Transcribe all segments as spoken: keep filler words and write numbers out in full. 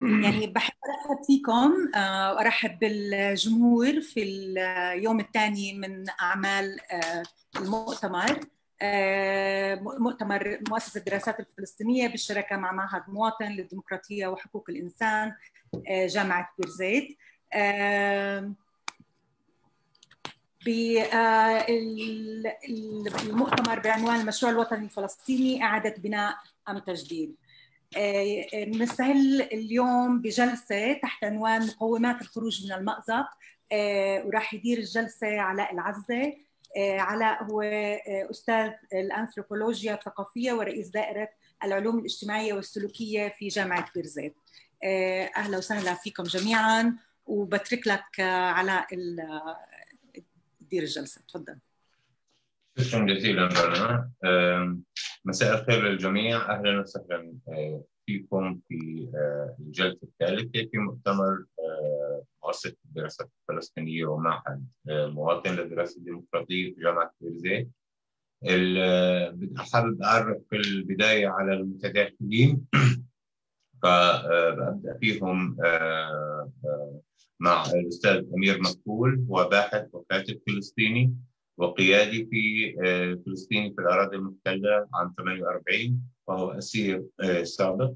يعني بحب أرحب فيكم آه، وأرحب بالجمهور في اليوم الثاني من أعمال آه، المؤتمر آه، مؤتمر مؤسسة الدراسات الفلسطينية بالشراكة مع معهد مواطن للديمقراطية وحقوق الإنسان آه، جامعة بيرزيت. بالمؤتمر بعنوان المشروع الوطني الفلسطيني إعادة بناء أم تجديد. نستهل اليوم بجلسة تحت عنوان مقومات الخروج من المأزق، وراح يدير الجلسة علاء العزة. علاء هو أستاذ الأنثروبولوجيا الثقافية ورئيس دائرة العلوم الاجتماعية والسلوكية في جامعة بيرزيت. أهلا وسهلا فيكم جميعا، وبترك لك علاء تدير الجلسة. تفضل. شكرا جزيلا رنا. مساء الخير للجميع، اهلا وسهلا فيكم في الجلسه الثالثه في مؤتمر مؤسسه الدراسات الفلسطينيه ومعهد مواطن للدراسه الديمقراطيه في جامعه بيرزيت. حابب اعرف في البدايه على المتداخلين، فببدا فيهم مع الاستاذ امير مقبول، هو باحث وكاتب فلسطيني وقيادي في فلسطين في الأراضي المحتلة عام ثمانية وأربعين، وهو أسير سابق.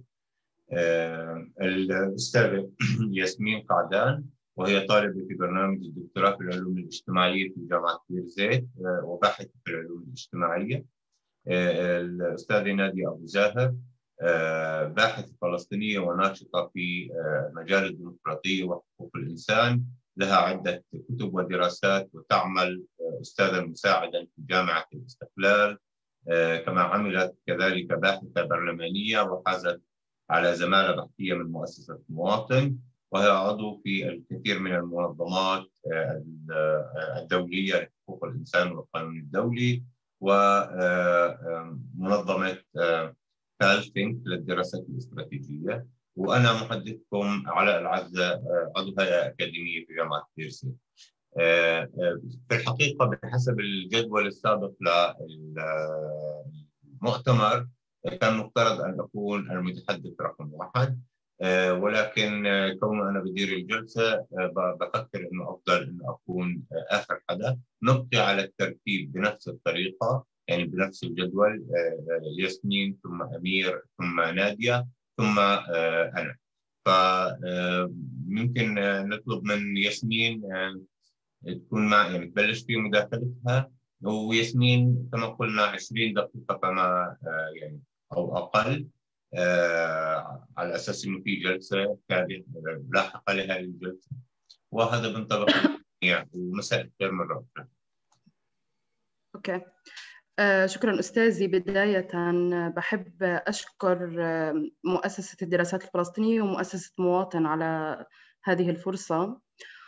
الأستاذة ياسمين قعدان، وهي طالبة في برنامج الدكتوراه في العلوم الاجتماعية في جامعة بيرزيت وباحثة في العلوم الاجتماعية. الأستاذة نادية أبو زاهر، باحثة فلسطينية وناشطة في مجال الديمقراطية وحقوق الإنسان، لها عدة كتب ودراسات، وتعمل أستاذا مساعدا في جامعة الاستقلال، كما عملت كذلك باحثة برلمانية وحازت على زمالة بحثية من مؤسسة مواطن، وهي عضو في الكثير من المنظمات الدولية لحقوق الإنسان والقانون الدولي، ومنظمة كالثينك للدراسات الاستراتيجية. وأنا محدثكم علاء العزة، عضو هيئة أكاديمية في جامعة بيرزيت. في الحقيقة بحسب الجدول السابق للمؤتمر كان مفترض أن أكون المتحدث رقم واحد، ولكن كون أنا بدير الجلسة بفكر أنه أفضل أن أكون آخر حدا. نبقي على الترتيب بنفس الطريقة، يعني بنفس الجدول، ياسمين ثم أمير ثم نادية ثم أنا. فممكن نطلب من ياسمين تكون مع، يعني تبلش في مداخلتها، وياسمين كما قلنا عشرين دقيقة فما يعني أو أقل، على أساس إنه في جلسة لاحقة لهذه الجلسة، وهذا بنطبق يعني. ومساء الخير مرة أخرى. أوكي. آه شكرا أستاذي. بداية بحب أشكر مؤسسة الدراسات الفلسطينية ومؤسسة مواطن على هذه الفرصة.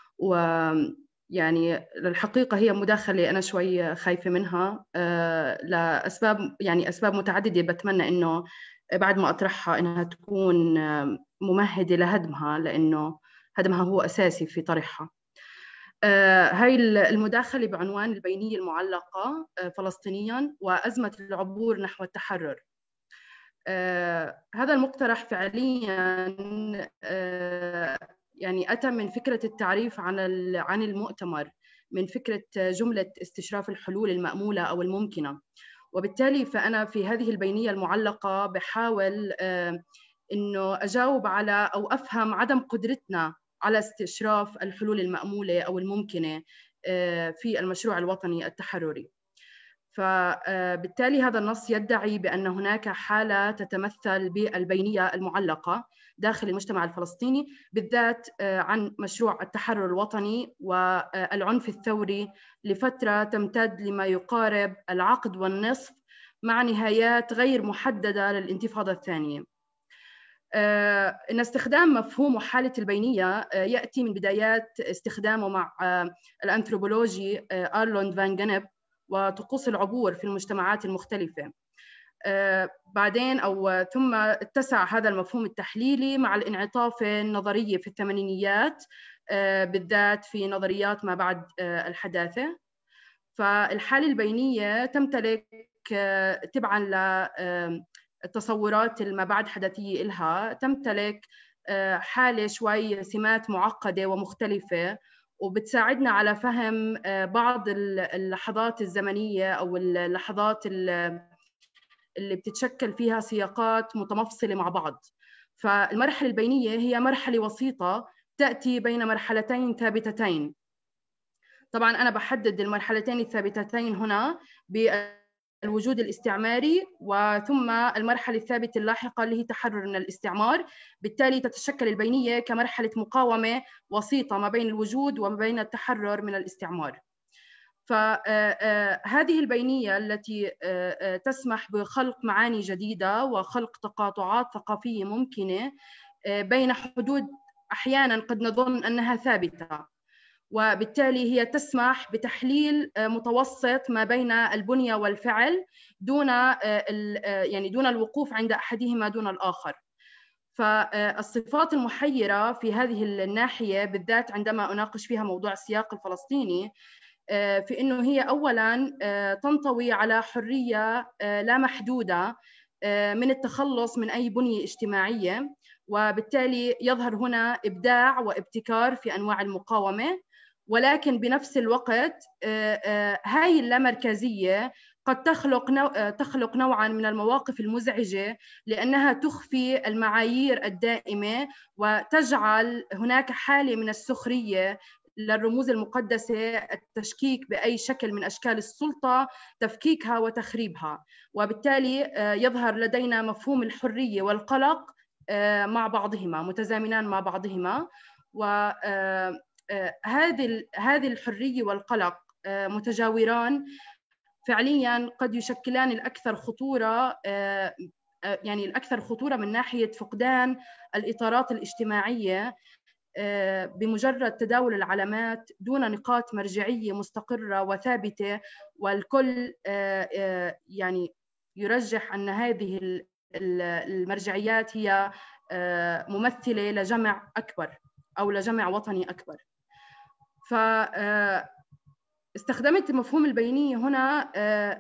ويعني للحقيقة هي مداخلة أنا شوي خايفة منها آه لأسباب، يعني أسباب متعددة. بتمنى إنه بعد ما أطرحها إنها تكون ممهدة لهدمها، لأنه هدمها هو أساسي في طرحها. آه هاي المداخلة بعنوان البينية المعلقة آه فلسطينياً وأزمة العبور نحو التحرر. آه هذا المقترح فعلياً آه يعني أتى من فكرة التعريف عن عن المؤتمر، من فكرة جملة استشراف الحلول المأمولة أو الممكنة. وبالتالي فأنا في هذه البينية المعلقة بحاول آه إنه أجاوب على أو أفهم عدم قدرتنا على استشراف الحلول المأمولة أو الممكنة في المشروع الوطني التحرري. فبالتالي هذا النص يدعي بأن هناك حالة تتمثل بالبينية المعلقة داخل المجتمع الفلسطيني، بالذات عن مشروع التحرر الوطني والعنف الثوري لفترة تمتد لما يقارب العقد والنصف، مع نهايات غير محددة للانتفاضة الثانية. آه، إن استخدام مفهوم وحالة البينية آه، يأتي من بدايات استخدامه مع آه، الأنثروبولوجي أرلوند فان جنب وطقوس العبور في المجتمعات المختلفة. بعدين أو ثم اتسع هذا المفهوم التحليلي مع الانعطاف النظرية في الثمانينيات، بالذات في نظريات ما بعد الحداثة. فالحالة البينية تمتلك تبعاً ل التصورات الما بعد حداثية إلها، تمتلك حالة شوي سمات معقدة ومختلفة، وبتساعدنا على فهم بعض اللحظات الزمنية أو اللحظات اللي بتتشكل فيها سياقات متمفصلة مع بعض. فالمرحلة البينية هي مرحلة وسيطة تأتي بين مرحلتين ثابتتين. طبعاً أنا بحدد المرحلتين الثابتتين هنا بالوجود الاستعماري وثم المرحلة الثابتة اللاحقة اللي هي تحرر من الاستعمار. بالتالي تتشكل البينية كمرحلة مقاومة وسيطة ما بين الوجود وما بين التحرر من الاستعمار. فهذه البينية التي تسمح بخلق معاني جديدة وخلق تقاطعات ثقافية ممكنة بين حدود أحياناً قد نظن أنها ثابتة، وبالتالي هي تسمح بتحليل متوسط ما بين البنية والفعل دون يعني دون الوقوف عند أحدهما دون الآخر. فالصفات المحيرة في هذه الناحية بالذات عندما أناقش فيها موضوع السياق الفلسطيني في أنه هي أولاً تنطوي على حرية لا محدودة من التخلص من أي بنية اجتماعية، وبالتالي يظهر هنا إبداع وابتكار في أنواع المقاومة. ولكن بنفس الوقت هاي اللامركزية قد تخلق نوع تخلق نوعاً من المواقف المزعجة، لأنها تخفي المعايير الدائمة وتجعل هناك حالة من السخرية للرموز المقدسة، التشكيك بأي شكل من أشكال السلطة، تفكيكها وتخريبها. وبالتالي يظهر لدينا مفهوم الحرية والقلق مع بعضهما، متزامنان مع بعضهما. وهذه هذه الحرية والقلق متجاوران فعليا قد يشكلان الأكثر خطورة، يعني الأكثر خطورة من ناحية فقدان الإطارات الاجتماعية بمجرد تداول العلامات دون نقاط مرجعية مستقرة وثابتة، والكل يعني يرجح أن هذه المرجعيات هي ممثلة لجمع أكبر أو لجمع وطني أكبر. فاستخدمت مفهوم البينية هنا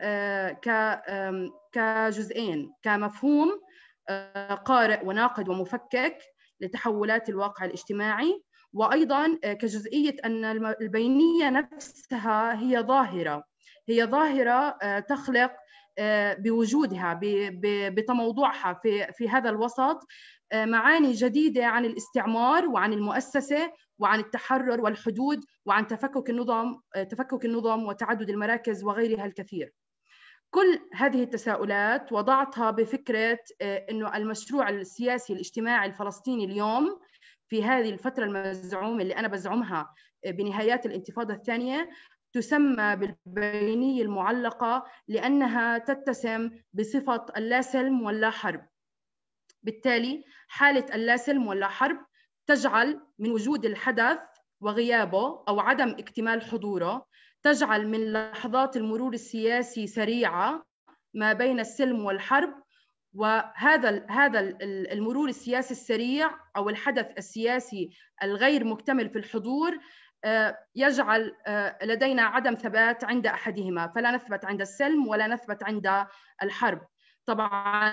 كجزئين، كمفهوم قارئ وناقد ومفكك لتحولات الواقع الاجتماعي، وأيضاً كجزئية أن البينية نفسها هي ظاهرة هي ظاهرة تخلق بوجودها بتموضعها في في هذا الوسط معاني جديدة عن الاستعمار وعن المؤسسة وعن التحرر والحدود وعن تفكك النظام تفكك النظم وتعدد المراكز وغيرها الكثير. كل هذه التساؤلات وضعتها بفكرة إنه المشروع السياسي الاجتماعي الفلسطيني اليوم في هذه الفترة المزعومة اللي أنا بزعمها بنهايات الانتفاضة الثانية تسمى بالبينية المعلقة، لأنها تتسم بصفة اللا سلم واللا حرب. بالتالي حالة اللا سلم واللا حرب تجعل من وجود الحدث وغيابه أو عدم اكتمال حضوره، تجعل من لحظات المرور السياسي سريعة ما بين السلم والحرب. وهذا هذا المرور السياسي السريع أو الحدث السياسي الغير مكتمل في الحضور يجعل لدينا عدم ثبات عند أحدهما، فلا نثبت عند السلم ولا نثبت عند الحرب. طبعا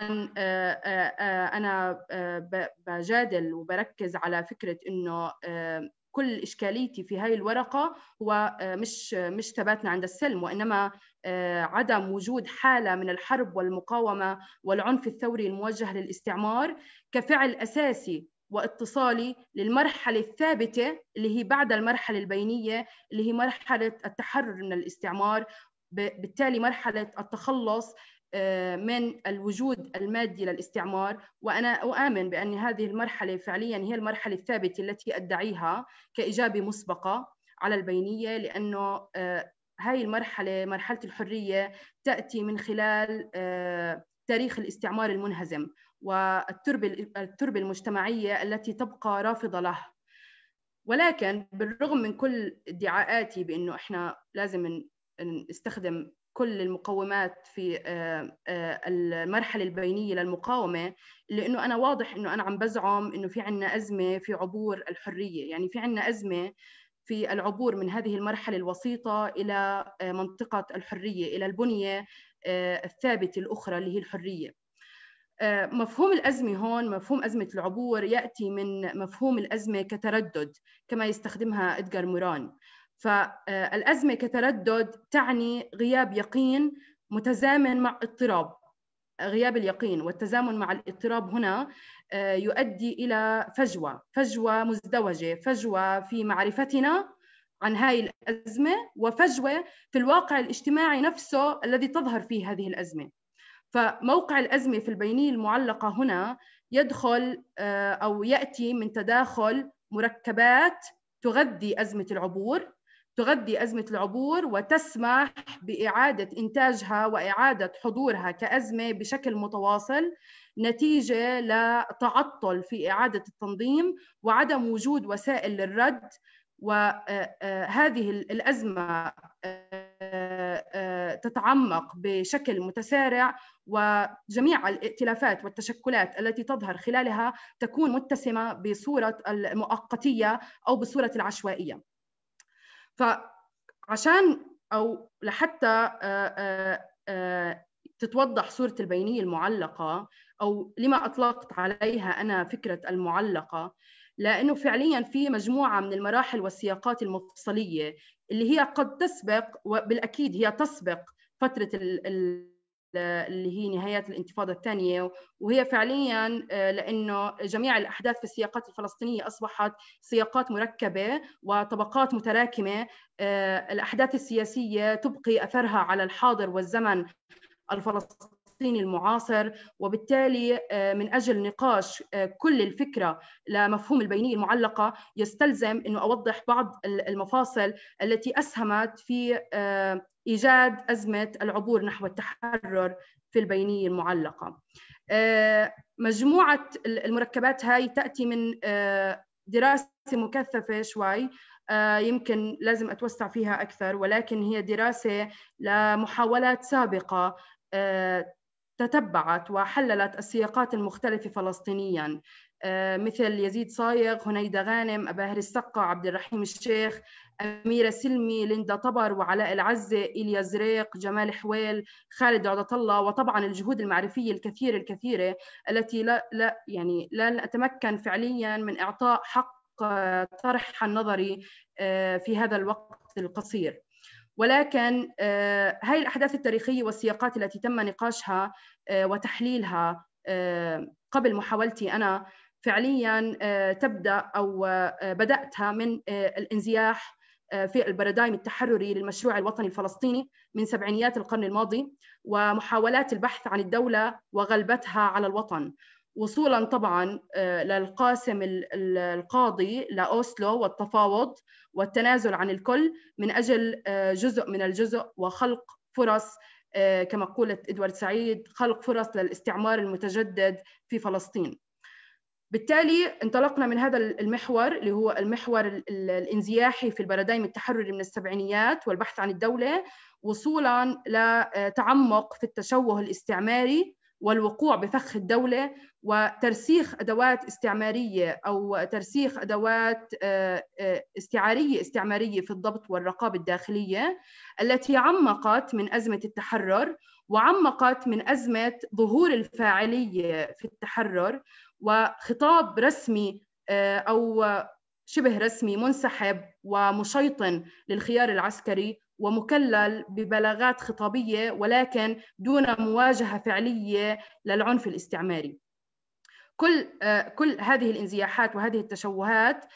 أنا بجادل وبركز على فكرة إنه كل إشكاليتي في هاي الورقة هو مش مش ثباتنا عند السلم، وإنما عدم وجود حالة من الحرب والمقاومة والعنف الثوري الموجه للاستعمار كفعل أساسي واتصالي للمرحلة الثابتة اللي هي بعد المرحلة البينية، اللي هي مرحلة التحرر من الاستعمار، بالتالي مرحلة التخلص من الوجود المادي للاستعمار. وأنا أؤمن بأن هذه المرحلة فعلياً هي المرحلة الثابتة التي أدعيها كإجابة مسبقة على البينية، لأنه هاي المرحلة مرحلة الحرية تأتي من خلال تاريخ الاستعمار المنهزم والتربة التربة المجتمعية التي تبقى رافضة له. ولكن بالرغم من كل ادعاءاتي بأنه إحنا لازم نستخدم كل المقومات في المرحلة البينية للمقاومة، لأنه أنا واضح أنه أنا عم بزعم أنه في عنا أزمة في عبور الحرية، يعني في عنا أزمة في العبور من هذه المرحلة الوسيطة إلى منطقة الحرية، إلى البنية الثابتة الأخرى اللي هي الحرية. مفهوم الأزمة هون، مفهوم أزمة العبور، يأتي من مفهوم الأزمة كتردد كما يستخدمها إدغار موران. فالأزمة كتردد تعني غياب يقين متزامن مع اضطراب. غياب اليقين والتزامن مع الاضطراب هنا يؤدي إلى فجوة فجوة مزدوجة، فجوة في معرفتنا عن هاي الأزمة، وفجوة في الواقع الاجتماعي نفسه الذي تظهر فيه هذه الأزمة. فموقع الأزمة في البينية المعلقة هنا يدخل أو يأتي من تداخل مركبات تغذي أزمة العبور تغذي أزمة العبور وتسمح بإعادة إنتاجها وإعادة حضورها كأزمة بشكل متواصل، نتيجة لتعطل في إعادة التنظيم وعدم وجود وسائل للرد. وهذه الأزمة تتعمق بشكل متسارع، وجميع الائتلافات والتشكلات التي تظهر خلالها تكون متسمة بصورة المؤقتية أو بصورة العشوائية. فعشان أو لحتى تتوضح صورة البينية المعلقة، أو لما أطلقت عليها أنا فكرة المعلقة، لأنه فعلياً في مجموعة من المراحل والسياقات المفصلية اللي هي قد تسبق، وبالأكيد هي تسبق فترة اللي هي نهاية الانتفاضة الثانية، وهي فعلياً لأنه جميع الأحداث في السياقات الفلسطينية أصبحت سياقات مركبة وطبقات متراكمة. الأحداث السياسية تبقي أثرها على الحاضر والزمن الفلسطيني المعاصر، وبالتالي من أجل نقاش كل الفكرة لمفهوم البينية المعلقة يستلزم أنه أوضح بعض المفاصل التي أسهمت في إيجاد أزمة العبور نحو التحرر في البينية المعلقة. مجموعة المركبات هاي تأتي من دراسة مكثفة شوي، يمكن لازم أتوسع فيها أكثر، ولكن هي دراسة لمحاولات سابقة تتبعت وحللت السياقات المختلفة فلسطينياً، مثل يزيد صايغ، هنيدة غانم، أباهر السقا، عبد الرحيم الشيخ، أميرة سلمي، ليندا طبر، وعلاء العزة، إيليا زريق، جمال حويل، خالد عدة الله، وطبعاً الجهود المعرفية الكثيرة الكثيرة التي لا لا يعني لا نتمكن فعلياً من إعطاء حق طرحها النظري في هذا الوقت القصير. ولكن هاي الأحداث التاريخية والسياقات التي تم نقاشها وتحليلها قبل محاولتي أنا فعلياً تبدأ أو بدأتها من الانزياح في البارادايم التحرري للمشروع الوطني الفلسطيني من سبعينيات القرن الماضي، ومحاولات البحث عن الدولة وغلبتها على الوطن، وصولاً طبعاً للقاسم القاضي لأوسلو والتفاوض والتنازل عن الكل من أجل جزء من الجزء، وخلق فرص كما قالت إدوارد سعيد، خلق فرص للاستعمار المتجدد في فلسطين. بالتالي انطلقنا من هذا المحور اللي هو المحور الانزياحي في البارادايم التحرري من السبعينيات والبحث عن الدولة، وصولاً لتعمق في التشوه الاستعماري والوقوع بفخ الدولة وترسيخ أدوات استعمارية أو ترسيخ أدوات استعارية استعمارية في الضبط والرقابة الداخلية، التي عمقت من أزمة التحرر وعمقت من أزمة ظهور الفاعلية في التحرر، وخطاب رسمي أو شبه رسمي منسحب ومشيطن للخيار العسكري ومكلل ببلاغات خطابية ولكن دون مواجهة فعلية للعنف الاستعماري. كل كل هذه الانزياحات وهذه التشوهات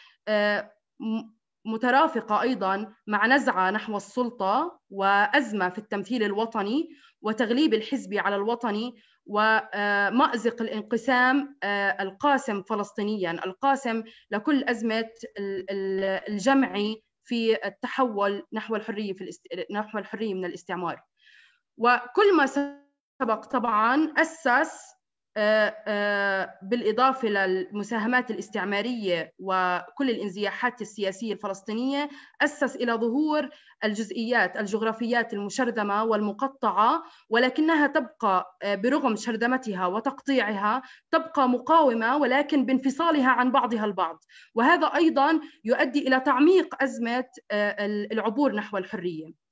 مترافقة أيضاً مع نزعة نحو السلطة وأزمة في التمثيل الوطني وتغليب الحزبي على الوطني ومأزق الانقسام القاسم فلسطينياً، القاسم لكل أزمة الجمعي في التحول نحو الحرية في الاست... نحو الحرية من الاستعمار. وكل ما سبق طبعاً أسس بالإضافة للمساهمات الاستعمارية وكل الانزياحات السياسية الفلسطينية، أسس إلى ظهور الجزئيات الجغرافيات المشرذمة والمقطعة، ولكنها تبقى برغم شرذمتها وتقطيعها تبقى مقاومة ولكن بانفصالها عن بعضها البعض، وهذا أيضاً يؤدي إلى تعميق أزمة العبور نحو الحرية.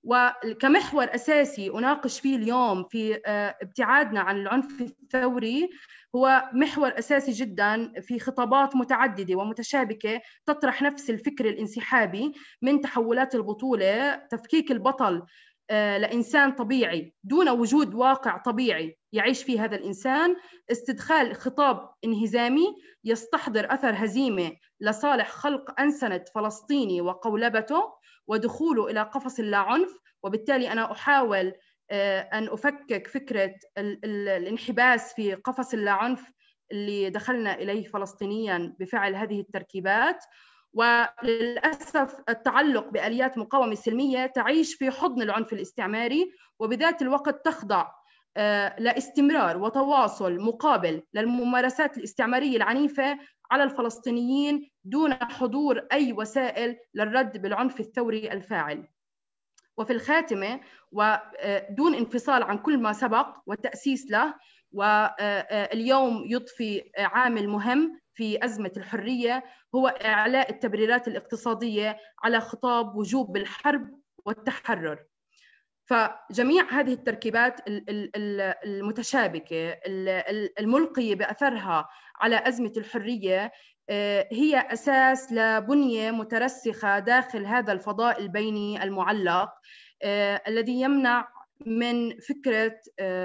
وكمحور أساسي أناقش فيه اليوم في ابتعادنا عن العنف الثوري، هو محور أساسي جدا في خطابات متعددة ومتشابكة تطرح نفس الفكر الانسحابي من تحولات البطولة، تفكيك البطل لإنسان طبيعي دون وجود واقع طبيعي يعيش فيه هذا الإنسان، استدخال خطاب انهزامي يستحضر أثر هزيمة لصالح خلق أنسنة فلسطيني وقولبته ودخوله إلى قفص اللاعنف. وبالتالي أنا أحاول أن أفكك فكرة الانحباس في قفص اللاعنف اللي دخلنا إليه فلسطينيا بفعل هذه التركيبات، وللأسف التعلق بآليات مقاومة سلمية تعيش في حضن العنف الاستعماري، وبذات الوقت تخضع لاستمرار وتواصل مقابل للممارسات الاستعمارية العنيفة على الفلسطينيين دون حضور أي وسائل للرد بالعنف الثوري الفاعل. وفي الخاتمة ودون انفصال عن كل ما سبق والتأسيس له، واليوم يضفي عامل مهم في أزمة الحرية هو إعلاء التبريرات الاقتصادية على خطاب وجوب الحرب والتحرر. فجميع هذه التركيبات المتشابكة الملقية بأثرها على أزمة الحرية هي أساس لبنية مترسخة داخل هذا الفضاء البيني المعلق الذي يمنع من فكرة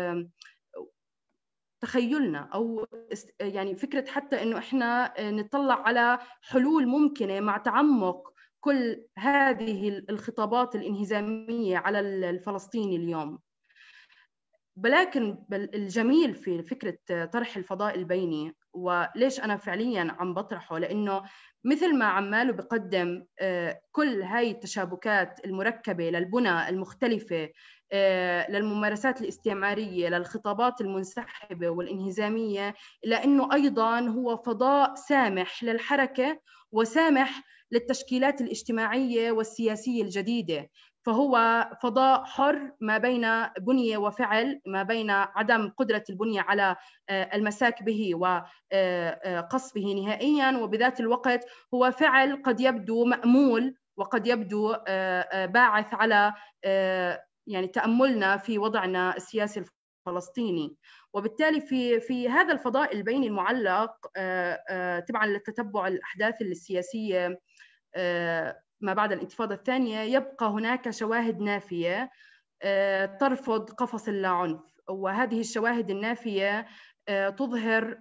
تخيلنا أو يعني فكرة حتى إنه إحنا نطلع على حلول ممكنة مع تعمق كل هذه الخطابات الانهزامية على الفلسطيني اليوم. ولكن الجميل في فكرة طرح الفضاء البيني، وليش أنا فعلياً عم بطرحه، لأنه مثل ما عماله بقدم كل هاي التشابكات المركبة للبنى المختلفة للممارسات الاستعمارية للخطابات المنسحبة والانهزامية، إلا أنه أيضاً هو فضاء سامح للحركة وسامح للتشكيلات الاجتماعية والسياسية الجديدة. فهو فضاء حر ما بين بنية وفعل، ما بين عدم قدرة البنية على المساك به وقصفه نهائياً، وبذات الوقت هو فعل قد يبدو مأمول وقد يبدو باعث على يعني تأملنا في وضعنا السياسي الفلسطيني. وبالتالي في في هذا الفضاء البيني المعلق تبعاً للتتبع الأحداث السياسية ما بعد الانتفاضة الثانية، يبقى هناك شواهد نافية ترفض قفص اللاعنف، وهذه الشواهد النافية تظهر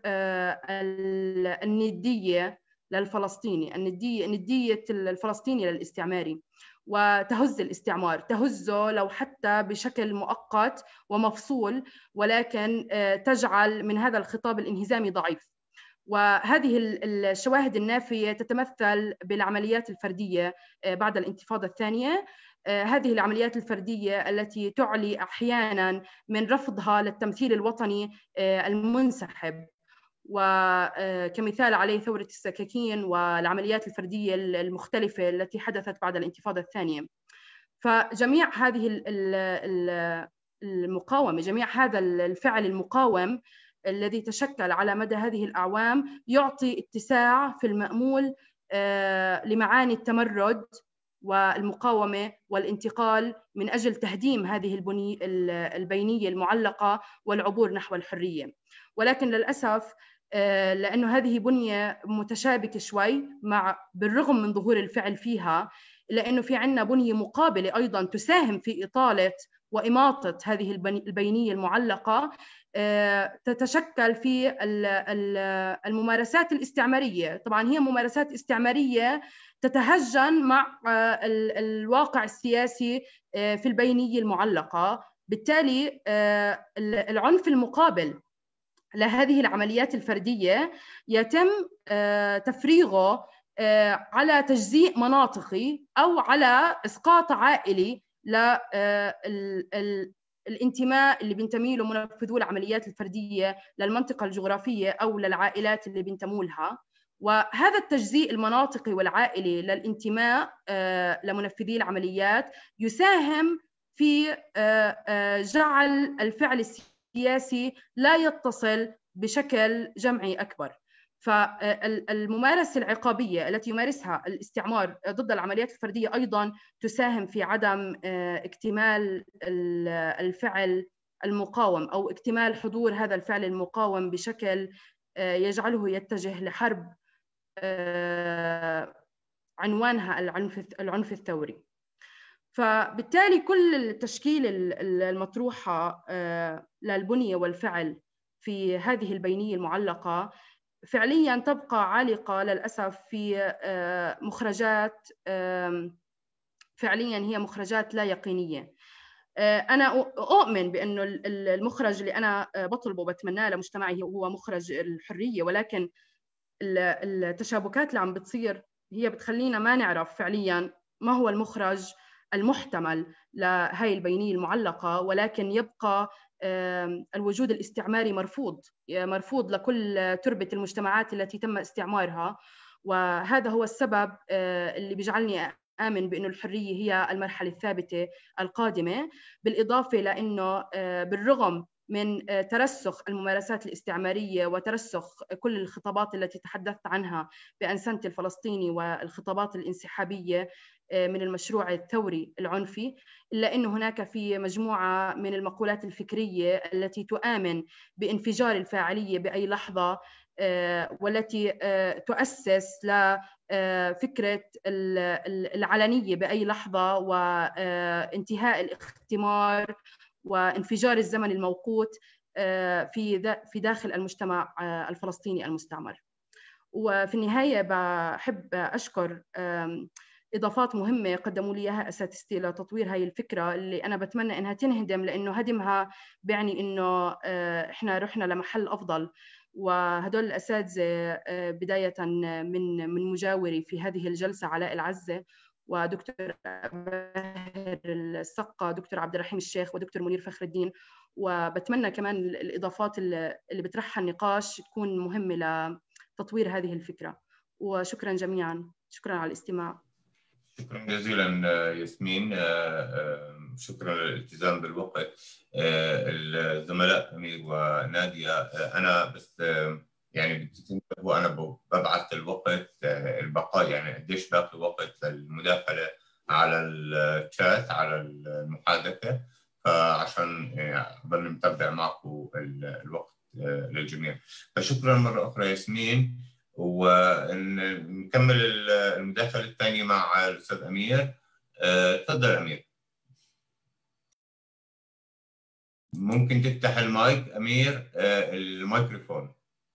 الندية للفلسطيني، الندية ندية الفلسطيني للاستعماري، وتهز الاستعمار، تهزه لو حتى بشكل مؤقت ومفصول، ولكن تجعل من هذا الخطاب الانهزامي ضعيف. وهذه الشواهد النافية تتمثل بالعمليات الفردية بعد الانتفاضة الثانية، هذه العمليات الفردية التي تعلي أحياناً من رفضها للتمثيل الوطني المنسحب، وكمثال عليه ثورة السكاكين والعمليات الفردية المختلفة التي حدثت بعد الانتفاضة الثانية. فجميع هذه المقاومة، جميع هذا الفعل المقاوم الذي تشكل على مدى هذه الأعوام يعطي اتساع في المأمول لمعاني التمرد والمقاومة والانتقال من أجل تهديم هذه البنية البينية المعلقة والعبور نحو الحرية. ولكن للأسف لأنه هذه بنية متشابكة شوي، مع بالرغم من ظهور الفعل فيها، لأنه في عنا بنية مقابلة أيضاً تساهم في إطالة وإماطة هذه البينية المعلقة، تتشكل في الممارسات الاستعمارية. طبعاً هي ممارسات استعمارية تتهجن مع الواقع السياسي في البينية المعلقة. بالتالي العنف المقابل لهذه العمليات الفردية يتم تفريغه على تجزيء مناطقي أو على إسقاط عائلي للانتماء اللي بينتمي له منفذو العمليات الفردية للمنطقة الجغرافية أو للعائلات اللي بينتموا لها. وهذا التجزيء المناطقي والعائلي للانتماء لمنفذي العمليات يساهم في جعل الفعل السياسي لا يتصل بشكل جمعي أكبر. فالممارسة العقابية التي يمارسها الاستعمار ضد العمليات الفردية أيضاً تساهم في عدم اكتمال الفعل المقاوم أو اكتمال حضور هذا الفعل المقاوم بشكل يجعله يتجه لحرب عنوانها العنف العنف الثوري. فبالتالي كل التشكيل المطروحة للبنية والفعل في هذه البينية المعلقة فعلياً تبقى عالقة للأسف في مخرجات فعلياً هي مخرجات لا يقينية. أنا أؤمن بأنه المخرج اللي أنا بطلبه وبتمناه لمجتمعي هو مخرج الحرية، ولكن التشابكات اللي عم بتصير هي بتخلينا ما نعرف فعلياً ما هو المخرج المحتمل لهي البينية المعلقة، ولكن يبقى الوجود الاستعماري مرفوض مرفوض لكل تربة المجتمعات التي تم استعمارها. وهذا هو السبب اللي بيجعلني آمن بأنه الحرية هي المرحلة الثابتة القادمة، بالإضافة لأنه بالرغم من ترسخ الممارسات الاستعمارية وترسخ كل الخطابات التي تحدثت عنها بأنسنة الفلسطيني والخطابات الانسحابية من المشروع الثوري العنفي، إلا أن هناك في مجموعة من المقولات الفكرية التي تؤمن بانفجار الفاعلية بأي لحظة، والتي تؤسس لفكرة العلنية بأي لحظة وانتهاء الاختمار وانفجار الزمن الموقوت في في داخل المجتمع الفلسطيني المستعمر. وفي النهاية بحب أشكر إضافات مهمة قدموا لي إياها أساتذتي لتطوير هاي الفكرة اللي أنا بتمنى إنها تنهدم، لأنه هدمها بيعني إنه إحنا رحنا لمحل أفضل. وهدول الأساتذة بداية من من مجاوري في هذه الجلسة علاء العزة ودكتور باهر السقا، دكتور عبد الرحيم الشيخ، ودكتور منير فخر الدين. وبتمنى كمان الإضافات اللي بترحها النقاش تكون مهمة لتطوير هذه الفكرة. وشكرا جميعا، شكرا على الاستماع. شكرا جزيلا ياسمين، شكرا للالتزام بالوقت. الزملاء أمير ونادية، أنا بس يعني بتنتبهوا أنا ببعث الوقت البقاء، يعني قديش باقي وقت للمداخلة على الشات على المحادثة، فعشان أضل متابع معكم الوقت للجميع. فشكرا مرة أخرى ياسمين، ونكمل المداخلة الثانية مع الأستاذ أمير. تفضل أمير. ممكن تفتح المايك أمير، الميكروفون.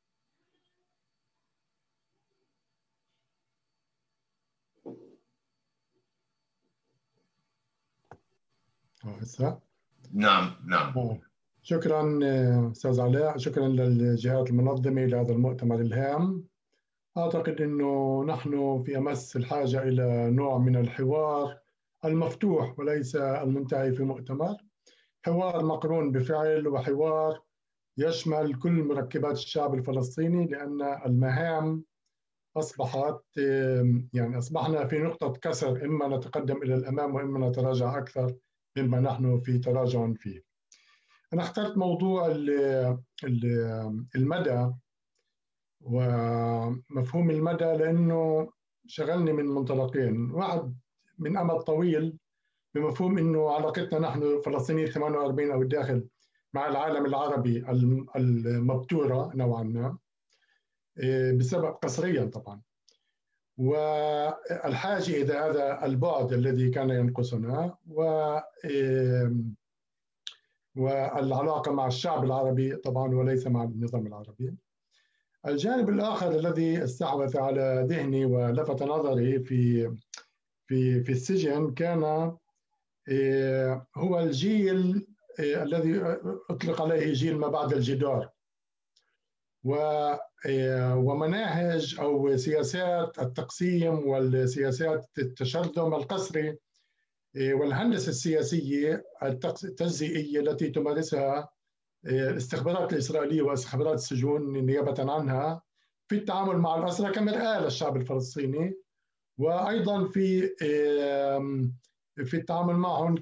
هسه؟ نعم نعم. شكرا أستاذ علاء، شكرا للجهات المنظمة لهذا المؤتمر الهام. أعتقد أنه نحن في أمس الحاجة إلى نوع من الحوار المفتوح وليس المنتهي في مؤتمر، حوار مقرون بفعل وحوار يشمل كل مركبات الشعب الفلسطيني، لأن المهام أصبحت يعني أصبحنا في نقطة كسر، إما نتقدم إلى الأمام وإما نتراجع أكثر مما نحن في تراجع فيه. أنا اخترت موضوع المدى ومفهوم المدى لأنه شغلني من منطلقين. واحد من أمد طويل بمفهوم أنه علاقتنا نحن فلسطينيين ثمانية وأربعين أو الداخل مع العالم العربي المبتورة نوعا ما بسبب قسريا طبعا، والحاجة إلى هذا البعد الذي كان ينقصنا، و والعلاقة مع الشعب العربي طبعا وليس مع النظام العربي. الجانب الآخر الذي استحوذ على ذهني ولفت نظري في في في السجن كان هو الجيل الذي أطلق عليه جيل ما بعد الجدار، ومناهج أو سياسات التقسيم والسياسات التشرذم القسري والهندسة السياسية التجزئية التي تمارسها الاستخبارات الإسرائيلية واستخبارات السجون نيابة عنها في التعامل مع الأسرى كمرآة للشعب الفلسطيني، وأيضا في في التعامل معهم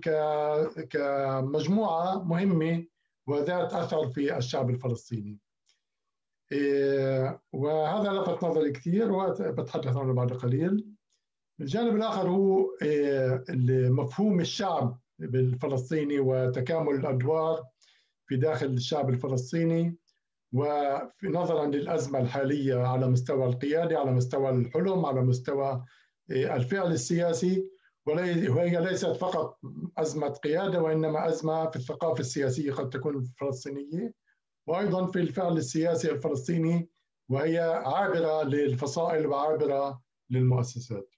كمجموعة مهمة وذات أثر في الشعب الفلسطيني. وهذا لفت نظري كثير وبتحدث عنه بعد قليل. الجانب الآخر هو مفهوم الشعب الفلسطيني وتكامل الأدوار في داخل الشعب الفلسطيني، ونظرا للأزمة الحالية على مستوى القيادة، على مستوى الحلم، على مستوى الفعل السياسي. وهي ليست فقط أزمة قيادة، وإنما أزمة في الثقافة السياسية قد تكون فلسطينية، وأيضا في الفعل السياسي الفلسطيني، وهي عابرة للفصائل وعابرة للمؤسسات.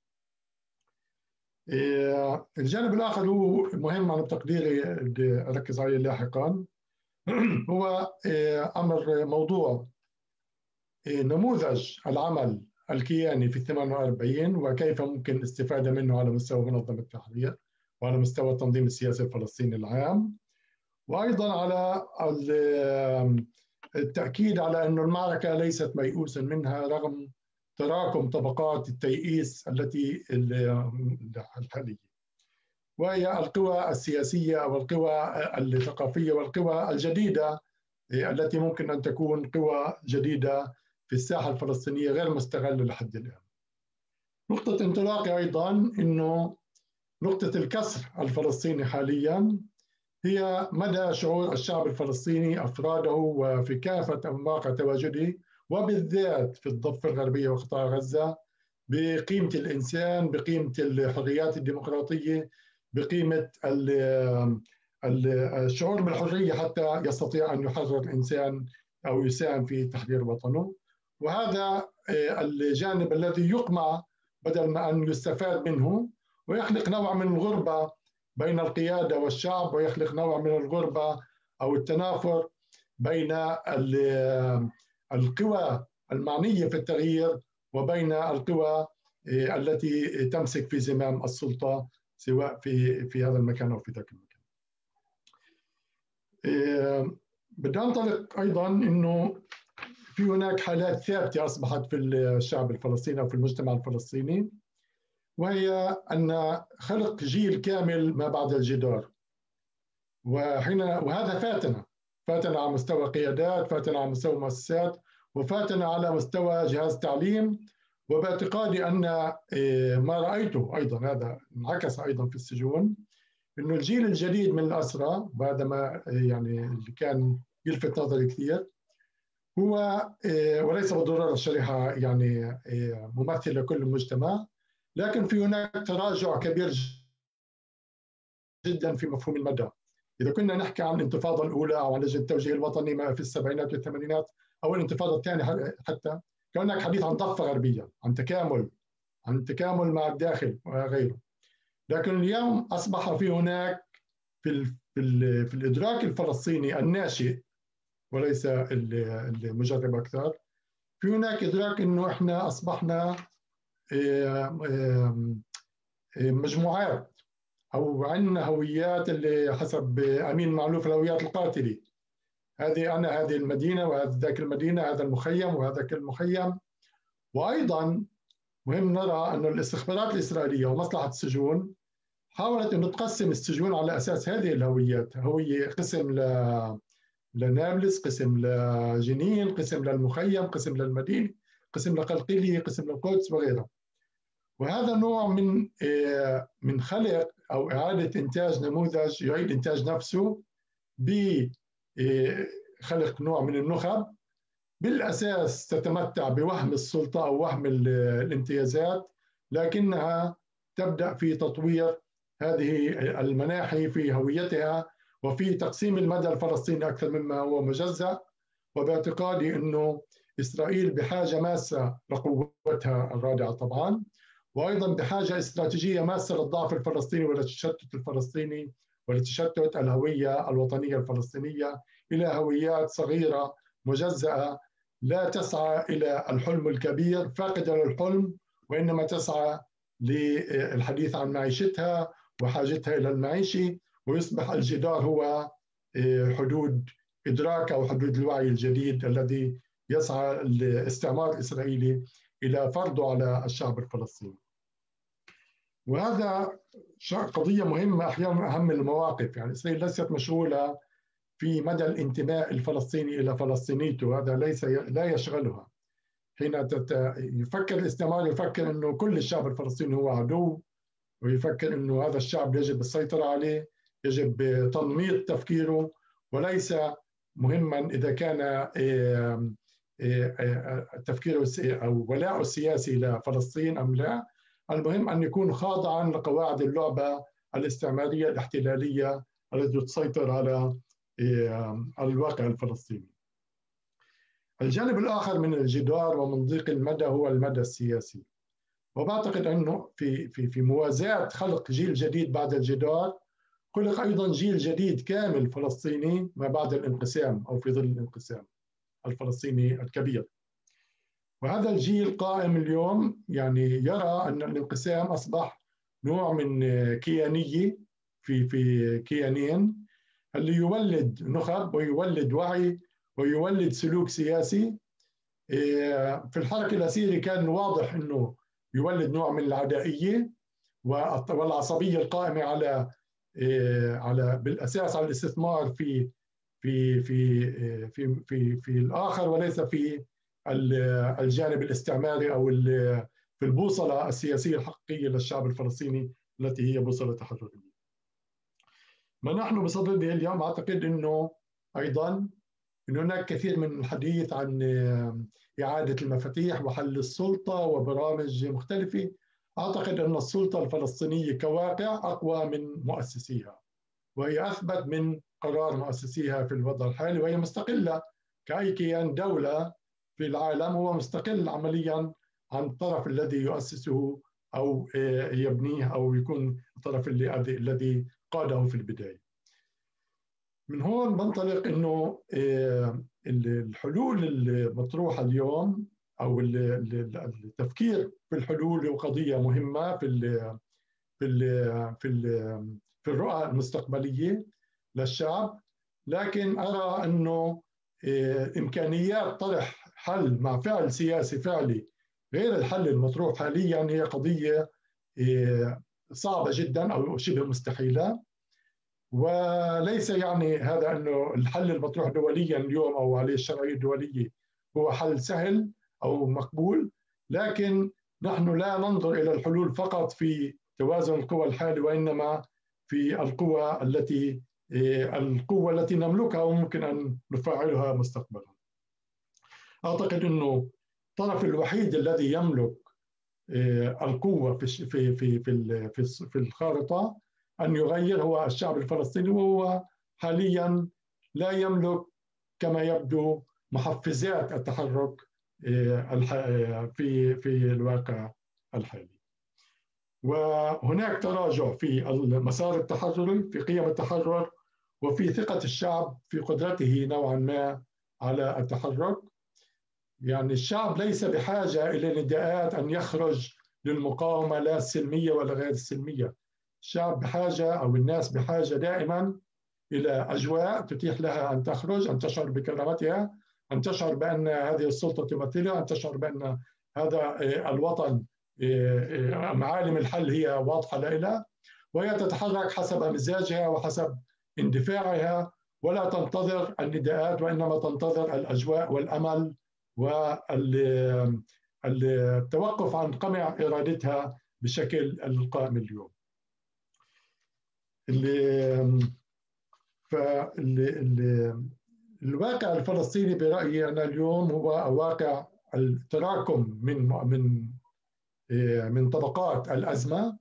الجانب الآخر هو مهم عن تقديري بدي أركز عليه لاحقا، هو أمر موضوع نموذج العمل الكياني في ثمانية وأربعين وكيف ممكن الاستفادة منه على مستوى منظمة التحرير وعلى مستوى التنظيم السياسي الفلسطيني العام، وأيضا على التأكيد على أن المعركة ليست ميؤوسا منها رغم تراكم طبقات التيئيس التي الحالية، وهي القوى السياسية أو القوى الثقافية والقوى الجديدة التي ممكن أن تكون قوى جديدة في الساحة الفلسطينية غير مستغلة لحد الآن. نقطة انطلاقي أيضا أنه نقطة الكسر الفلسطيني حاليا هي مدى شعور الشعب الفلسطيني أفراده وفي كافة مواقع تواجده، وبالذات في الضفة الغربية وقطاع غزة، بقيمة الإنسان، بقيمة الحريات الديمقراطية، بقيمة الشعور بالحرية حتى يستطيع أن يحرر الإنسان أو يساهم في تحرير وطنه. وهذا الجانب الذي يقمع بدل ما أن يستفاد منه، ويخلق نوع من الغربة بين القيادة والشعب، ويخلق نوع من الغربة أو التنافر بين القوى المعنية في التغيير وبين القوى التي تمسك في زمام السلطة سواء في في هذا المكان أو في ذاك المكان. بدي أنطلق أيضا أنه في هناك حالات ثابتة أصبحت في الشعب الفلسطيني أو في المجتمع الفلسطيني، وهي أن خلق جيل كامل ما بعد الجدار. وحين وهذا فاتنا فاتنا على مستوى قيادات، فاتنا على مستوى مؤسسات، وفاتنا على مستوى جهاز تعليم. وباعتقادي أن ما رأيته أيضا هذا انعكس أيضا في السجون، إنه الجيل الجديد من الأسرى، وهذا ما يعني اللي كان يلفت نظري كثير، هو وليس بالضرورة الشريحة يعني ممثلة لكل المجتمع، لكن في هناك تراجع كبير جدا في مفهوم المدى. إذا كنا نحكي عن الانتفاضة الأولى أو عن لجنة التوجيه الوطني في السبعينات والثمانينات أو الانتفاضة الثانية، حتى كان هناك حديث عن ضفة غربية، عن تكامل، عن تكامل مع الداخل وغيره. لكن اليوم أصبح في هناك في ال في, ال في الإدراك الفلسطيني الناشئ وليس المجرب أكثر، في هناك إدراك إنه إحنا أصبحنا مجموعات أو عندنا هويات اللي حسب أمين معلوف الهويات القاتلة. هذه أنا هذه المدينة وهذا ذاك المدينة، هذا المخيم وهذاك المخيم. وأيضا مهم نرى أن الاستخبارات الإسرائيلية ومصلحة السجون حاولت أن تقسم السجون على أساس هذه الهويات، هوية قسم ل لنابلس، قسم لجنين، قسم للمخيم، قسم للمدينة، قسم لقلقيلية، قسم للقدس وغيرها. وهذا نوع من من خلق أو إعادة إنتاج نموذج يعيد إنتاج نفسه بخلق نوع من النخب بالأساس تتمتع بوهم السلطة أو وهم الامتيازات، لكنها تبدأ في تطوير هذه المناحي في هويتها وفي تقسيم المدى الفلسطيني أكثر مما هو مجزأ. وباعتقادي أنه إسرائيل بحاجة ماسة لقوتها الرادعة طبعا، وأيضا بحاجة استراتيجية ماسة للضعف الفلسطيني وللتشتت الفلسطيني ولتشتت الهوية الوطنية الفلسطينية إلى هويات صغيرة مجزأة لا تسعى إلى الحلم الكبير، فاقدة للحلم، وإنما تسعى للحديث عن معيشتها وحاجتها إلى المعيشة، ويصبح الجدار هو حدود إدراك أو حدود الوعي الجديد الذي يسعى الاستعمار الإسرائيلي إلى فرضه على الشعب الفلسطيني. وهذا قضية مهمة أحيانا أهم المواقف. يعني إسرائيل ليست مشغولة في مدى الانتماء الفلسطيني إلى فلسطينيته، هذا ليس لا يشغلها. حين يفكر الاستعمار يفكر أنه كل الشعب الفلسطيني هو عدو، ويفكر أنه هذا الشعب يجب السيطرة عليه، يجب تنميط تفكيره، وليس مهما إذا كان تفكيره أو ولاءه السياسي لفلسطين أم لا. المهم أن يكون خاضعا لقواعد اللعبة الاستعمارية الاحتلالية التي تسيطر على الواقع الفلسطيني. الجانب الآخر من الجدار ومن ضيق المدى هو المدى السياسي، وبعتقد أنه في في في موازاة خلق جيل جديد بعد الجدار خلق أيضا جيل جديد كامل فلسطيني ما بعد الانقسام أو في ظل الانقسام الفلسطيني الكبير. وهذا الجيل قائم اليوم يعني يرى أن الانقسام أصبح نوع من كيانية في في كيانين اللي يولد نخب ويولد وعي ويولد سلوك سياسي. في الحركة الأسيري كان واضح أنه يولد نوع من العدائية والعصبية القائمة على على بالأساس على الاستثمار في في في في في في الآخر وليس في الجانب الاستعماري أو في البوصلة السياسية الحقيقية للشعب الفلسطيني التي هي بوصلة تحررية. ما نحن بصدده اليوم أعتقد أنه أيضا أن هناك كثير من الحديث عن إعادة المفاتيح وحل السلطة وبرامج مختلفة. أعتقد أن السلطة الفلسطينية كواقع أقوى من مؤسسيها، وهي أثبت من قرار مؤسسيها في الوضع الحالي، وهي مستقلة كأي كيان دولة في العالم، هو مستقل عمليا عن الطرف الذي يؤسسه أو يبنيه أو يكون الطرف الذي قاده في البداية. من هون بنطلق أنه الحلول المطروحة اليوم أو التفكير في الحلول هو قضية مهمة في ال في ال في ال في الرؤى المستقبلية للشعب، لكن أرى أنه إمكانيات طرح حل مع فعل سياسي فعلي غير الحل المطروح حاليا هي قضية صعبة جدا أو شبه مستحيلة. وليس يعني هذا أنه الحل المطروح دوليا اليوم أو عليه الشرعية الدولية هو حل سهل أو مقبول، لكن نحن لا ننظر إلى الحلول فقط في توازن القوى الحالي، وإنما في القوى التي القوة التي نملكها وممكن أن نفعلها مستقبلا. أعتقد أنه الطرف الوحيد الذي يملك القوة في في في في في الخارطة أن يغير هو الشعب الفلسطيني، وهو حاليا لا يملك كما يبدو محفزات التحرك في في الواقع الحالي. وهناك تراجع في المسار التحرري، في قيم التحرر، وفي ثقة الشعب في قدرته نوعا ما على التحرك. يعني الشعب ليس بحاجة إلى نداءات أن يخرج للمقاومة لا السلمية ولا غير السلمية. الشعب بحاجة أو الناس بحاجة دائما إلى أجواء تتيح لها أن تخرج، أن تشعر بكرامتها، أن تشعر بأن هذه السلطة تمثلها، أن تشعر بأن هذا الوطن معالم الحل هي واضحة لها، وهي تتحرك حسب مزاجها وحسب اندفاعها، ولا تنتظر النداءات وإنما تنتظر الأجواء والأمل والتوقف عن قمع إرادتها بشكل القائم اليوم. فالواقع الفلسطيني برأيي أنا اليوم هو واقع التراكم من من من طبقات الأزمة،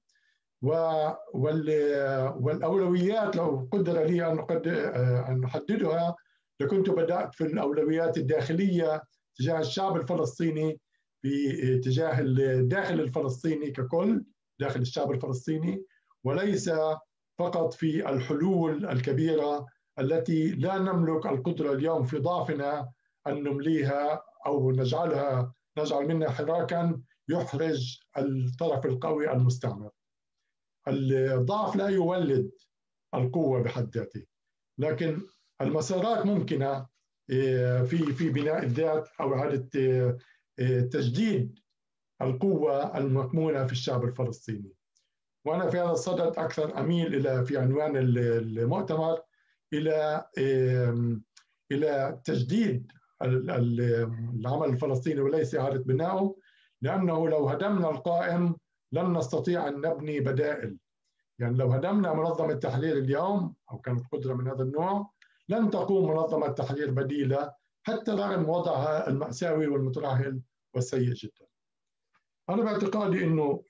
والأولويات لو قدر لي أن أحددها لكنت بدأت في الأولويات الداخلية تجاه الشعب الفلسطيني، في تجاه الداخل الفلسطيني ككل، داخل الشعب الفلسطيني، وليس فقط في الحلول الكبيرة التي لا نملك القدرة اليوم في ضعفنا أن نمليها أو نجعلها نجعل منها حراكا يحرج الطرف القوي المستعمر. الضعف لا يولد القوة بحد ذاته، لكن المسارات ممكنة في في بناء الذات أو إعادة تجديد القوة المكمونة في الشعب الفلسطيني. وأنا في هذا الصدد أكثر أميل إلى في عنوان المؤتمر إلى إلى تجديد العمل الفلسطيني وليس إعادة بنائه، لأنه لو هدمنا القائم لن نستطيع أن نبني بدائل. يعني لو هدمنا منظمة تحرير اليوم أو كانت قدرة من هذا النوع لن تقوم منظمة تحرير بديلة حتى رغم وضعها المأساوي والمترهل والسيء جدا. أنا باعتقادي أنه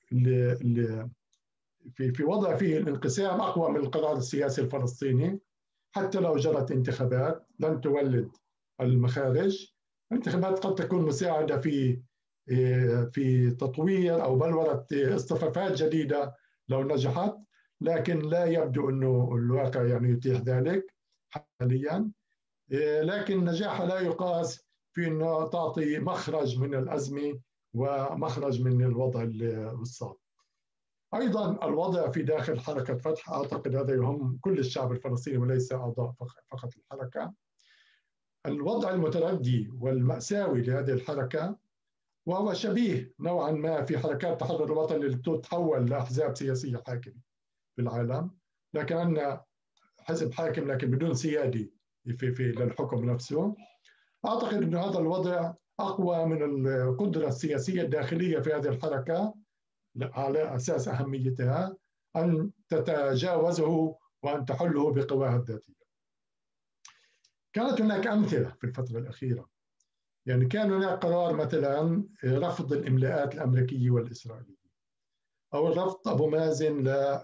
في في وضع فيه الانقسام أقوى من القرار السياسي الفلسطيني. حتى لو جرت انتخابات لن تولد المخارج. الانتخابات قد تكون مساعدة في في تطوير أو بلورة اصطفافات جديدة لو نجحت، لكن لا يبدو أنه الواقع يعني يتيح ذلك حاليا. لكن نجاحها لا يقاس في أنه تعطي مخرج من الأزمة ومخرج من الوضع الصعب. أيضا الوضع في داخل حركة فتح، أعتقد هذا يهم كل الشعب الفلسطيني وليس أعضاء فقط الحركة. الوضع المتردي والمأساوي لهذه الحركة، وهو شبيه نوعا ما في حركات تحرر الوطن اللي تتحول لأحزاب سياسية حاكمة في العالم، لكن عندنا حزب حاكم لكن بدون سيادي في في للحكم نفسه. أعتقد أن هذا الوضع أقوى من القدرة السياسية الداخلية في هذه الحركة على أساس أهميتها أن تتجاوزه وأن تحله بقواها الذاتية. كانت هناك أمثلة في الفترة الأخيرة، يعني كان هناك قرار مثلا رفض الإملاءات الأمريكية والإسرائيلية أو رفض أبو مازن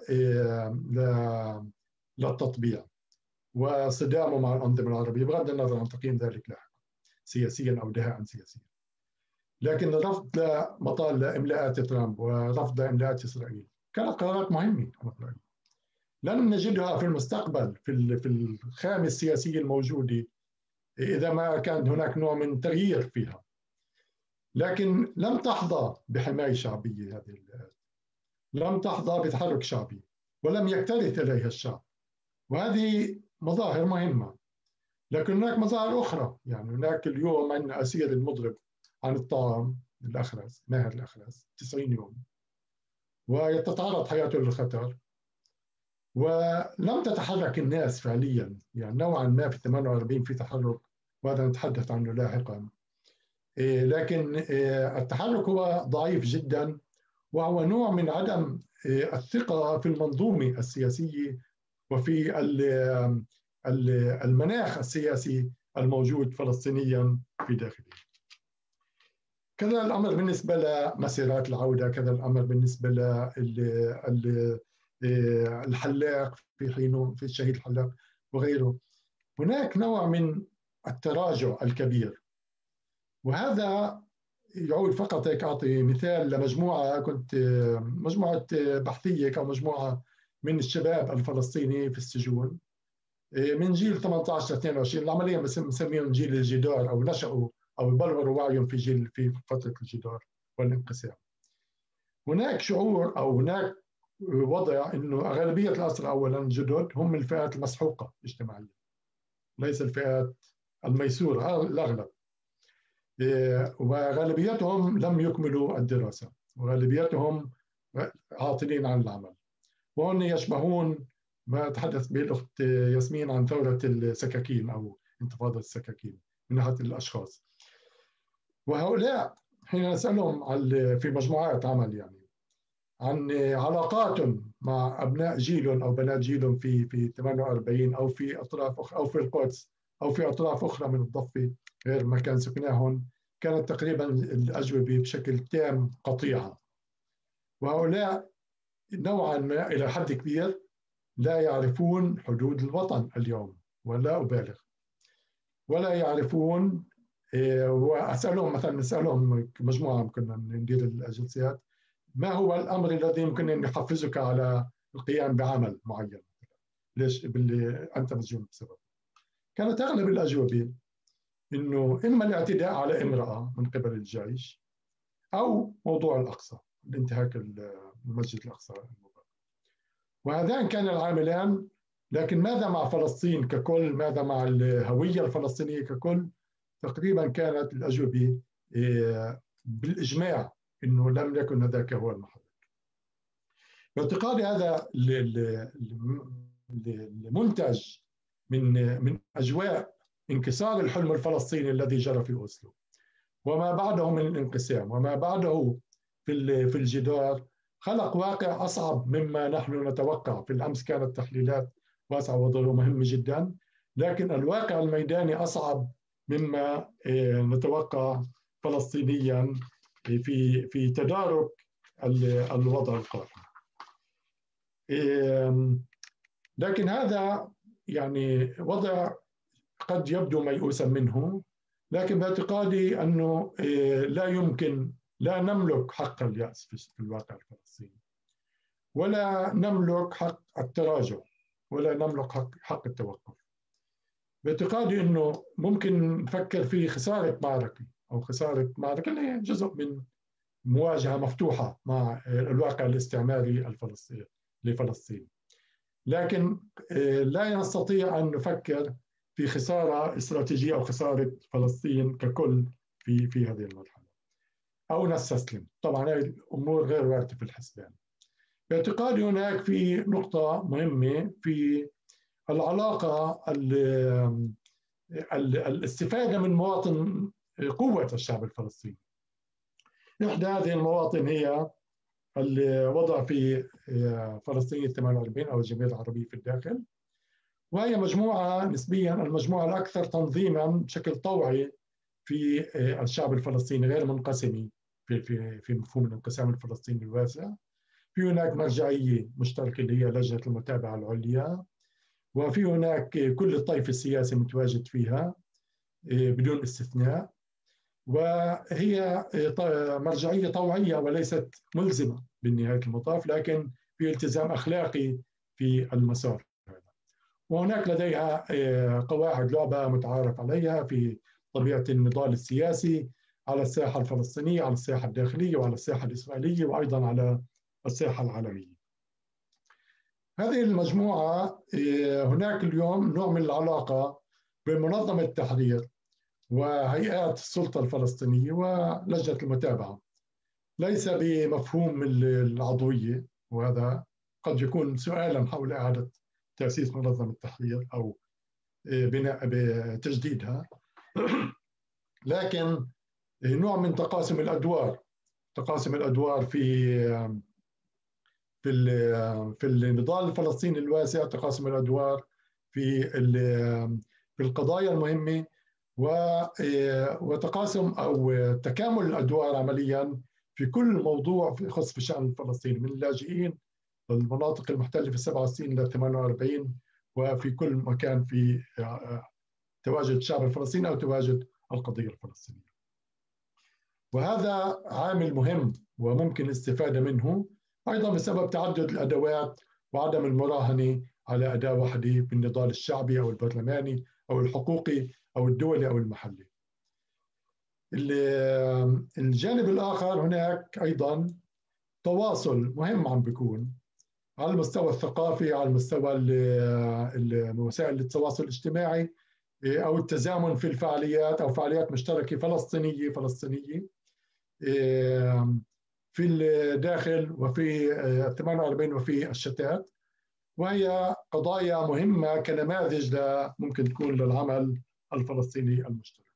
للتطبيع وصدامه مع الأنظمة العربية بغض النظر عن تقييم ذلك لاحقا سياسيا أو دهاء سياسيا. لكن الرفض لمطال إملاءات ترامب ورفض إملاءات إسرائيل كانت قرارات مهمة لن نجدها في المستقبل في في الخامة السياسية الموجودة إذا ما كان هناك نوع من تغيير فيها. لكن لم تحظى بحماية شعبية، هذه الآيات لم تحظى بتحرك شعبي ولم يكترث إليها الشعب، وهذه مظاهر مهمة. لكن هناك مظاهر أخرى، يعني هناك اليوم عندنا أسير المضرب عن الطعام الأخرس ماهر الأخرس تسعين يوم وتتعرض حياته للخطر ولم تتحرك الناس فعليا. يعني نوعا ما في ثمانية وأربعين في تحرك وهذا نتحدث عنه لاحقا، لكن التحرك هو ضعيف جدا وهو نوع من عدم الثقة في المنظومة السياسية وفي المناخ السياسي الموجود فلسطينيا في داخله. كذا الأمر بالنسبة لمسيرات العودة، كذا الأمر بالنسبة للحلاق في حينه في الشهيد الحلاق وغيره. هناك نوع من التراجع الكبير، وهذا يعود فقط هيك أعطي مثال لمجموعة كنت مجموعة بحثية أو مجموعة من الشباب الفلسطيني في السجون من جيل ثمانية عشر اثنين وعشرين، العملية بنسميهم جيل الجدار أو نشأوا أو بلوروا وعيهم في جيل في فترة الجدار والانقسام. هناك شعور أو هناك وضع إنه أغلبية الأسرى أولا جدد هم الفئات المسحوقة اجتماعيا ليس الفئات الميسورة الأغلب، وغالبيتهم لم يكملوا الدراسة وغالبيتهم عاطلين عن العمل، وهم يشبهون ما تحدث به الأخت ياسمين عن ثورة السكاكين أو انتفاضة السكاكين من ناحية الأشخاص. وهؤلاء حين نسألهم في مجموعات عمل يعني عن علاقاتهم مع أبناء جيلهم أو بنات جيلهم في في ثمانية وأربعين أو في أطراف أخرى أو في القدس أو في أطراف أخرى من الضفة غير مكان سكناهم، كانت تقريبا الأجوبة بشكل تام قطيعة. وهؤلاء نوعا ما إلى حد كبير لا يعرفون حدود الوطن اليوم، ولا أبالغ، ولا يعرفون. وأسألهم مثلا نسألهم مجموعة كنا ندير الجلسات ما هو الأمر الذي يمكن أن يحفزك على القيام بعمل معين؟ ليش باللي أنت مسجون بسبب؟ كانت أغلب الأجوبة إنه إما الاعتداء على امرأة من قبل الجيش أو موضوع الأقصى، الانتهاك المسجد الأقصى المبارك. وهذان كان العاملان. لكن ماذا مع فلسطين ككل؟ ماذا مع الهوية الفلسطينية ككل؟ تقريبا كانت الأجوبة بالإجماع إنه لم يكن هذاك هو المحرك. باعتقادي هذا المنتج من من أجواء انكسار الحلم الفلسطيني الذي جرى في أوسلو وما بعده من الانقسام وما بعده في في الجدار، خلق واقع أصعب مما نحن نتوقع. في الأمس كانت تحليلات واسعة وضوء مهمة جدا، لكن الواقع الميداني أصعب مما نتوقع فلسطينيا في في تدارك الوضع القائم. لكن هذا يعني وضع قد يبدو ميؤوسا منه، لكن باعتقادي أنه لا يمكن، لا نملك حق اليأس في الواقع الفلسطيني، ولا نملك حق التراجع، ولا نملك حق, حق التوقف. باعتقادي أنه ممكن نفكر في خسارة معركة أو خسارة معركة اللي هي جزء من مواجهة مفتوحة مع الواقع الاستعماري الفلسطيني لفلسطين، لكن لا نستطيع أن نفكر في خسارة استراتيجية أو خسارة فلسطين ككل في في هذه المرحلة أو نستسلم. طبعا هذه الأمور غير واردة في الحسبان. باعتقادي هناك في نقطة مهمة في العلاقة الاستفادة من مواطن قوة الشعب الفلسطيني. إحدى هذه المواطن هي الوضع في فلسطين ثمانية وأربعين أو الجمهورية العربية في الداخل، وهي مجموعة نسبيا المجموعة الأكثر تنظيما بشكل طوعي في الشعب الفلسطيني، غير منقسمة في في في مفهوم الانقسام الفلسطيني الواسع. في هناك مرجعية مشتركة اللي هي لجنة المتابعة العليا، وفي هناك كل الطيف السياسي متواجد فيها بدون استثناء، وهي مرجعية طوعية وليست ملزمة بالنهاية المطاف، لكن في التزام أخلاقي في المسار هذا. وهناك لديها قواعد لعبة متعارف عليها في طبيعة النضال السياسي على الساحة الفلسطينية، على الساحة الداخلية، وعلى الساحة الإسرائيلية، وأيضا على الساحة العالمية. هذه المجموعة هناك اليوم نوع من العلاقة بين منظمة التحرير وهيئات السلطة الفلسطينية ولجنة المتابعة، ليس بمفهوم العضوية، وهذا قد يكون سؤالا حول إعادة تأسيس منظمة التحرير أو بناء بتجديدها، لكن نوع من تقاسم الأدوار، تقاسم الأدوار في في في النضال الفلسطيني الواسع، تقاسم الأدوار في في القضايا المهمة، وتقاسم أو تكامل الأدوار عمليا في كل موضوع يخص في الشأن الفلسطيني، من اللاجئين للمناطق المحتلة في سبعة وستين إلى ثمانية وأربعين، وفي كل مكان في تواجد الشعب الفلسطيني أو تواجد القضية الفلسطينية. وهذا عامل مهم وممكن الاستفادة منه أيضا بسبب تعدد الأدوات وعدم المراهنة على أداة واحدة بالنضال الشعبي أو البرلماني أو الحقوقي أو الدولي أو المحلي. الجانب الآخر هناك أيضا تواصل مهم عم بيكون على المستوى الثقافي، على المستوى وسائل التواصل الاجتماعي، أو التزامن في الفعاليات أو فعاليات مشتركة فلسطينية فلسطينية في الداخل وفي ثمانية وأربعين وفي الشتات، وهي قضايا مهمة كنماذج ممكن تكون للعمل الفلسطيني المشترك.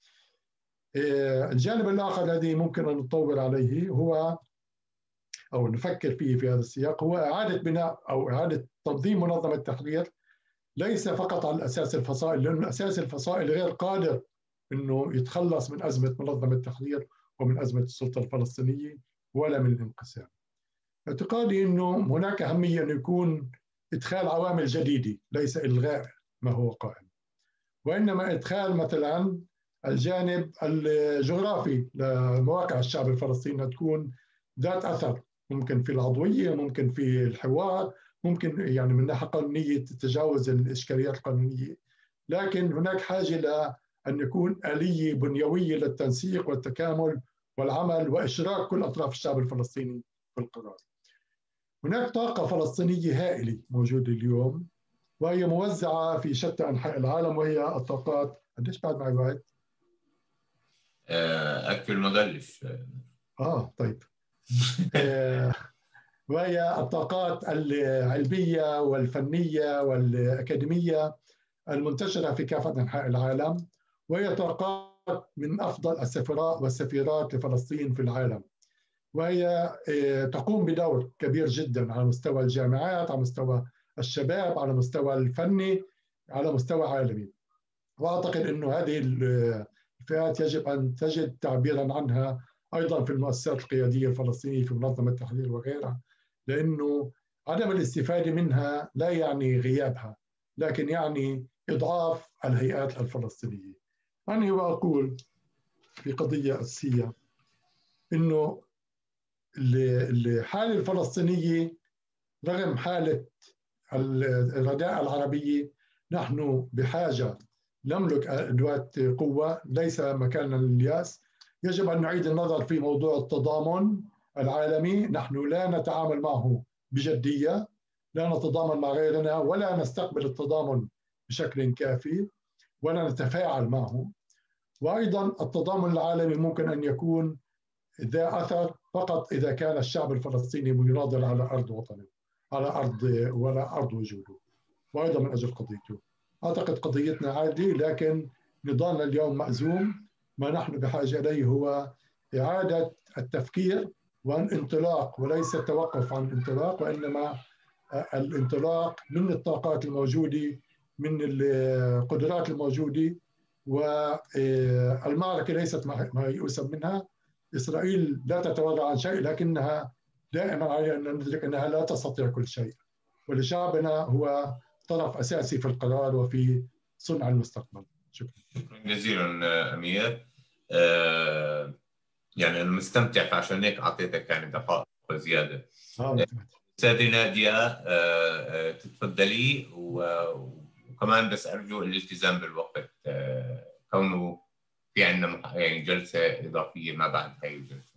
الجانب الآخر الذي ممكن أن نطور عليه هو أو نفكر فيه في هذا السياق هو إعادة بناء أو إعادة تنظيم منظمة التحرير، ليس فقط على الأساس الفصائل، لأن الأساس الفصائل غير قادر أنه يتخلص من أزمة منظمة التحرير ومن أزمة السلطة الفلسطينية ولا من الانقسام. اعتقادي أنه هناك أهمية أن يكون إدخال عوامل جديدة، ليس إلغاء ما هو قائم، وإنما إدخال مثلا الجانب الجغرافي لمواقع الشعب الفلسطيني تكون ذات أثر، ممكن في العضوية، ممكن في الحوار، ممكن يعني من ناحية قانونية تتجاوز الإشكاليات القانونية، لكن هناك حاجة لأن يكون آلية بنيوية للتنسيق والتكامل والعمل وإشراك كل أطراف الشعب الفلسطيني في القرار. هناك طاقة فلسطينية هائلة موجودة اليوم وهي موزعة في شتى أنحاء العالم، وهي الطاقات قديش بعد معي وقت؟ أكفي المدلف. آه طيب. وهي الطاقات العلمية والفنية والأكاديمية المنتشرة في كافة أنحاء العالم، وهي طاقات من أفضل السفراء والسفيرات لفلسطين في العالم، وهي تقوم بدور كبير جدا على مستوى الجامعات، على مستوى الشباب، على مستوى الفني، على مستوى عالمي. وأعتقد أنه هذه الفئات يجب أن تجد تعبيرا عنها أيضا في المؤسسات القيادية الفلسطينية في منظمة التحرير وغيرها، لأنه عدم الاستفادة منها لا يعني غيابها، لكن يعني إضعاف الهيئات الفلسطينية. أنا وأقول في قضية أساسية أنه الحالة الفلسطينية رغم حالة الرداء العربية نحن بحاجة نملك أدوات قوة، ليس مكاننا للياس. يجب أن نعيد النظر في موضوع التضامن العالمي، نحن لا نتعامل معه بجدية، لا نتضامن مع غيرنا ولا نستقبل التضامن بشكل كافي ولا نتفاعل معه. وأيضا التضامن العالمي ممكن أن يكون ذا أثر فقط إذا كان الشعب الفلسطيني يناضل على أرض وطنه، على أرض ولا أرض وجوده، وأيضا من أجل قضيته. أعتقد قضيتنا عادي، لكن نضالنا اليوم مأزوم. ما نحن بحاجة إليه هو إعادة التفكير والانطلاق، وليس التوقف عن الانطلاق، وإنما الانطلاق من الطاقات الموجودة، من القدرات الموجودة. والمعركة ليست ما يؤسف منها. إسرائيل لا تتورع عن شيء، لكنها دائما علينا أن ندرك أنها لا تستطيع كل شيء، ولشعبنا هو طرف أساسي في القرار وفي صنع المستقبل. شكرا. شكرا جزيلا أمير. آه يعني أنا مستمتع، فعشان هيك أعطيتك يعني دقائق وزيادة. أستاذة نادية آه تتفضلي، وكمان بس أرجو الالتزام بالوقت، آه كونه في عندنا يعني جلسة إضافية ما بعد هاي الجلسة.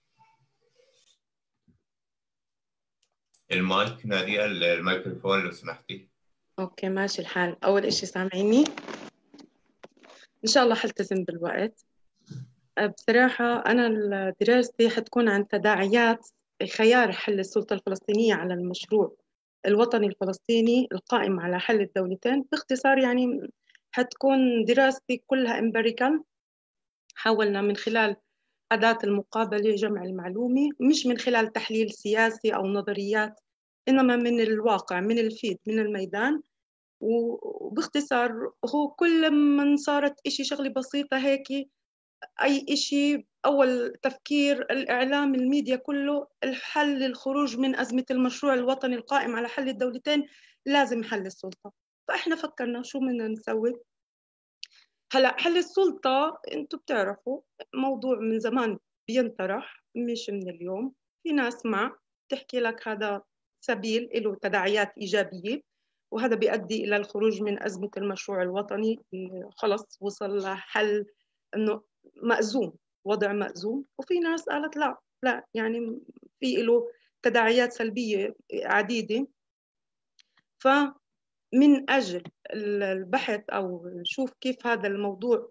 المايك نادية، الميكروفون لو سمحتي. اوكي ماشي الحال. اول اشي سامعيني؟ ان شاء الله حلتزم بالوقت. بصراحة انا دراستي حتكون عن تداعيات خيار حل السلطة الفلسطينية على المشروع الوطني الفلسطيني القائم على حل الدولتين. باختصار يعني حتكون دراستي كلها امبيريكال. حاولنا من خلال أداة المقابلة جمع المعلومة، مش من خلال تحليل سياسي أو نظريات، إنما من الواقع، من الفيد، من الميدان. وباختصار هو كل من صارت إشي شغلة بسيطة هيك، أي إشي أول تفكير الإعلام الميديا كله الحل، الخروج من أزمة المشروع الوطني القائم على حل الدولتين لازم حل السلطة. فإحنا فكرنا شو بدنا نسوي. هلا حل السلطة انتم بتعرفوا موضوع من زمان بينطرح، مش من اليوم. في ناس مع تحكي لك هذا سبيل له تداعيات إيجابية، وهذا بيؤدي إلى الخروج من أزمة المشروع الوطني اللي خلص وصل لحل إنه مأزوم، وضع مأزوم. وفي ناس قالت لا لا يعني في له تداعيات سلبية عديدة. ف من أجل البحث أو نشوف كيف هذا الموضوع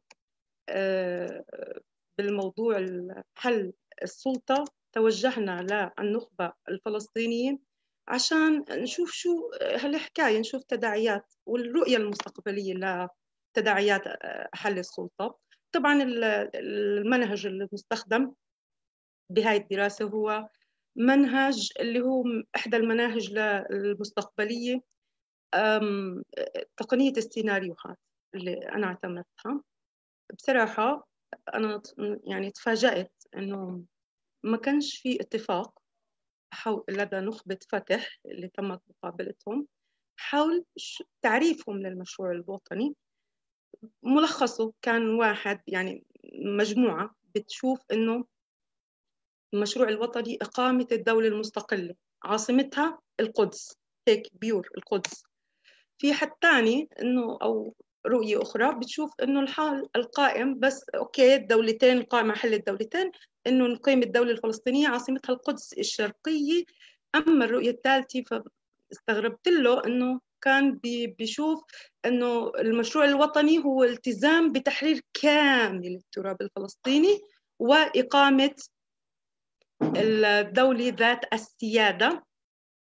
بالموضوع حل السلطة، توجهنا للنخبة الفلسطينية عشان نشوف شو هالحكاية، نشوف تداعيات والرؤية المستقبلية لتداعيات حل السلطة. طبعا المنهج المستخدم بهاي الدراسة هو منهج اللي هو إحدى المناهج المستقبلية، تقنية السيناريوهات اللي أنا اعتمدتها. بصراحة أنا يعني تفاجأت إنه ما كانش في اتفاق حول لدى نخبة فتح اللي تمت مقابلتهم حول تعريفهم للمشروع الوطني. ملخصه كان واحد، يعني مجموعة بتشوف إنه المشروع الوطني إقامة الدولة المستقلة عاصمتها القدس، هيك بيور القدس. في حد تاني إنه أو رؤية أخرى بتشوف إنه الحال القائم بس أوكي الدولتين القائمة حل الدولتين، إنه نقيم الدولة الفلسطينية عاصمتها القدس الشرقية. أما الرؤية الثالثة فاستغربت له إنه كان بيشوف إنه المشروع الوطني هو التزام بتحرير كامل التراب الفلسطيني وإقامة الدولة ذات السيادة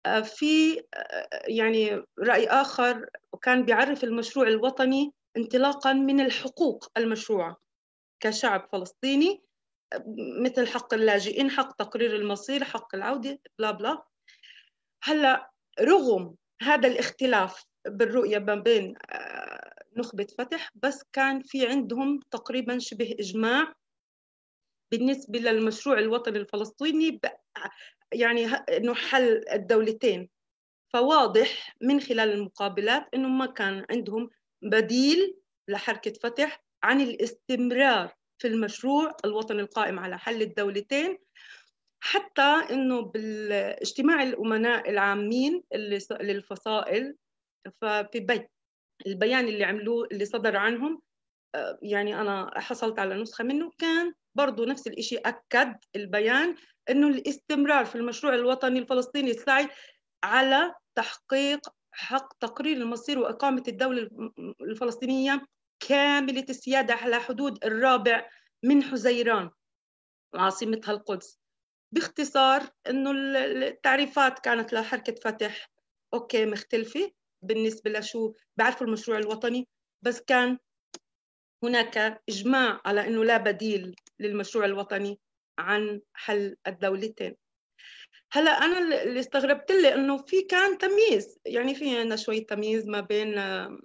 في يعني رأي آخر وكان بيعرف المشروع الوطني انطلاقاً من الحقوق المشروعة كشعب فلسطيني، مثل حق اللاجئين، حق تقرير المصير، حق العودة، بلا بلا. هلا رغم هذا الاختلاف بالرؤية ما بين نخبة فتح، بس كان في عندهم تقريباً شبه إجماع بالنسبة للمشروع الوطني الفلسطيني، يعني إنه حل الدولتين. فواضح من خلال المقابلات إنه ما كان عندهم بديل لحركة فتح عن الاستمرار في المشروع الوطني القائم على حل الدولتين، حتى إنه بالاجتماع الأمناء العامين اللي للفصائل، ففي بيت البيان اللي عملوه اللي صدر عنهم، يعني أنا حصلت على نسخة منه، كان برضو نفس الإشي. أكد البيان إنه الاستمرار في المشروع الوطني الفلسطيني السعي على تحقيق حق تقرير المصير وإقامة الدولة الفلسطينية كاملة السيادة على حدود الرابع من حزيران عاصمتها القدس. باختصار إنه التعريفات كانت لحركة فتح أوكي مختلفة بالنسبة لشو بعرفوا المشروع الوطني، بس كان هناك إجماع على إنه لا بديل للمشروع الوطني عن حل الدولتين. هلا أنا اللي استغربت لي إنه في كان تمييز، يعني في عندنا شوية تمييز ما بين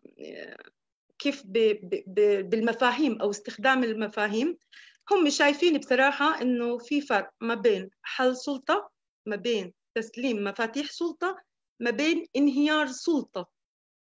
كيف بالمفاهيم أو استخدام المفاهيم. هم شايفين بصراحة إنه في فرق ما بين حل سلطة، ما بين تسليم مفاتيح سلطة، ما بين انهيار سلطة.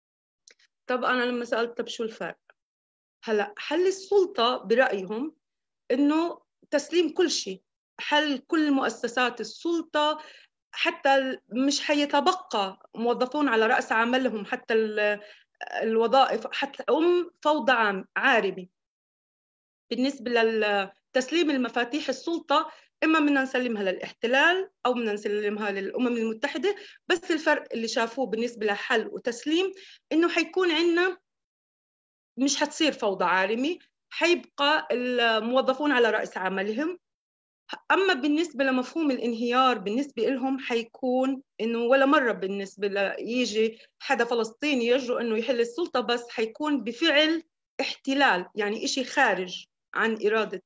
طب أنا لما سألت طب شو الفرق؟ هلا حل السلطة برأيهم إنه تسليم كل شيء، حل كل مؤسسات السلطة، حتى مش حيتبقى موظفون على رأس عملهم، حتى الوظائف، حتى أم فوضى عام عارمي. بالنسبة لتسليم المفاتيح السلطة، إما بدنا نسلمها للاحتلال أو بدنا نسلمها للأمم المتحدة، بس الفرق اللي شافوه بالنسبة لحل وتسليم إنه حيكون عندنا مش حتصير فوضى عارمي، حيبقى الموظفون على رأس عملهم. أما بالنسبة لمفهوم الانهيار بالنسبة لهم حيكون إنه ولا مرة بالنسبة ليجي حدا فلسطيني يجرؤ إنه يحل السلطة، بس حيكون بفعل احتلال، يعني إشي خارج عن إرادة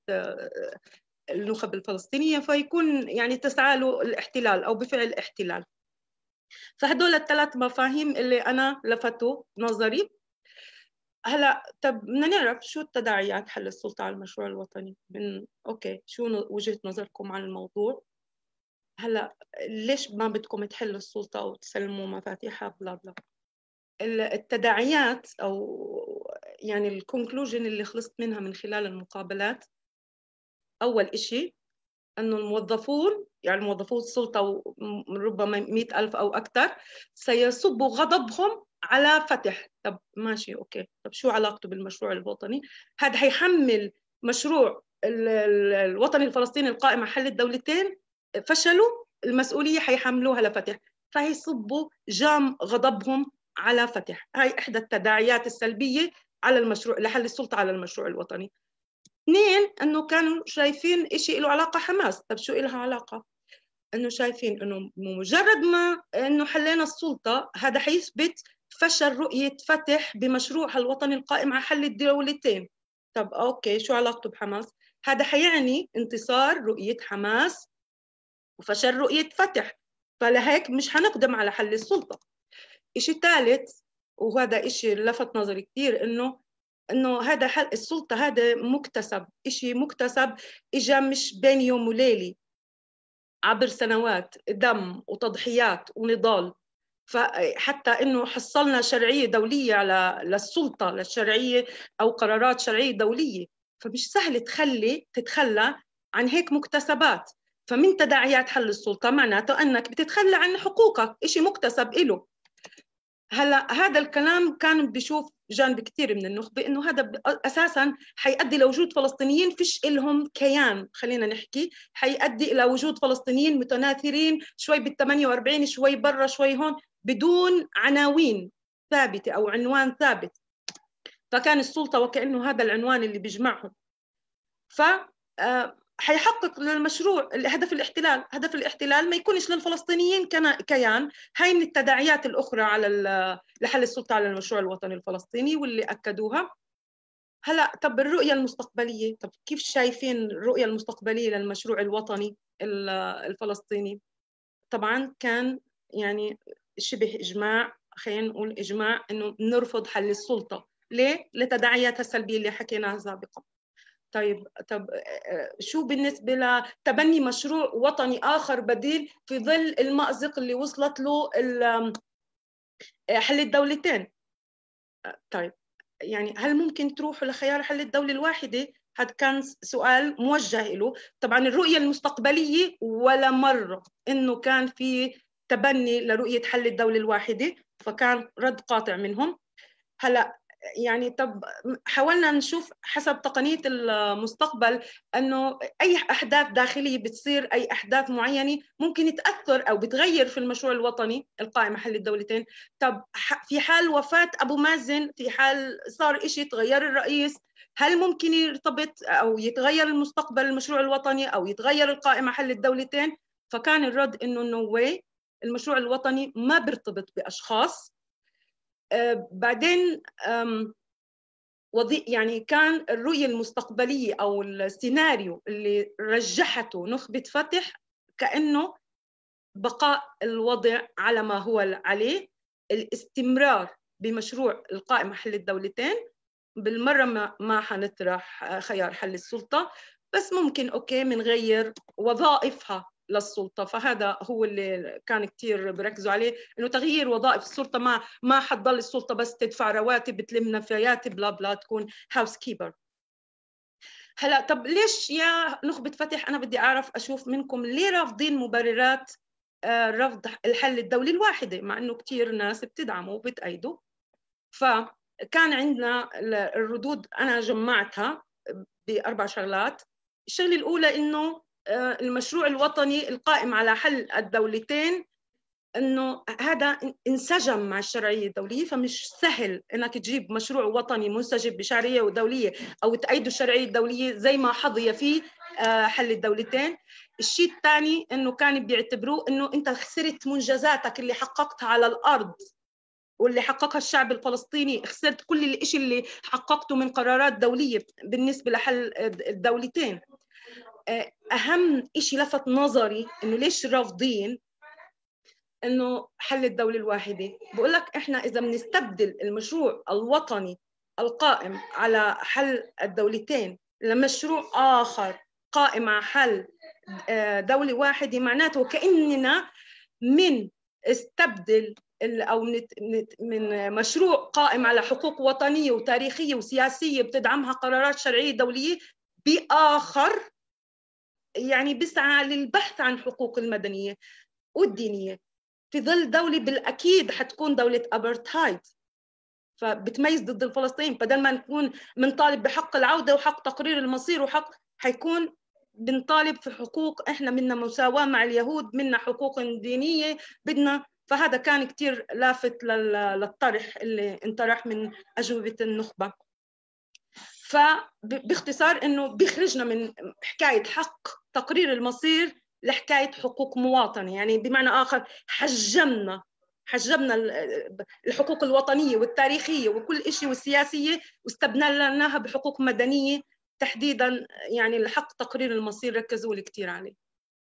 النخب الفلسطينية، فيكون يعني تسعى له الاحتلال أو بفعل احتلال. فهدول الثلاث مفاهيم اللي أنا لفتوا نظري. هلا طب بدنا نعرف شو التداعيات حل السلطة على المشروع الوطني. من اوكي شو وجهة نظركم عن الموضوع؟ هلا ليش ما بدكم تحلوا السلطة او تسلموا مفاتيحها بلا بلا؟ التداعيات او يعني الكونكلوجن اللي خلصت منها من خلال المقابلات، اول إشي انه الموظفون، يعني موظفو السلطة ربما مئة ألف او اكثر، سيصبوا غضبهم على فتح. طب ماشي اوكي، طب شو علاقته بالمشروع الوطني؟ هذا حيحمل مشروع الوطني الفلسطيني القائم على حل الدولتين، فشلوا المسؤولية حيحملوها لفتح، فهيصبوا جام غضبهم على فتح. هاي احدى التداعيات السلبية على المشروع لحل السلطة على المشروع الوطني. اثنين، انه كانوا شايفين إشي له علاقة حماس. طب شو إلها علاقة؟ انه شايفين انه مجرد ما انه حلينا السلطة هذا حيثبت فشل رؤية فتح بمشروعها الوطني القائم على حل الدولتين. طب اوكي شو علاقته بحماس؟ هذا حيعني انتصار رؤية حماس وفشل رؤية فتح، فلهيك مش حنقدم على حل السلطة. إشي ثالث، وهذا إشي لفت نظري كثير، انه انه هذا حل السلطة هذا مكتسب، إشي مكتسب اجى مش بين يوم وليلة، عبر سنوات دم وتضحيات ونضال. فحتى انه حصلنا شرعيه دوليه على للسلطه للشرعيه او قرارات شرعيه دوليه، فمش سهل تخلي تتخلى عن هيك مكتسبات. فمن تداعيات حل السلطه معناته انك بتتخلى عن حقوقك، إشي مكتسب إله. هلا هذا الكلام كان بيشوف جانب كثير من النخبه انه هذا اساسا حيؤدي لوجود فلسطينيين فيش إلهم كيان، خلينا نحكي حيؤدي الى وجود فلسطينيين متناثرين، شوي بالثمانية وأربعين شوي برا شوي هون، بدون عناوين ثابته او عنوان ثابت. فكان السلطه وكانه هذا العنوان اللي بيجمعهم. ف حيحقق للمشروع هدف الاحتلال. هدف الاحتلال ما يكونش للفلسطينيين كيان. هاي من التداعيات الأخرى على لحل السلطة على المشروع الوطني الفلسطيني واللي أكدوها. هلا طب الرؤية المستقبلية، طب كيف شايفين الرؤية المستقبلية للمشروع الوطني الفلسطيني؟ طبعا كان يعني شبه إجماع، خلينا نقول إجماع إنه نرفض حل السلطة. ليه؟ لتداعياتها السلبية اللي حكيناها سابقا. طيب طب شو بالنسبة لتبني مشروع وطني آخر بديل في ظل المأزق اللي وصلت له حل الدولتين؟ طيب يعني هل ممكن تروحوا لخيار حل الدولة الواحدة؟ هذا كان سؤال موجه له. طبعا الرؤية المستقبلية ولا مرة إنه كان في تبني لرؤية حل الدولة الواحدة، فكان رد قاطع منهم. هلا يعني طب حاولنا نشوف حسب تقنية المستقبل أنه أي أحداث داخلية بتصير، أي أحداث معينة ممكن تأثر أو بتغير في المشروع الوطني القائم حل الدولتين. طب في حال وفاة أبو مازن، في حال صار إشي تغير الرئيس، هل ممكن يرتبط أو يتغير المستقبل المشروع الوطني أو يتغير القائم حل الدولتين؟ فكان الرد إنه نو واي، المشروع الوطني ما بيرتبط بأشخاص. آه بعدين وضي يعني كان الرؤية المستقبلية أو السيناريو اللي رجحته نخبة فتح كأنه بقاء الوضع على ما هو عليه، الاستمرار بمشروع القائم حل الدولتين. بالمرة ما, ما حنطرح خيار حل السلطة، بس ممكن أوكي منغير وظائفها للسلطة. فهذا هو اللي كان كتير بركزوا عليه، إنه تغيير وظائف السلطة. ما ما حتضل السلطة بس تدفع رواتب، تلم نفايات، بلا بلا، تكون هاوس كيبر. هلا طب ليش يا نخبة فتح، أنا بدي أعرف أشوف منكم ليه رافضين مبررات رفض الحل الدولي الواحدة مع إنه كتير ناس بتدعمه وبتأيده؟ فكان عندنا الردود أنا جمعتها بأربع شغلات. الشغلة الأولى إنه المشروع الوطني القائم على حل الدولتين إنه هذا انسجم مع الشرعية الدولية، فمش سهل إنك تجيب مشروع وطني منسجم بشرعية ودولية أو تأيده الشرعية الدولية زي ما حظي فيه حل الدولتين. الشيء الثاني إنه كان بيعتبروه إنه أنت خسرت منجزاتك اللي حققتها على الأرض واللي حققها الشعب الفلسطيني، خسرت كل الإشي اللي حققته من قرارات دولية بالنسبة لحل الدولتين. أهم إشي لفت نظري إنه ليش رافضين إنه حل الدولة الواحدة. بقول لك إحنا إذا بنستبدل المشروع الوطني القائم على حل الدولتين لمشروع آخر قائم على حل دولة واحدة، معناته كأننا من استبدل أو من مشروع قائم على حقوق وطنية وتاريخية وسياسية بتدعمها قرارات شرعية دولية بآخر يعني بيسعى للبحث عن حقوق المدنية والدينية في ظل دولة بالأكيد حتكون دولة أبرتهايد، فبتميز ضد الفلسطينيين. بدل ما نكون بنطالب بحق العودة وحق تقرير المصير وحق، حيكون بنطالب في حقوق. إحنا منا مساواة مع اليهود، منا حقوق دينية، بدنا. فهذا كان كتير لافت للطرح اللي انطرح من أجوبة النخبة. فباختصار إنه بيخرجنا من حكاية حق تقرير المصير لحكاية حقوق مواطنة، يعني بمعنى آخر حجمنا حجمنا الحقوق الوطنية والتاريخية وكل إشي والسياسية واستبدلناها بحقوق مدنية تحديدا. يعني الحق تقرير المصير ركزوا لي كتير عليه.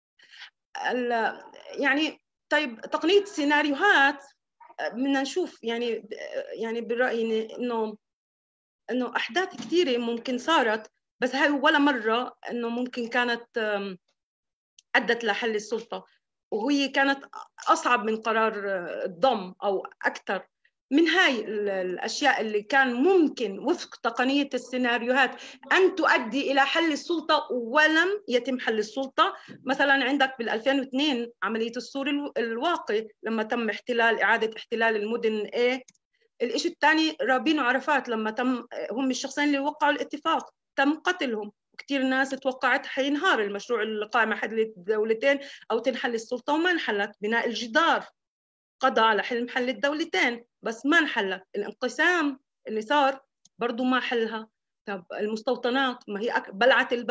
يعني طيب تقنية السيناريوهات بدنا نشوف يعني يعني برأيي إنه إنه أحداث كثيرة ممكن صارت، بس هاي ولا مرة إنه ممكن كانت أدت لحل السلطة، وهي كانت أصعب من قرار الضم أو أكثر من هاي الأشياء اللي كان ممكن وفق تقنية السيناريوهات أن تؤدي إلى حل السلطة ولم يتم حل السلطة. مثلا عندك بال2002 عملية السور الواقي لما تم احتلال إعادة احتلال المدن A. الإشي الثاني رابين وعرفات لما تم، هم الشخصين اللي وقعوا الاتفاق تم قتلهم، وكثير ناس توقعت حينهار المشروع القائم حل الدولتين أو تنحل السلطة وما انحلت. بناء الجدار قضى على حلم حل الدولتين بس ما انحلت. الانقسام اللي صار برضو ما حلها. طب المستوطنات ما هي بلعت البلد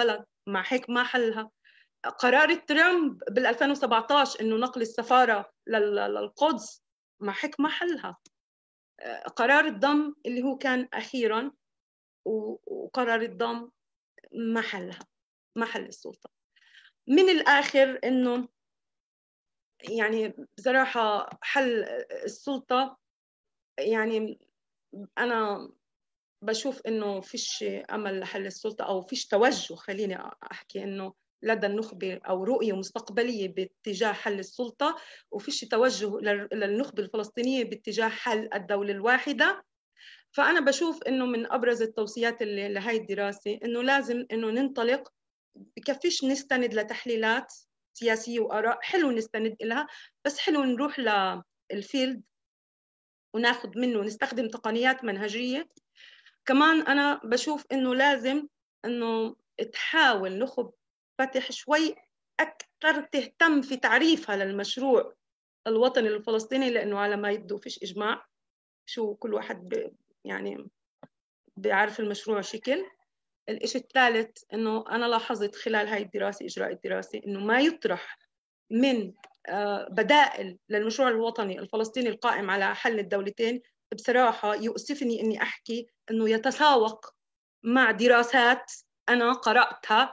مع هيك ما حلها. قرار ترامب بال ألفين وسبعطعش إنه نقل السفارة للقدس مع هيك ما حلها. قرار الضم اللي هو كان أخيراً وقرار الضم ما حلها، ما حل السلطة. من الآخر إنه يعني بصراحة حل السلطة، يعني أنا بشوف إنه فيش أمل لحل السلطة أو فيش توجه، خليني أحكي إنه لدى النخبة أو رؤية مستقبلية باتجاه حل السلطة، وفيش توجه للنخبة الفلسطينية باتجاه حل الدولة الواحدة. فأنا بشوف إنه من أبرز التوصيات اللي لهي الدراسة إنه لازم إنه ننطلق، بكفيش نستند لتحليلات سياسية وآراء، حلو نستند إلها بس حلو نروح للفيلد وناخد منه، نستخدم تقنيات منهجية. كمان أنا بشوف إنه لازم إنه تحاول نخب فتح شوي أكثر تهتم في تعريفها للمشروع الوطني الفلسطيني، لأنه على ما يبدو فيش إجماع، شو كل واحد ب يعني بيعرف المشروع شكل. الإشي الثالث إنه أنا لاحظت خلال هاي الدراسة، إجراء الدراسة، إنه ما يطرح من بدائل للمشروع الوطني الفلسطيني القائم على حل الدولتين بصراحة يؤسفني إني أحكي إنه يتساوق مع دراسات أنا قرأتها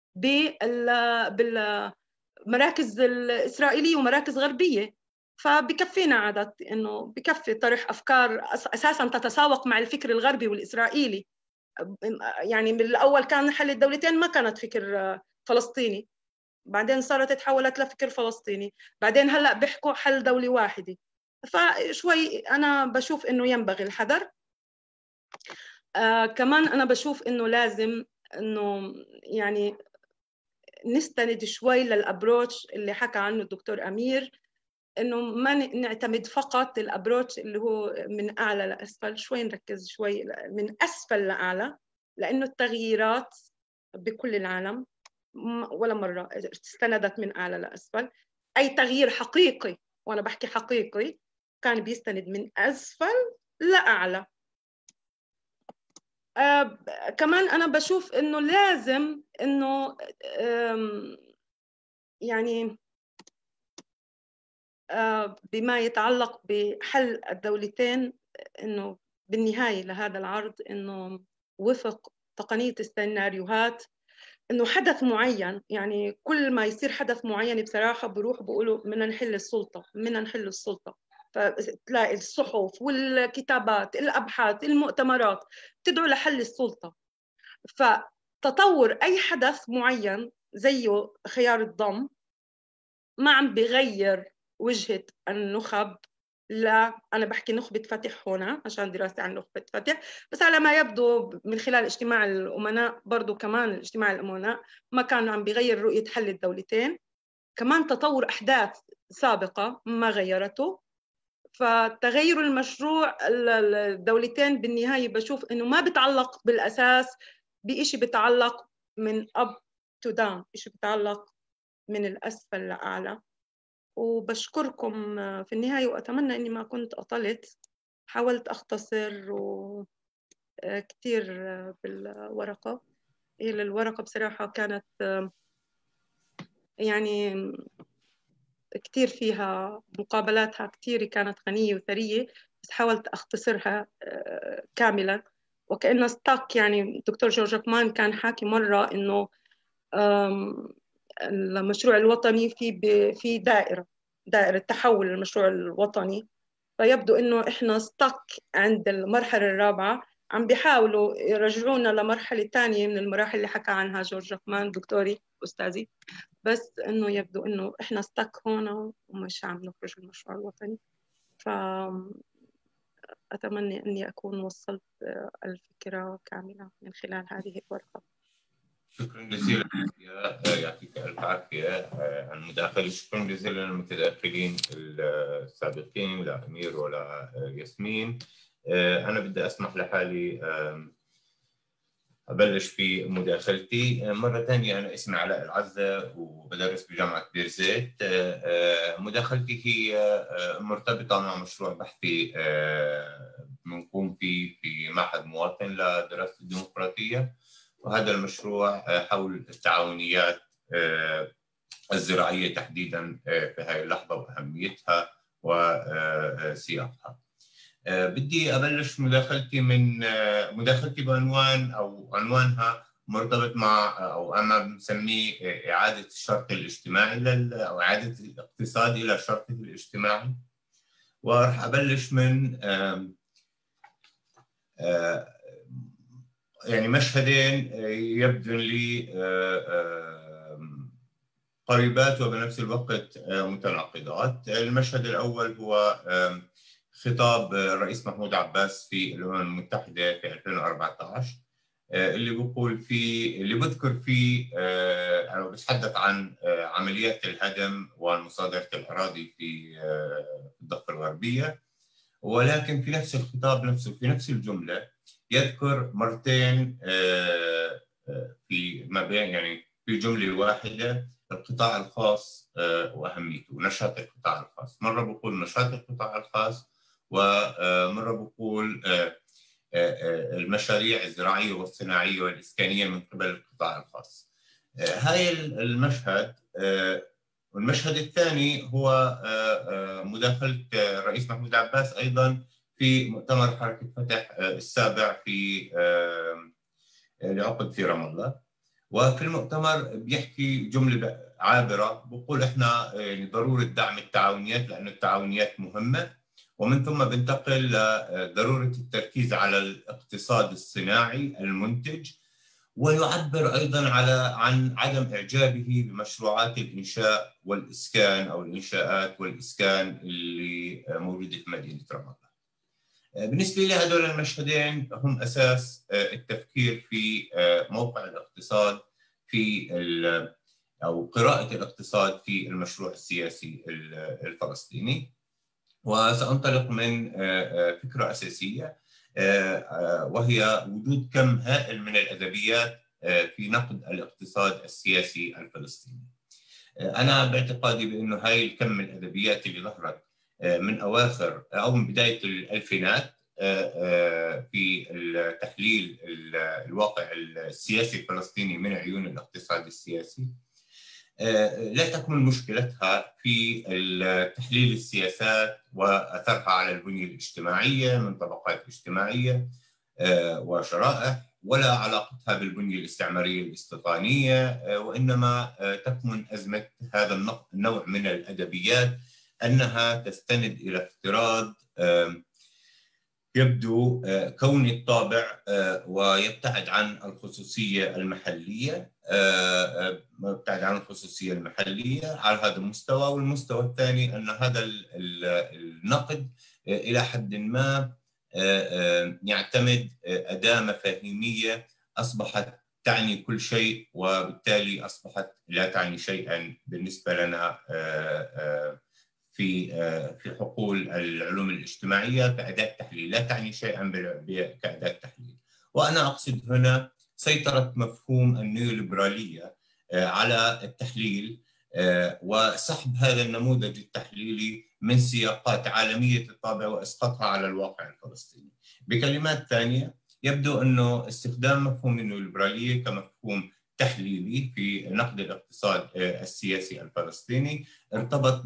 بالمراكز الإسرائيلية ومراكز غربية. فبكفينا عادة إنه بكفي طرح أفكار أساساً تتساوق مع الفكر الغربي والإسرائيلي. يعني من الأول كان حل الدولتين ما كانت فكر فلسطيني، بعدين صارت تحولت لفكر فلسطيني، بعدين هلأ بيحكوا حل دولة واحدة. فشوي أنا بشوف إنه ينبغي الحذر. آه كمان أنا بشوف إنه لازم إنه يعني نستند شوي للأبروتش اللي حكى عنه الدكتور أمير، إنه ما نعتمد فقط الأبروتش اللي هو من أعلى لأسفل، شوي نركز شوي من أسفل لأعلى، لأنه التغييرات بكل العالم ولا مرة استندت من أعلى لأسفل. أي تغيير حقيقي، وأنا بحكي حقيقي، كان بيستند من أسفل لأعلى. آه كمان أنا بشوف إنه لازم إنه يعني آه بما يتعلق بحل الدولتين، إنه بالنهاية لهذا العرض إنه وفق تقنية السيناريوهات، إنه حدث معين، يعني كل ما يصير حدث معين بصراحة بروح بقولوا بدنا نحل السلطة، بدنا نحل السلطة. فتلاقي الصحف والكتابات، الأبحاث، المؤتمرات تدعو لحل السلطة. فتطور أي حدث معين زيه خيار الضم ما عم بغير وجهة النخب. لا، أنا بحكي نخبة فتح هنا عشان دراستي عن نخبة فتح، بس على ما يبدو من خلال اجتماع الأمناء، برضو كمان اجتماع الأمناء ما كان عم بغير رؤية حل الدولتين. كمان تطور أحداث سابقة ما غيرته. فتغير المشروع الدولتين بالنهاية بشوف إنه ما بتعلق بالأساس بإشي بتعلق من up to down، إشي بتعلق من الأسفل لأعلى. وبشكركم في النهاية، وأتمنى أني ما كنت أطلت، حاولت أختصر وكتير بالورقة. هي الورقة بصراحة كانت يعني كتير فيها مقابلاتها، كتير كانت غنية وثرية، بس حاولت أختصرها كاملا وكأنها ستاك. يعني الدكتور جورج أكمان كان حاكي مرة إنه المشروع الوطني في في دائرة دائرة تحول المشروع الوطني، فيبدو إنه إحنا ستاك عند المرحلة الرابعة، عم بيحاولوا يرجعونا لمرحلة ثانية من المراحل اللي حكى عنها جورج أكمان دكتوري أستاذي، بس إنه يبدو إنه إحنا ستاك هون ومش عم نخرج المشروع الوطني. فأتمنى أني أكون وصلت الفكرة كاملة من خلال هذه الورقة. شكرا جزيلا يعطيك الف عافيه على المداخله. شكرا جزيلا للمتداخلين السابقين، لا امير ولا ياسمين. انا بدي اسمح لحالي ابلش في مداخلتي مره ثانيه. انا اسمي علاء العزة وبدرس بجامعه بير زيت. مداخلتي هي مرتبطه مع مشروع بحثي بنقوم فيه في معهد مواطن لدراسه الديمقراطيه، وهذا المشروع حول التعاونيات الزراعية تحديدا في هذه اللحظة وأهميتها وسياقها. بدي أبلش مداخلتي من مداخلتي بعنوان أو عنوانها مرتبط مع أو أنا بنسميه إعادة الشرط الاجتماعي أو إعادة الاقتصاد إلى شرطه الاجتماعي. وراح أبلش من يعني مشهدين يبدو لي قريبات وبنفس الوقت متناقضات. المشهد الأول هو خطاب الرئيس محمود عباس في الأمم المتحدة في ألفين وأربعة عشر اللي بيقول فيه اللي بذكر فيه أنا بتحدث عن عمليات الهدم ومصادرة الأراضي في الضفة الغربية، ولكن في نفس الخطاب نفسه في نفس الجملة يذكر مرتين في ما بين يعني في جملة واحدة القطاع الخاص وأهميته ونشاط القطاع الخاص. مرة بقول نشاط القطاع الخاص ومرة بقول المشاريع الزراعية والصناعية والإسكانية من قبل القطاع الخاص. هاي المشهد. والمشهد الثاني هو مداخلة الرئيس محمود عباس أيضا في مؤتمر حركة فتح السابع في العقد في رام الله. وفي المؤتمر بيحكي جملة عابرة بقول إحنا يعني ضرورة دعم التعاونيات لأن التعاونيات مهمة، ومن ثم بنتقل لضرورة التركيز على الاقتصاد الصناعي المنتج، ويعبر أيضاً على عن عدم إعجابه بمشروعات الإنشاء والإسكان أو الإنشاءات والإسكان اللي موجودة في مدينة رام الله. بالنسبة لي هذول المشهدين هم أساس التفكير في موقع الاقتصاد في أو قراءة الاقتصاد في المشروع السياسي الفلسطيني. وسأنطلق من فكرة أساسية وهي وجود كم هائل من الأدبيات في نقد الاقتصاد السياسي الفلسطيني. أنا باعتقادي بأنه هاي الكم من الأدبيات اللي ظهرت من أواخر أو من بداية الألفينات في التحليل الواقع السياسي الفلسطيني من عيون الاقتصاد السياسي لا تكمن مشكلتها في تحليل السياسات وأثرها على البنية الاجتماعية من طبقات اجتماعية وشرائح، ولا علاقتها بالبنية الاستعمارية الاستيطانية، وإنما تكمن أزمة هذا النوع من الأدبيات أنها تستند إلى افتراض يبدو كوني الطابع ويبتعد عن الخصوصية المحلية يبتعد عن الخصوصية المحلية على هذا المستوى. والمستوى الثاني أن هذا النقد إلى حد ما يعتمد أداة مفاهيمية أصبحت تعني كل شيء، وبالتالي أصبحت لا تعني شيئا بالنسبة لنا في في حقول العلوم الاجتماعية كأداة تحليل، لا تعني شيئا كأداة تحليل. وأنا أقصد هنا سيطرة مفهوم النيوليبرالية على التحليل وسحب هذا النموذج التحليلي من سياقات عالمية الطابع وإسقاطها على الواقع الفلسطيني. بكلمات ثانية يبدو أنه استخدام مفهوم النيوليبرالية كمفهوم تحليلي في نقد الاقتصاد السياسي الفلسطيني ارتبط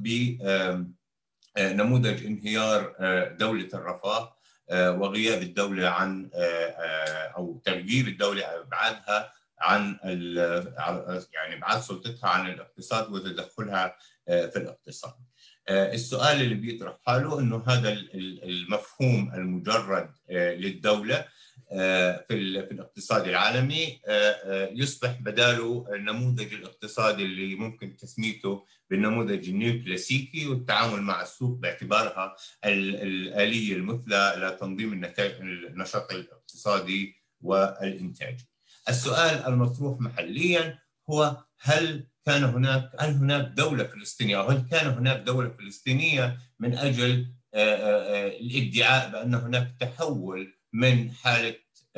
بنموذج انهيار دولة الرفاه وغياب الدولة عن أو تغيير الدولة إبعادها عن يعني إبعاد سلطتها عن الاقتصاد وتدخلها في الاقتصاد. السؤال اللي بيطرح حاله إنه هذا المفهوم المجرد للدولة في في الاقتصاد العالمي يصبح بداله النموذج الاقتصادي اللي ممكن تسميته بالنموذج النيوكلاسيكي والتعامل مع السوق باعتبارها الآلية المثلى لتنظيم النشاط الاقتصادي والإنتاج. السؤال المطروح محليا هو هل كان هناك هل هناك دولة فلسطينية أو هل كان هناك دولة فلسطينية من أجل الادعاء بأن هناك تحول من حالة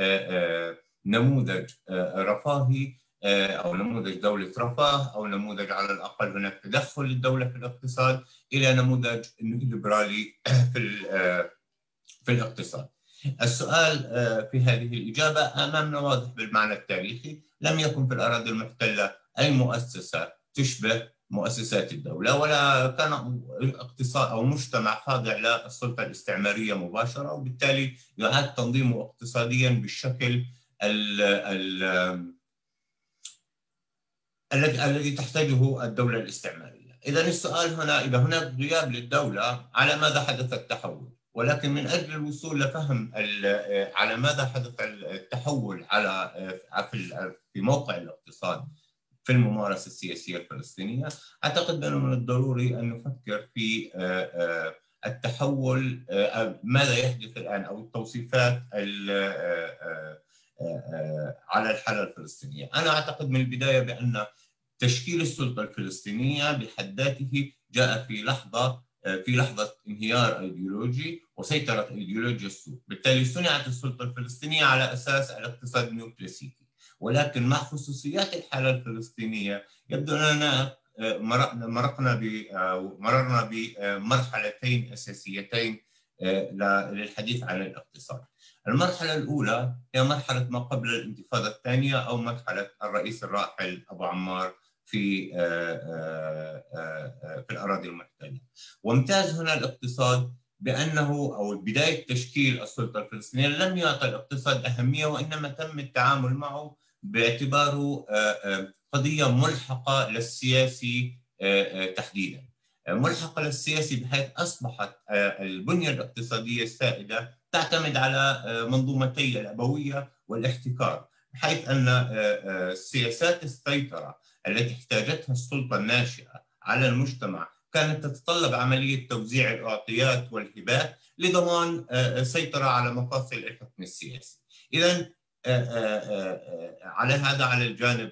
نموذج رفاهي أو نموذج دولة رفاه أو نموذج على الأقل هناك تدخل للدولة في الاقتصاد إلى نموذج ليبرالي في في الاقتصاد. السؤال في هذه الإجابة أمامنا واضح بالمعنى التاريخي. لم يكن في الأراضي المحتلة أي مؤسسة تشبه مؤسسات الدولة، ولا كان اقتصاد أو مجتمع خاضع للسلطة الاستعمارية مباشرة، وبالتالي يعاد تنظيمه اقتصاديا بالشكل الذي تحتاجه الدولة الاستعمارية. إذا السؤال هنا، إذا هناك غياب للدولة، على ماذا حدث التحول؟ ولكن من أجل الوصول لفهم على ماذا حدث التحول على في موقع الاقتصاد في الممارسة السياسية الفلسطينية، أعتقد أنه من الضروري أن نفكر في التحول، ماذا يحدث الآن، أو التوصيفات على الحالة الفلسطينية. أنا أعتقد من البداية بأن تشكيل السلطة الفلسطينية بحد ذاته جاء في لحظة في لحظة انهيار أيديولوجي وسيطرة أيديولوجيا السوق. بالتالي صنعت السلطة الفلسطينية على أساس الاقتصاد النيوكلاسيكي، ولكن مع خصوصيات الحالة الفلسطينية يبدو أننا مرقنا مررنا بمرحلتين أساسيتين للحديث عن الاقتصاد. المرحلة الأولى هي مرحلة ما قبل الانتفاضة الثانية، أو مرحلة الرئيس الراحل أبو عمار في في الأراضي المحتلة. وامتاز هنا الاقتصاد بأنه، أو بداية تشكيل السلطة الفلسطينية، لم يعطى الاقتصاد أهمية، وإنما تم التعامل معه باعتباره قضية ملحقة للسياسي تحديدا. ملحقة للسياسي بحيث أصبحت البنية الاقتصادية السائدة تعتمد على منظومتي الأبوية والاحتكار، بحيث أن سياسات السيطرة التي احتاجتها السلطة الناشئة على المجتمع كانت تتطلب عملية توزيع الأعطيات والهبات لضمان السيطرة على مفاصل الحكم السياسي. إذن على هذا، على الجانب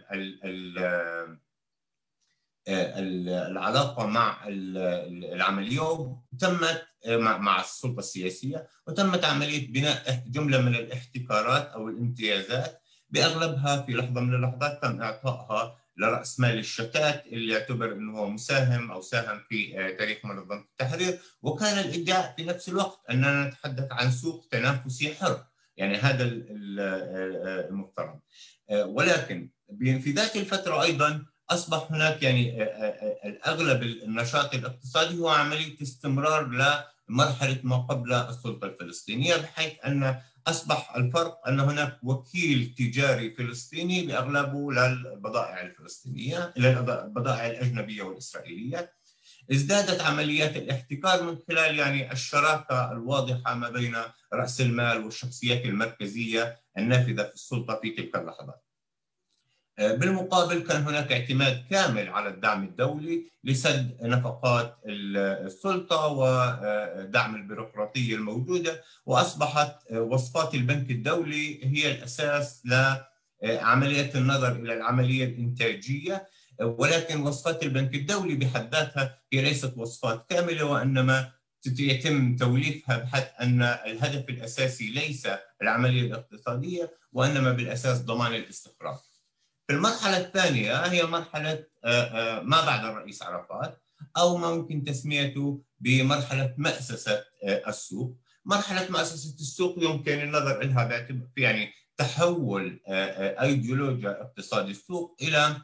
العلاقة مع العملية تمت مع السلطة السياسية، وتمت عملية بناء جملة من الاحتكارات أو الامتيازات، بأغلبها في لحظة من اللحظات تم إعطائها لرأس مال الشتات اللي يعتبر أنه هو مساهم أو ساهم في تاريخ منظمة التحرير. وكان الإدعاء في نفس الوقت أننا نتحدث عن سوق تنافسي حر، يعني هذا المفترض. ولكن في ذاك الفترة أيضا أصبح هناك يعني الأغلب النشاط الاقتصادي هو عملية استمرار لمرحلة ما قبل السلطة الفلسطينية، بحيث أن أصبح الفرق أن هناك وكيل تجاري فلسطيني بأغلبه للبضائع الفلسطينية، للبضائع الأجنبية والإسرائيلية. ازدادت عمليات الاحتكار من خلال يعني الشراكة الواضحة ما بين رأس المال والشخصيات المركزية النافذة في السلطة في تلك اللحظات. بالمقابل كان هناك اعتماد كامل على الدعم الدولي لسد نفقات السلطة ودعم البيروقراطية الموجودة، وأصبحت وصفات البنك الدولي هي الأساس لعملية النظر إلى العملية الإنتاجية. ولكن وصفات البنك الدولي بحد ذاتها هي ليست وصفات كاملة، وإنما يتم توليفها بحيث أن الهدف الأساسي ليس العملية الاقتصادية، وإنما بالأساس ضمان الاستقرار. في المرحلة الثانية هي مرحلة ما بعد الرئيس عرفات، أو ما ممكن تسميته بمرحلة مأسسة السوق. مرحلة مأسسة السوق يمكن النظر لها باعتبار يعني تحول أيديولوجيا اقتصاد السوق إلى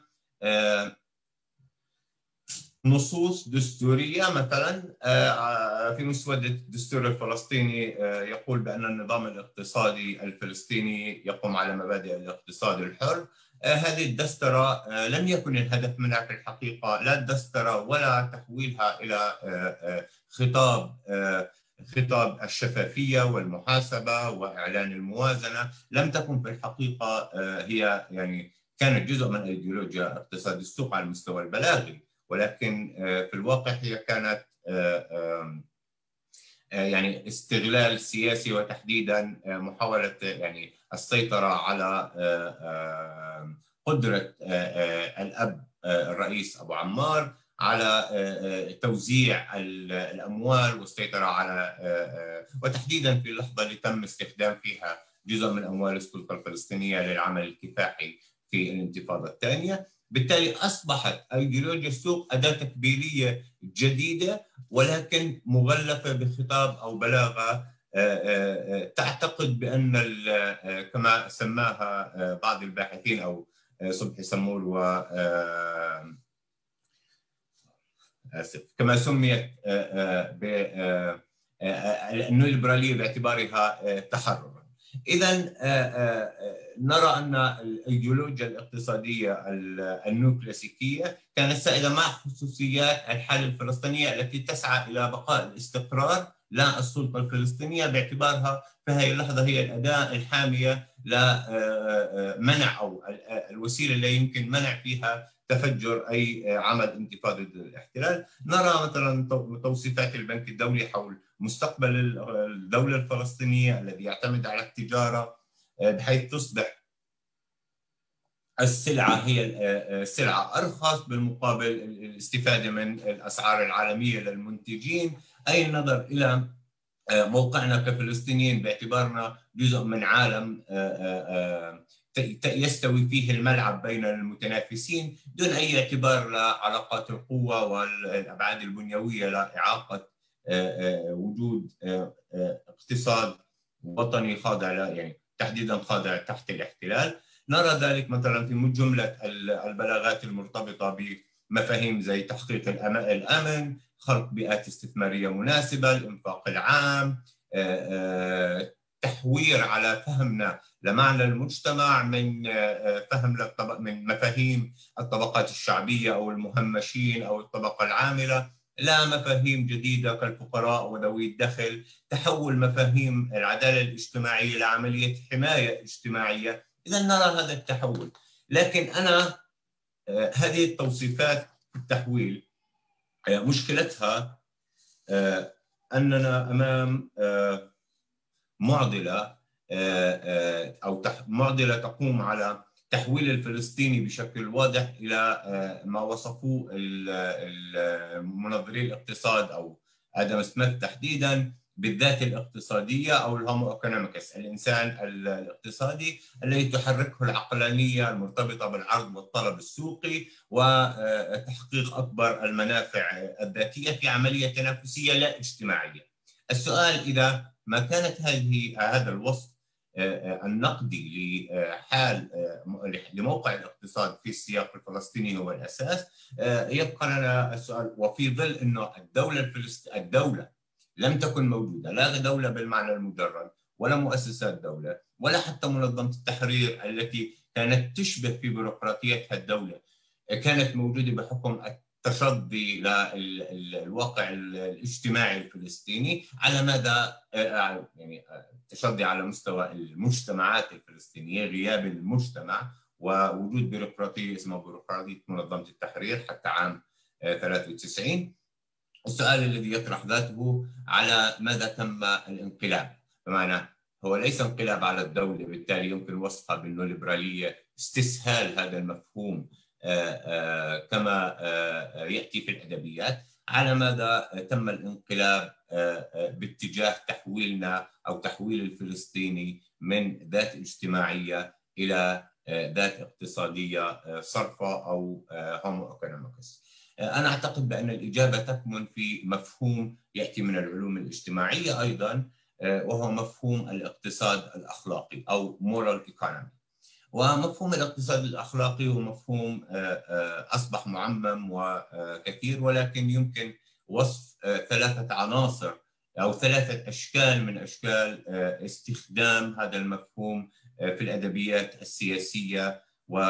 نصوص دستورية. مثلا في مسودة الدستور الفلسطيني يقول بأن النظام الاقتصادي الفلسطيني يقوم على مبادئ الاقتصاد الحر. هذه الدسترة لم يكن الهدف منها في الحقيقة لا الدسترة ولا تحويلها إلى خطاب خطاب الشفافية والمحاسبة وإعلان الموازنة. لم تكن في الحقيقة هي يعني كانت جزء من أيديولوجيا اقتصاد السوق على المستوى البلاغي، ولكن في الواقع هي كانت يعني استغلال سياسي، وتحديدا محاولة يعني السيطرة على قدرة الأب الرئيس أبو عمار على توزيع الأموال والسيطرة على، وتحديدا في اللحظة اللي تم استخدام فيها جزء من أموال السلطة الفلسطينية للعمل الكفاحي في الانتفاضة الثانية. بالتالي أصبحت أيديولوجيا السوق أداة تكبيرية جديدة، ولكن مغلفة بخطاب أو بلاغة تعتقد بأن كما سماها بعض الباحثين أو صبحي سمول و آسف كما سميت النيوليبرالية باعتبارها تحررا. إذا نرى أن الأيديولوجيا الاقتصادية النيوكلاسيكية كانت سائدة مع خصوصيات الحالة الفلسطينية التي تسعى إلى بقاء الاستقرار لا السلطة الفلسطينية، باعتبارها في هذه اللحظة هي الأداة الحامية لمنع أو الوسيلة اللي يمكن منع فيها تفجر أي عمل انتفاضي ضد الاحتلال. نرى مثلا توصيفات البنك الدولي حول مستقبل الدولة الفلسطينية الذي يعتمد على التجارة بحيث تصبح السلعة هي السلعة أرخص بالمقابل الاستفادة من الأسعار العالمية للمنتجين. أي النظر إلى موقعنا كفلسطينيين باعتبارنا جزء من عالم يستوي فيه الملعب بين المتنافسين دون أي اعتبار لعلاقات القوة والأبعاد البنيوية لإعاقة وجود اقتصاد وطني خاضع يعني تحديدا خاضع تحت الاحتلال. نرى ذلك مثلا في جملة البلاغات المرتبطة بمفاهيم زي تحقيق الأمن، خلق بيئات استثمارية مناسبة، الإنفاق العام، تحوير على فهمنا لمعنى المجتمع من فهم من مفاهيم الطبقات الشعبية أو المهمشين أو الطبقة العاملة لا مفاهيم جديدة كالفقراء وذوي الدخل، تحول مفاهيم العدالة الاجتماعية لعملية حماية اجتماعية. إذا نرى هذا التحول، لكن أنا هذه التوصيفات التحويل مشكلتها أننا أمام معضلة أو معضلة تقوم على تحويل الفلسطيني بشكل واضح إلى ما وصفوه المنظري الاقتصاد أو آدم سميث تحديداً بالذات الاقتصادية أو الهومو ايكونوميكس، الإنسان الاقتصادي الذي تحركه العقلانية المرتبطة بالعرض والطلب السوقي وتحقيق أكبر المنافع الذاتية في عملية تنافسية لا اجتماعية. السؤال إذا ما كانت هذه هذا الوصف النقدي لحال لموقع الاقتصاد في السياق الفلسطيني هو الأساس، يبقى لنا السؤال وفي ظل أنه الدولة الفلسطينية الدولة لم تكن موجودة، لا دولة بالمعنى المجرد ولا مؤسسات دولة ولا حتى منظمة التحرير التي كانت تشبه في بيروقراطيتها الدولة، كانت موجودة بحكم التصدي للواقع الاجتماعي الفلسطيني على مدى يعني التصدي على مستوى المجتمعات الفلسطينية، غياب المجتمع ووجود بيروقراطية اسمها بيروقراطية منظمة التحرير حتى عام ثلاثة وتسعين. السؤال الذي يطرح ذاته على ماذا تم الانقلاب، بمعنى هو ليس انقلاب على الدولة بالتالي يمكن وصفها بالنيوليبرالية استسهال هذا المفهوم كما يأتي في الأدبيات، على ماذا تم الانقلاب باتجاه تحويلنا أو تحويل الفلسطيني من ذات اجتماعية إلى ذات اقتصادية صرفة أو هومو ايكونوميكس. أنا أعتقد بأن الإجابة تكمن في مفهوم يأتي من العلوم الاجتماعية أيضاً، وهو مفهوم الاقتصاد الأخلاقي أو moral economy. ومفهوم الاقتصاد الأخلاقي هو مفهوم أصبح معمم وكثير، ولكن يمكن وصف ثلاثة عناصر أو ثلاثة أشكال من أشكال استخدام هذا المفهوم في الأدبيات السياسية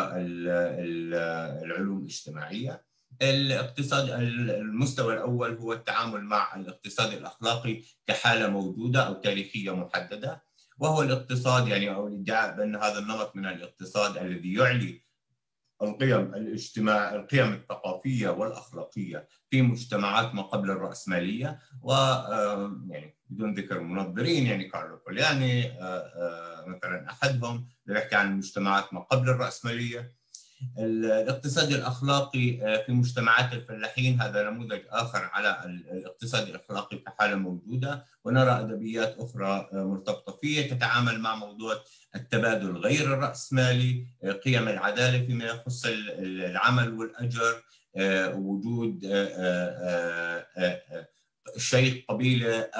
والعلوم الاجتماعية. الاقتصاد المستوى الأول هو التعامل مع الاقتصاد الأخلاقي كحالة موجودة أو تاريخية محددة، وهو الاقتصاد يعني أو الادعاء بأن هذا النمط من الاقتصاد الذي يعلي القيم الاجتماع القيم الثقافية والأخلاقية في مجتمعات ما قبل الرأسمالية، و يعني بدون ذكر منظرين يعني كارلو بولياني مثلا أحدهم يحكي عن المجتمعات ما قبل الرأسمالية. الاقتصاد الأخلاقي في مجتمعات الفلاحين هذا نموذج آخر على الاقتصاد الأخلاقي كحالة موجودة، ونرى أدبيات أخرى مرتبطة فيه تتعامل مع موضوع التبادل غير الرأسمالي، قيم العدالة فيما يخص العمل والأجر، وجود شيخ قبيلة أب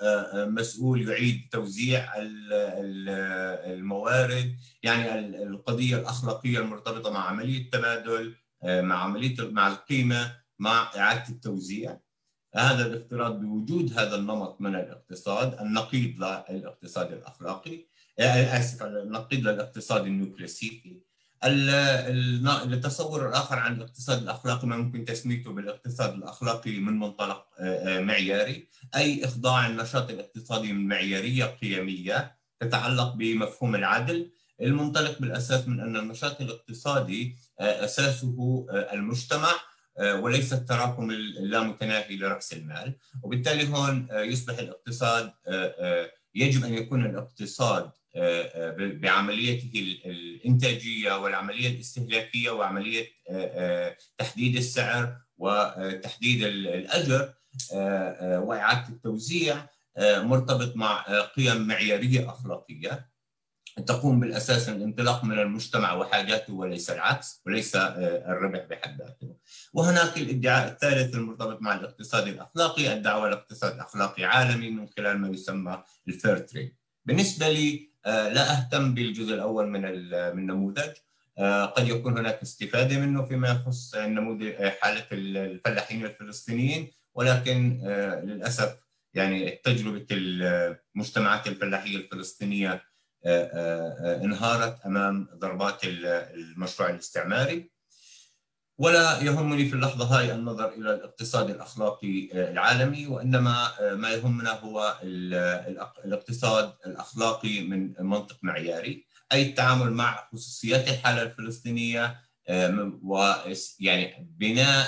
مسؤول يعيد توزيع الموارد، يعني القضية الأخلاقية المرتبطة مع عملية التبادل، مع عملية مع القيمة، مع إعادة التوزيع. هذا الافتراض بوجود هذا النمط من الاقتصاد النقيض للاقتصاد الأخلاقي، آسف النقيض للاقتصاد النيوكلاسيكي. التصور الآخر عن الاقتصاد الأخلاقي ما ممكن تسميته بالاقتصاد الأخلاقي من منطلق معياري، أي إخضاع النشاط الاقتصادي من معيارية قيمية تتعلق بمفهوم العدل، المنطلق بالأساس من أن النشاط الاقتصادي أساسه المجتمع وليس التراكم اللامتناهي لرأس المال. وبالتالي هون يصبح الاقتصاد، يجب أن يكون الاقتصاد بعمليته الإنتاجية والعملية الاستهلاكية وعملية تحديد السعر وتحديد الأجر وإعادة التوزيع مرتبط مع قيم معيارية أخلاقية تقوم بالأساس الانطلاق من المجتمع وحاجاته وليس العكس، وليس الربح بحد ذاته. وهناك الادعاء الثالث المرتبط مع الاقتصاد الأخلاقي، الدعوة لاقتصاد أخلاقي عالمي من خلال ما يسمى الفير تريد. بالنسبة لي لا أهتم بالجزء الأول من النموذج، قد يكون هناك استفادة منه فيما يخص النموذج حالة الفلاحين الفلسطينيين، ولكن للأسف يعني تجربة المجتمعات الفلاحية الفلسطينية انهارت أمام ضربات المشروع الاستعماري. ولا يهمني في اللحظة هاي النظر إلى الاقتصاد الأخلاقي العالمي، وإنما ما يهمنا هو الاقتصاد الأخلاقي من منطق معياري، أي التعامل مع خصوصيات الحالة الفلسطينية، ويعني بناء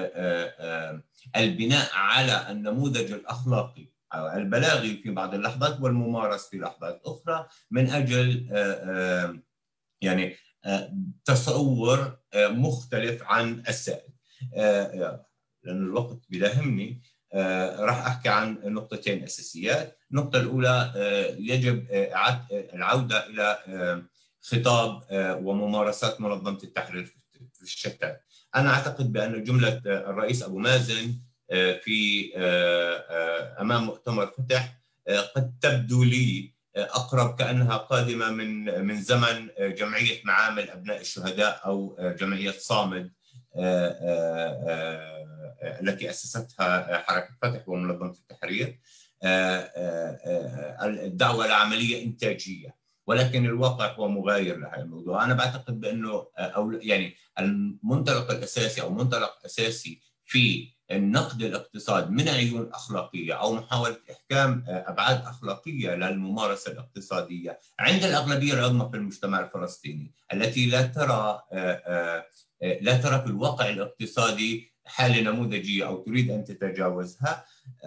البناء على النموذج الأخلاقي أو البلاغي في بعض اللحظات والممارس في لحظات أخرى، من أجل يعني تصور مختلف عن السائد. لأن الوقت بيداهمني، راح أحكي عن نقطتين أساسيات. النقطة الأولى، يجب إعادة العودة إلى خطاب وممارسات منظمة التحرير في الشتات. أنا أعتقد بأن جملة الرئيس أبو مازن في أمام مؤتمر فتح قد تبدو لي أقرب كأنها قادمة من من زمن جمعية معامل أبناء الشهداء أو جمعية صامد التي أسستها حركة فتح ومنظمة التحرير. الدعوة لعملية إنتاجية، ولكن الواقع هو مغاير لهذا الموضوع. أنا بعتقد بأنه أو يعني المنطلق الأساسي أو منطلق أساسي في النقد الاقتصاد من عيون أخلاقية أو محاولة إحكام أبعاد أخلاقية للممارسة الاقتصادية عند الأغلبية العظمى في المجتمع الفلسطيني، التي لا ترى لا ترى في الواقع الاقتصادي حالة نموذجية أو تريد أن تتجاوزها،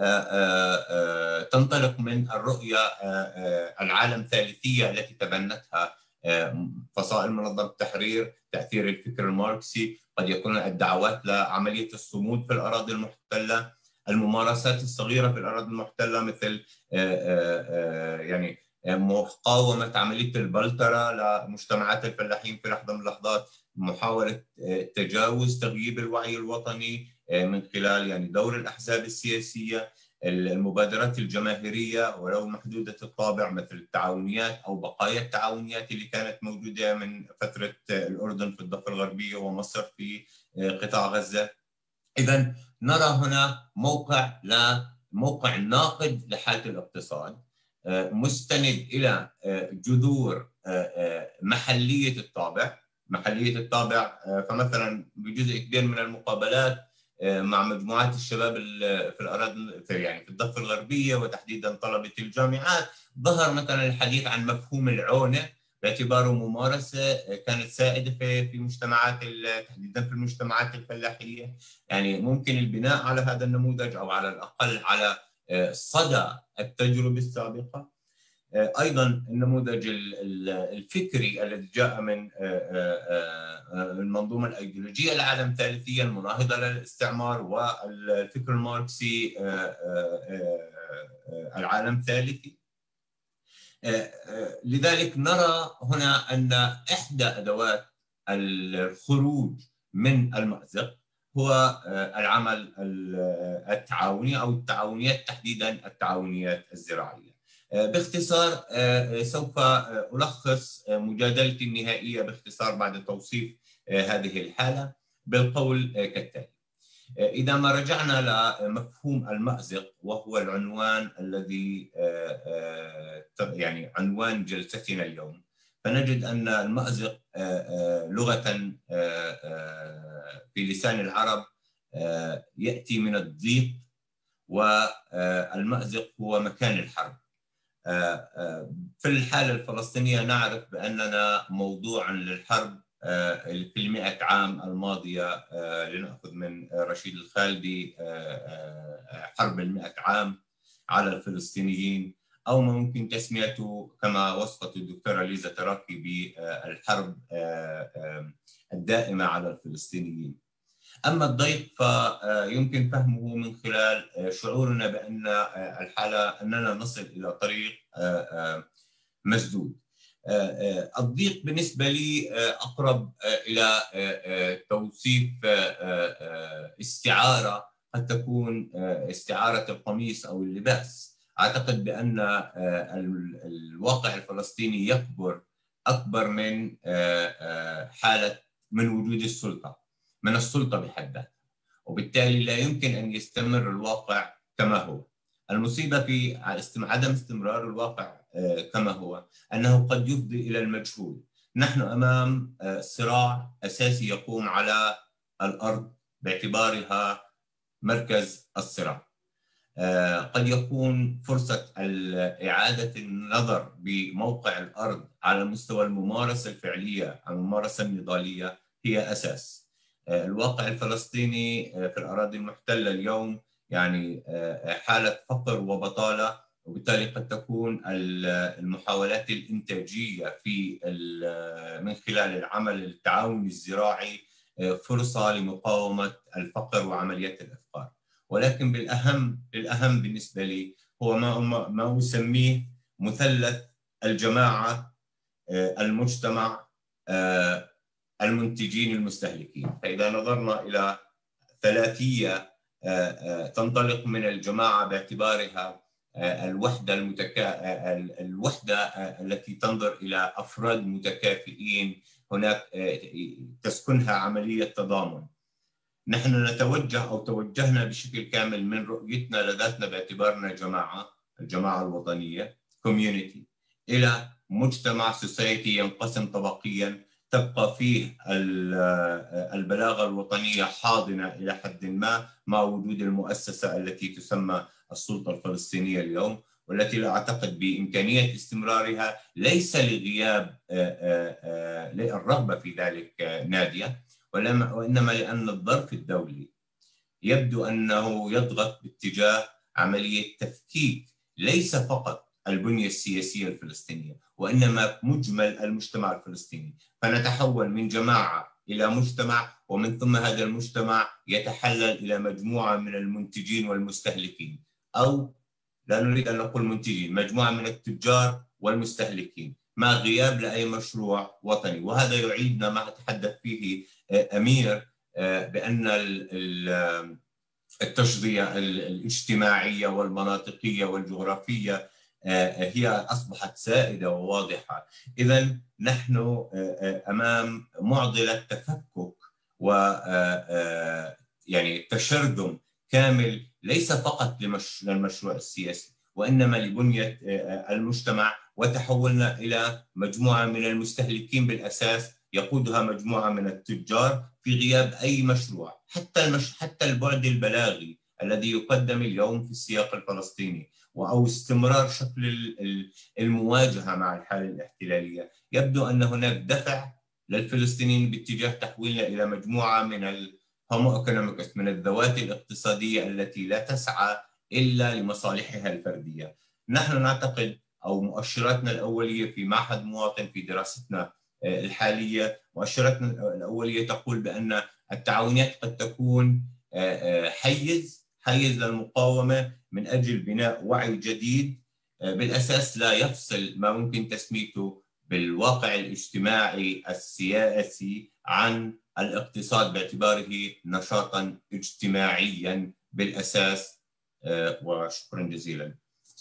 تنطلق من الرؤية العالم ثالثية التي تبنتها فصائل منظمة التحرير، تأثير الفكر الماركسي، قد يكون الدعوات لعملية الصمود في الأراضي المحتلة، الممارسات الصغيرة في الأراضي المحتلة مثل يعني مقاومة عملية البلترة لمجتمعات الفلاحين في لحظة من اللحظات، محاولة تجاوز تغييب الوعي الوطني من خلال يعني دور الأحزاب السياسية، المبادرات الجماهيرية ولو محدودة الطابع مثل التعاونيات أو بقايا التعاونيات اللي كانت موجودة من فترة الأردن في الضفة الغربية ومصر في قطاع غزة. إذن نرى هنا موقع موقع ناقد لحالة الاقتصاد، مستند إلى جذور محلية الطابع محلية الطابع فمثلا بجزء كبير من المقابلات مع مجموعات الشباب في الأراضي يعني في الضفة الغربية وتحديدا طلبة الجامعات، ظهر مثلا الحديث عن مفهوم العونة باعتباره ممارسة كانت سائدة في في مجتمعات تحديدا في المجتمعات الفلاحية. يعني ممكن البناء على هذا النموذج أو على الأقل على صدى التجربة السابقة. أيضا النموذج الفكري الذي جاء من المنظومة الأيديولوجية العالم ثالثية المناهضة للاستعمار والفكر الماركسي العالم ثالثي. لذلك نرى هنا أن إحدى أدوات الخروج من المأزق هو العمل التعاوني أو التعاونيات، تحديدا التعاونيات الزراعية. باختصار سوف ألخص مجادلتي النهائية باختصار بعد توصيف هذه الحالة بالقول كالتالي: إذا ما رجعنا لمفهوم المأزق وهو العنوان الذي يعني عنوان جلستنا اليوم، فنجد أن المأزق لغة في لسان العرب يأتي من الضيق، والمأزق هو مكان الحرب. في الحالة الفلسطينية نعرف بأننا موضوع للحرب في المئة عام الماضية، لنأخذ من رشيد الخالدي حرب المئة عام على الفلسطينيين، أو ما ممكن تسميته كما وصفته الدكتورة ليزا تراكي بالحرب الدائمة على الفلسطينيين. أما الضيق فيمكن فهمه من خلال شعورنا بأن الحالة أننا نصل إلى طريق مسدود. الضيق بالنسبة لي أقرب إلى توصيف استعارة قد تكون استعارة القميص أو اللباس. أعتقد بأن الواقع الفلسطيني يكبر أكبر من حالة من وجود السلطة، من السلطة بحد ذاتها، وبالتالي لا يمكن أن يستمر الواقع كما هو. المصيبة في عدم استمرار الواقع كما هو أنه قد يفضي إلى المجهول. نحن أمام صراع أساسي يقوم على الأرض باعتبارها مركز الصراع. قد يكون فرصة إعادة النظر بموقع الأرض على مستوى الممارسة الفعلية، الممارسة النضالية هي أساس. الواقع الفلسطيني في الأراضي المحتلة اليوم يعني حالة فقر وبطالة، وبالتالي قد تكون المحاولات الإنتاجية في من خلال العمل التعاوني الزراعي فرصة لمقاومة الفقر وعمليات الإفقار. ولكن بالأهم الأهم بالنسبة لي هو ما ما أسميه مثلث الجماعة، المجتمع، المنتجين، المستهلكين. فإذا نظرنا إلى ثلاثية تنطلق من الجماعة باعتبارها الوحدة المتكا... الوحدة التي تنظر إلى أفراد متكافئين، هناك تسكنها عملية تضامن. نحن نتوجه أو توجهنا بشكل كامل من رؤيتنا لذاتنا باعتبارنا جماعة، الجماعة الوطنية community، إلى مجتمع society ينقسم طبقيا، تبقى فيه البلاغة الوطنية حاضنة إلى حد ما مع وجود المؤسسة التي تسمى السلطة الفلسطينية اليوم، والتي لا أعتقد بإمكانية استمرارها، ليس لغياب الرغبة في ذلك نادية، وإنما لأن الظرف الدولي يبدو أنه يضغط باتجاه عملية تفكيك ليس فقط البنية السياسية الفلسطينية وإنما مجمل المجتمع الفلسطيني. فنتحول من جماعة إلى مجتمع، ومن ثم هذا المجتمع يتحلل إلى مجموعة من المنتجين والمستهلكين، أو لا نريد أن نقول منتجين، مجموعة من التجار والمستهلكين، مع غياب لأي مشروع وطني. وهذا يعيدنا ما تحدث فيه أمير بأن التشظية الاجتماعية والمناطقية والجغرافية هي أصبحت سائدة وواضحة. إذن نحن أمام معضلة تفكك و يعني تشرذم كامل، ليس فقط للمشروع السياسي وإنما لبنية المجتمع، وتحولنا إلى مجموعة من المستهلكين بالأساس يقودها مجموعة من التجار في غياب أي مشروع، حتى المش... حتى البعد البلاغي الذي يقدم اليوم في السياق الفلسطيني أو استمرار شكل المواجهة مع الحالة الاحتلالية. يبدو أن هناك دفع للفلسطينيين باتجاه تحويلنا إلى مجموعة من الهومو ايكونوميكس، من الذوات الاقتصادية التي لا تسعى إلا لمصالحها الفردية. نحن نعتقد أو مؤشراتنا الأولية في معهد مواطن في دراستنا الحالية، مؤشراتنا الأولية تقول بأن التعاونيات قد تكون حيز حيز للمقاومة من أجل بناء وعي جديد بالأساس لا يفصل ما ممكن تسميته بالواقع الاجتماعي السياسي عن الاقتصاد باعتباره نشاطا اجتماعيا بالأساس. وشكرا جزيلا.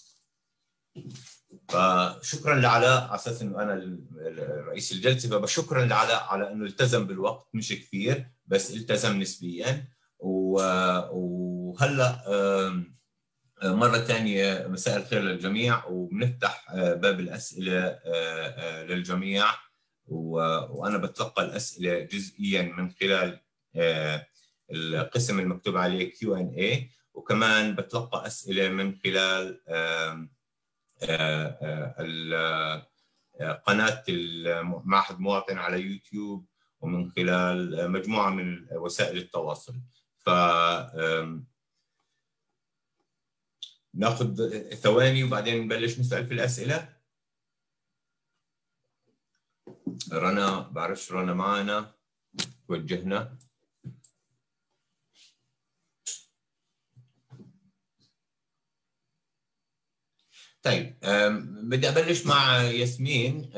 فشكرا لعلاء، على اساس انه انا رئيس الجلسه، فبشكرا لعلاء على انه التزم بالوقت، مش كثير بس التزم نسبيا. وهلا مره ثانيه مساء الخير للجميع، وبنفتح باب الاسئله للجميع، وانا بتلقى الاسئله جزئيا من خلال القسم المكتوب عليه كيو إن إيه، وكمان بتلقى اسئله من خلال قناة معهد مواطن على يوتيوب، ومن خلال مجموعة من وسائل التواصل. ف ناخذ ثواني وبعدين نبلش نسأل في الأسئلة. رنا، بعرفش رنا معنا، توجهنا. طيب بدي ابلش مع ياسمين.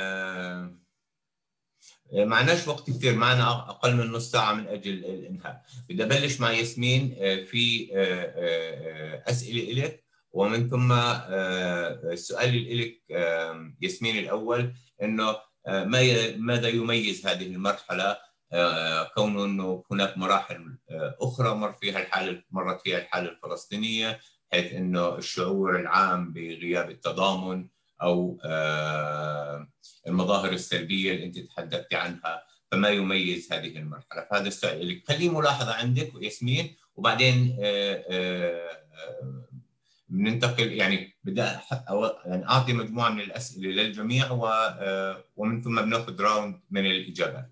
معناش وقت كثير، معنا اقل من نص ساعه من اجل الانهاء. بدي ابلش مع ياسمين في اسئله لك، ومن ثم سؤالي لك ياسمين الاول، انه ماذا يميز هذه المرحله، كونه انه هناك مراحل اخرى مر فيها الحاله مرت فيها الحاله الفلسطينيه، حيث انه الشعور العام بغياب التضامن او المظاهر السلبيه اللي انت تحدثتي عنها، فما يميز هذه المرحله؟ فهذا السؤال لك. خليه ملاحظه عندك ياسمين، وبعدين بننتقل، يعني بدي يعني اعطي مجموعه من الاسئله للجميع، ومن ثم بناخذ راوند من الاجابات.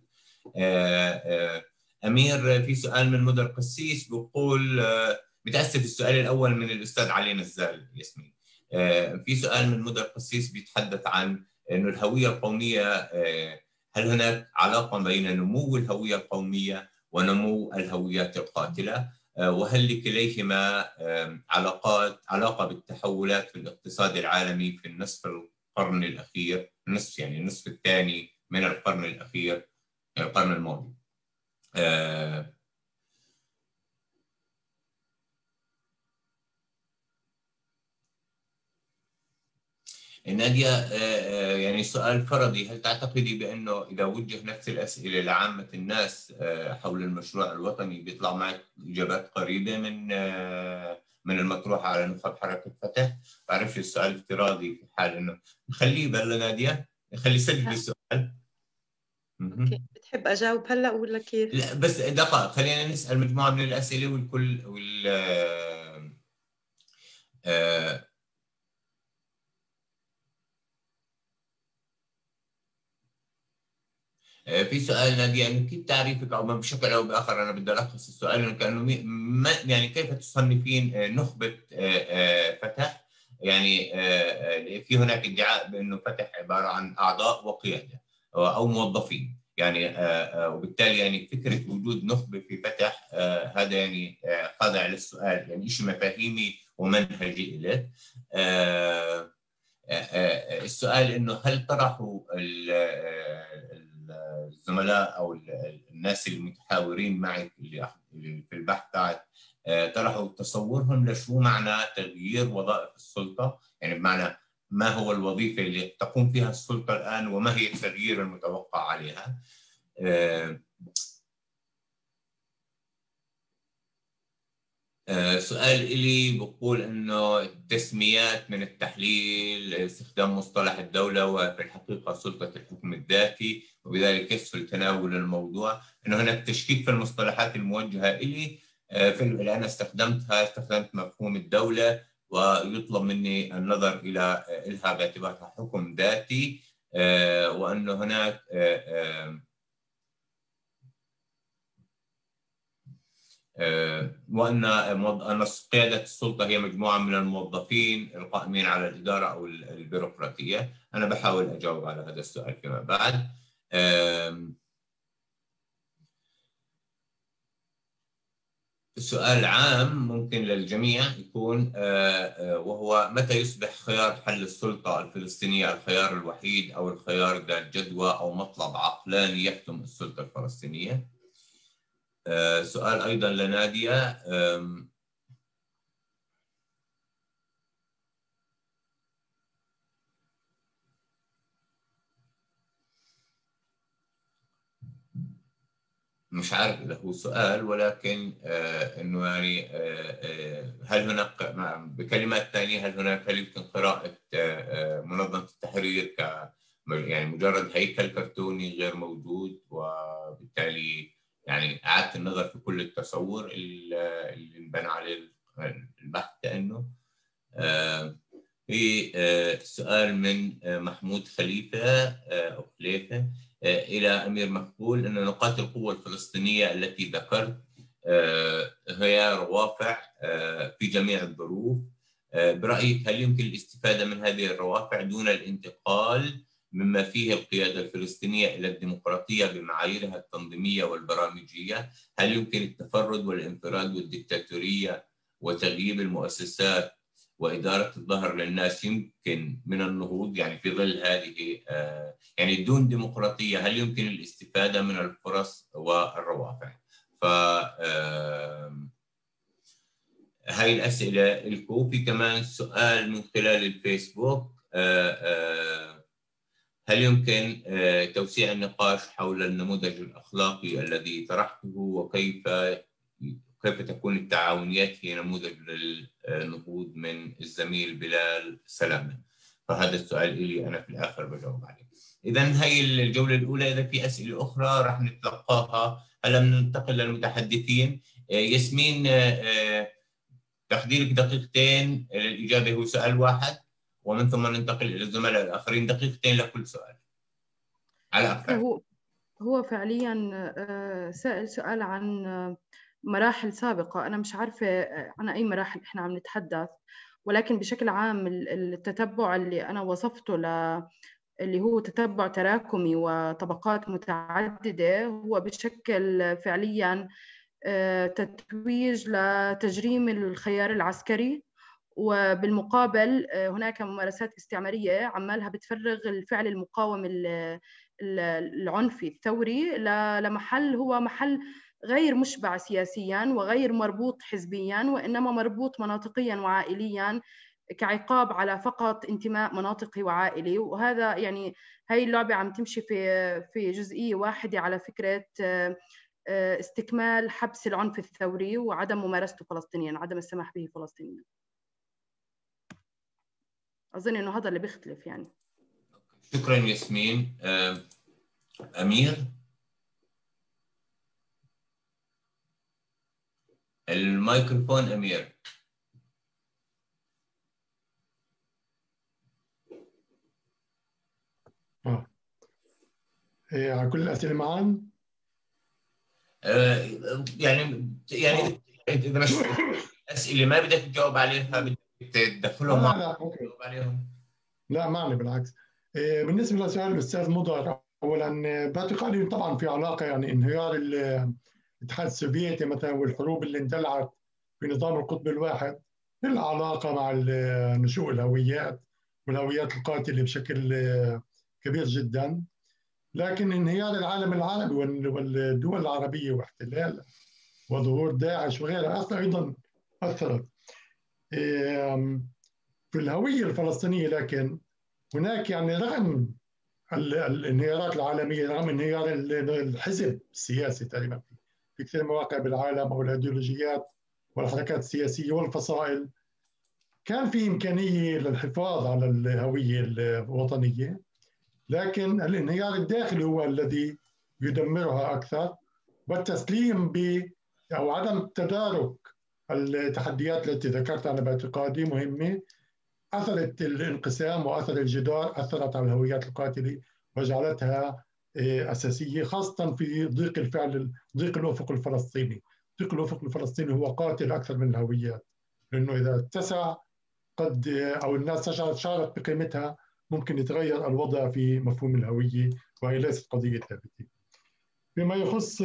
امير، في سؤال من مدر قسيس بيقول، متاسف السؤال الاول من الاستاذ علي نزال ياسمين. في سؤال من مدر قسيس بيتحدث عن انه الهويه القوميه، هل هناك علاقه بين نمو الهويه القوميه ونمو الهويات القاتله؟ وهل لكليهما علاقات علاقه بالتحولات في الاقتصاد العالمي في النصف القرن الاخير، النصف يعني النصف الثاني من القرن الاخير، القرن الماضي؟ نادية، يعني سؤال فرضي، هل تعتقدي بأنه إذا وجه نفس الأسئلة لعامة الناس حول المشروع الوطني بيطلع معك إجابات قريبة من من المطروحة على نخب حركة فتح؟ بعرفش السؤال افتراضي، في حال إنه نخليه بلا نادية، نخلي سجل السؤال. اوكي، بتحب أجاوب هلا ولا كيف؟ لا بس دقائق، خلينا نسأل مجموعة من الأسئلة والكل وال آه في سؤال نادية، يعني كيف تعريفك او بشكل او باخر، انا بدي الخص السؤال انه كانه ما يعني كيف تصنفين نخبه فتح؟ يعني في هناك ادعاء بانه فتح عباره عن اعضاء وقياده او موظفين، يعني وبالتالي يعني فكره وجود نخبه في فتح هذا يعني خاضع للسؤال، يعني شيء مفاهيمي ومنهجي له. السؤال انه هل طرحوا الزملاء او الناس المتحاورين معي اللي في البحث تاعك طرحوا تصورهم لشو معنى تغيير وظائف السلطه، يعني بمعنى ما هو الوظيفه اللي تقوم فيها السلطه الان وما هي التغيير المتوقع عليها. سؤال إلي بقول إنه التسميات من التحليل، استخدام مصطلح الدولة وفي الحقيقة سلطة الحكم الذاتي، وبذلك يسهل تناول الموضوع، إنه هناك تشكيك في المصطلحات الموجهة إلي في اللي أنا استخدمتها، استخدمت مفهوم الدولة ويطلب مني النظر إلى إلها باعتبارها حكم ذاتي، وأنه هناك وأن أن قيادة السلطة هي مجموعة من الموظفين القائمين على الإدارة أو البيروقراطية. أنا بحاول أجاوب على هذا السؤال فيما بعد. سؤال عام ممكن للجميع يكون، وهو متى يصبح خيار حل السلطة الفلسطينية الخيار الوحيد أو الخيار ذا الجدوى أو مطلب عقلاني يحكم السلطة الفلسطينية؟ سؤال أيضا لنادية. مش عارف إذا هو سؤال، ولكن آه إنه يعني آه آه هل هناك بكلمات ثانية هل هناك هل يمكن قراءة آه منظمة التحرير ك يعني مجرد هيكل كرتوني غير موجود، وبالتالي يعني إعادة النظر في كل التصور اللي انبنى عليه البحث كأنه. آه في آه سؤال من آه محمود خليفة آه أو خليفة إلى أمير مقبول أن نقاط القوة الفلسطينية التي ذكرت هي روافع في جميع الظروف. برأيك هل يمكن الاستفادة من هذه الروافع دون الانتقال مما فيه القيادة الفلسطينية إلى الديمقراطية بمعاييرها التنظيمية والبرامجية؟ هل يمكن التفرد والانفراد والديكتاتورية وتغييب المؤسسات وإدارة الظهر للناس يمكن من النهوض، يعني في ظل هذه آه يعني دون ديمقراطية هل يمكن الاستفادة من الفرص والروافع؟ ف آه هاي الأسئلة لكم. في كمان سؤال من خلال الفيسبوك، آه آه هل يمكن آه توسيع النقاش حول النموذج الأخلاقي الذي طرحته، وكيف كيف تكون التعاونيات هي نموذج للنهوض من الزميل بلال سلامة؟ فهذا السؤال اللي أنا في الآخر بجاوب عليه. إذا هي الجولة الأولى، إذا في أسئلة أخرى راح نتلقاها. هلا ننتقل للمتحدثين. ياسمين، تقديرك دقيقتين للإجابة، هو سؤال واحد، ومن ثم ننتقل إلى الزملاء الآخرين، دقيقتين لكل سؤال على أكثر. هو هو فعليا سأل سؤال عن مراحل سابقة، أنا مش عارفة عن أي مراحل إحنا عم نتحدث، ولكن بشكل عام التتبع اللي أنا وصفته ل اللي هو تتبع تراكمي وطبقات متعددة هو بشكل فعليا تتويج لتجريم الخيار العسكري، وبالمقابل هناك ممارسات استعمارية عمالها بتفرغ الفعل المقاوم العنفي الثوري لمحل هو محل غير مشبع سياسيا وغير مربوط حزبيا، وإنما مربوط مناطقيا وعائليا كعقاب على فقط انتماء مناطقي وعائلي. وهذا يعني هاي اللعبة عم تمشي في في جزئية واحدة على فكرة استكمال حبس العنف الثوري وعدم ممارسته فلسطينيا، عدم السماح به فلسطينيا. أظن إنه هذا اللي بيختلف يعني. شكرا ياسمين. أمير، الميكروفون. أمير. آه. إيه على كل الأسئلة معاً؟ آه يعني يعني إذا مش أسئلة ما بدك تجاوب عليها بدك تدخلهم لا لا تجاوب عليهم. لا معني بالعكس. إيه بالنسبة لسؤال الأستاذ مضر، أولاً باعتقادي طبعاً في علاقة، يعني انهيار الاتحاد السوفيتي مثلاً والحروب اللي اندلعت في نظام القطب الواحد لها علاقة مع نشوء الهويات والهويات القاتلة بشكل كبير جداً. لكن انهيار العالم العربي والدول العربية واحتلالها وظهور داعش وغيرها أيضاً أثرت في الهوية الفلسطينية. لكن هناك يعني رغم الانهيارات العالمية، رغم انهيار الحزب السياسي تقريبا في كثير مواقع بالعالم أو الأيديولوجيات والحركات السياسية والفصائل، كان في إمكانية للحفاظ على الهوية الوطنية. لكن الانهيار الداخلي هو الذي يدمرها أكثر، والتسليم ب أو عدم تدارك التحديات التي ذكرتها أنا باعتقادي مهمة. أثرت الانقسام وأثر الجدار، أثرت على الهويات القاتلة وجعلتها أساسية، خاصة في ضيق الفعل ضيق الأفق الفلسطيني. ضيق الأفق الفلسطيني هو قاتل أكثر من الهويات، لأنه إذا اتسع قد أو الناس شعرت بقيمتها ممكن يتغير الوضع في مفهوم الهوية، وهي ليست قضية ثابتة. فيما يخص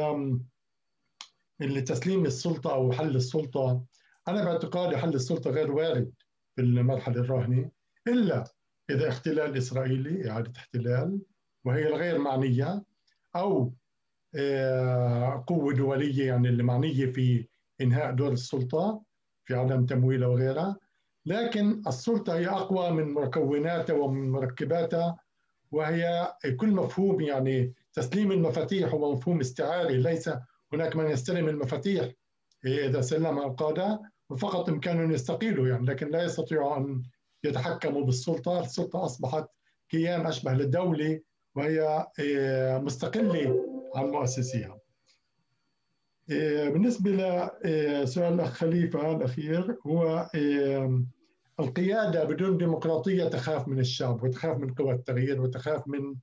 التسليم السلطة أو حل السلطة، أنا باعتقادي حل السلطة غير وارد في المرحلة الراهنة إلا إذا احتلال إسرائيلي، إعادة احتلال وهي الغير معنية، أو قوة دولية يعني اللي معنية في إنهاء دور السلطة في عدم تمويلها وغيرها، لكن السلطة هي أقوى من مكوناتها ومن مركباتها، وهي كل مفهوم يعني تسليم المفاتيح هو مفهوم استعاري، ليس هناك من يستلم المفاتيح إذا سلمها القادة فقط إمكانهم يستقيلوا يعني، لكن لا يستطيعوا أن يتحكموا بالسلطة. السلطة أصبحت كيان أشبه للدولة وهي مستقلة عن مؤسسيها. بالنسبة لسؤال الأخ خليفة الأخير، هو القيادة بدون ديمقراطية تخاف من الشعب وتخاف من قوى التغيير وتخاف من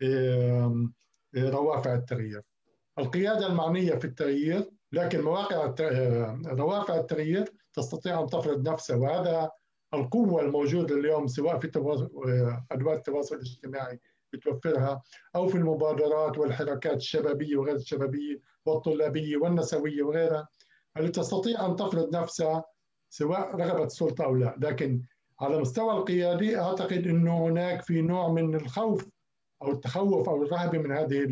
روافع التغيير. القيادة المعنية في التغيير، لكن مواقع روافع التغيير تستطيع أن تفرض نفسها، وهذا القوة الموجودة اليوم سواء في أدوات التواصل الاجتماعي بتوفرها أو في المبادرات والحركات الشبابية وغير الشبابية والطلابية والنسوية وغيرها، التي تستطيع أن تفرض نفسها سواء رغبت السلطة أو لا. لكن على مستوى القيادي أعتقد أنه هناك في نوع من الخوف أو التخوف أو الرهبة من هذه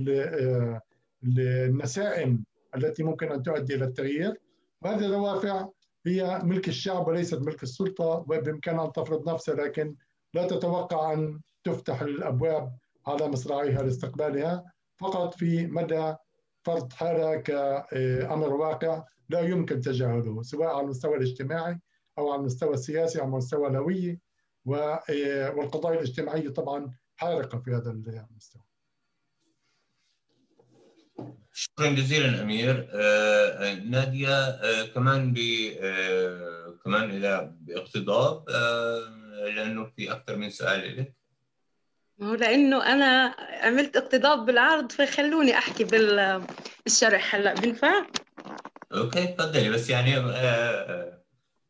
النسائم التي ممكن أن تؤدي إلى التغيير، وهذه الروافع هي ملك الشعب وليست ملك السلطة، وبإمكانها أن تفرض نفسها، لكن لا تتوقع أن تفتح الأبواب على مصراعيها لاستقبالها، فقط في مدى فرض حالة كأمر واقع لا يمكن تجاهله سواء على المستوى الاجتماعي أو على المستوى السياسي أو على المستوى الهوية، والقضايا الاجتماعية طبعا حارقة في هذا المستوى. شكرا جزيلا أمير. آه نادية، آه كمان ب آه كمان إلى باقتضاب آه لأنه في أكثر من سؤال لك. هو لأنه أنا عملت اقتضاب بالعرض فخلوني أحكي بالشرح هلا، بنفع؟ أوكي تفضلي، بس يعني آه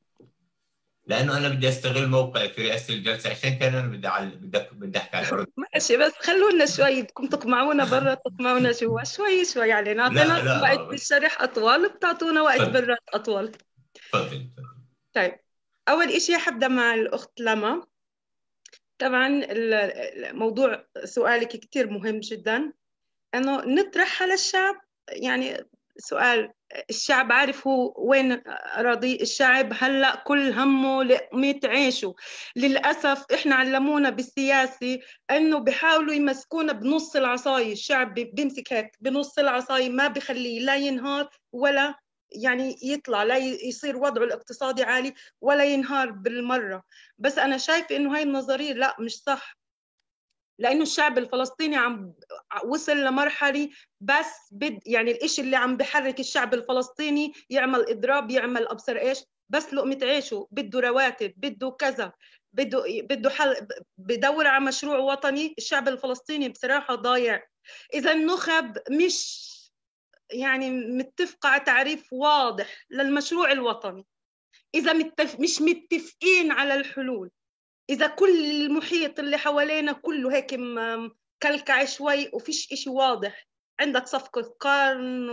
لأنه أنا بدي أستغل موقعي في رئاسة الجلسة، عشان كان أنا بدي على بدك بدي أحكي على الأردن. ماشي، بس خلونا شوي، بدكم تقمعونا برا تقمعونا جوا، شوي شوي يعني، نعطينا وقت بالشرح أطول وبتعطونا وقت برا أطول. تفضلي. طيب، أول إشي حبدأ مع الأخت لما. طبعا الموضوع سؤالك كتير مهم جدا، انه نطرح على الشعب يعني سؤال، الشعب عارف هو وين راضي؟ الشعب هلا كل همه لقمة عيشه. للاسف احنا علمونا بالسياسي انه بيحاولوا يمسكونا بنص العصاية، الشعب بيمسك هيك بنص العصاية، ما بيخليه لا ينهار ولا يعني يطلع، لا يصير وضعه الاقتصادي عالي ولا ينهار بالمرة. بس أنا شايفة إنه هاي النظرية لا، مش صح، لأنه الشعب الفلسطيني عم وصل لمرحلة بس بد يعني الإشي اللي عم بحرك الشعب الفلسطيني يعمل إضراب، يعمل أبصر إيش، بس لقمة عيشه، بده رواتب، بده كذا، بده بده حل، بدور على مشروع وطني. الشعب الفلسطيني بصراحة ضايع. إذا النخب مش يعني متفقة على تعريف واضح للمشروع الوطني، إذا متف... مش متفقين على الحلول، إذا كل المحيط اللي حوالينا كله هيك مكلكع شوي وفيش إشي واضح، عندك صفقة قرن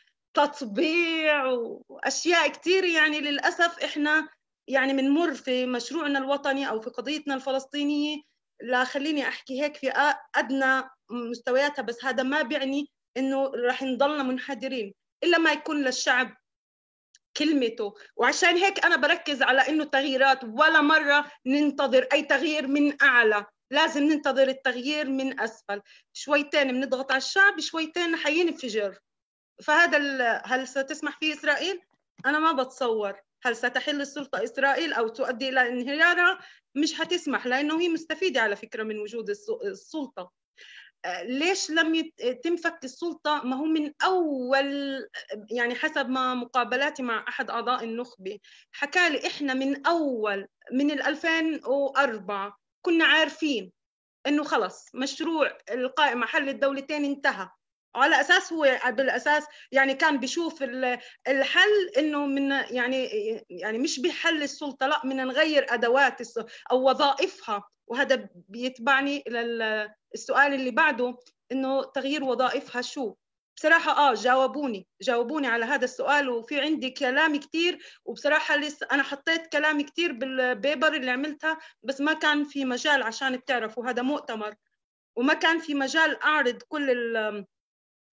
وتطبيع وأشياء كتير، يعني للأسف إحنا يعني بنمر في مشروعنا الوطني أو في قضيتنا الفلسطينية، لا خليني أحكي هيك في أدنى مستوياتها، بس هذا ما بيعني إنه رح نضلنا منحدرين إلا ما يكون للشعب كلمته. وعشان هيك أنا بركز على إنه تغييرات، ولا مرة ننتظر أي تغيير من أعلى، لازم ننتظر التغيير من أسفل. شويتين بنضغط على الشعب، شويتين حينفجر. فهذا هل ستسمح فيه إسرائيل؟ أنا ما بتصور. هل ستحل السلطة إسرائيل أو تؤدي إلى انهيارها؟ مش هتسمح، لأنه هي مستفيدة على فكرة من وجود السلطة. ليش لم تنفك السلطة؟ ما هو من أول يعني حسب ما مقابلاتي مع أحد أعضاء النخبة حكى لي إحنا من أول من ألفين وأربعة كنا عارفين إنه خلص مشروع القائمة حل الدولتين انتهى، على أساس هو بالأساس يعني كان بيشوف الحل إنه من يعني يعني مش بحل السلطة، لا، من نغير أدوات أو وظائفها. وهذا بيتبعني للسؤال اللي بعده، إنه تغيير وظائفها شو؟ بصراحة آه جاوبوني جاوبوني على هذا السؤال، وفي عندي كلام كتير، وبصراحة لسه أنا حطيت كلام كتير بالبيبر اللي عملتها، بس ما كان في مجال عشان بتعرفوا هذا مؤتمر، وما كان في مجال أعرض كل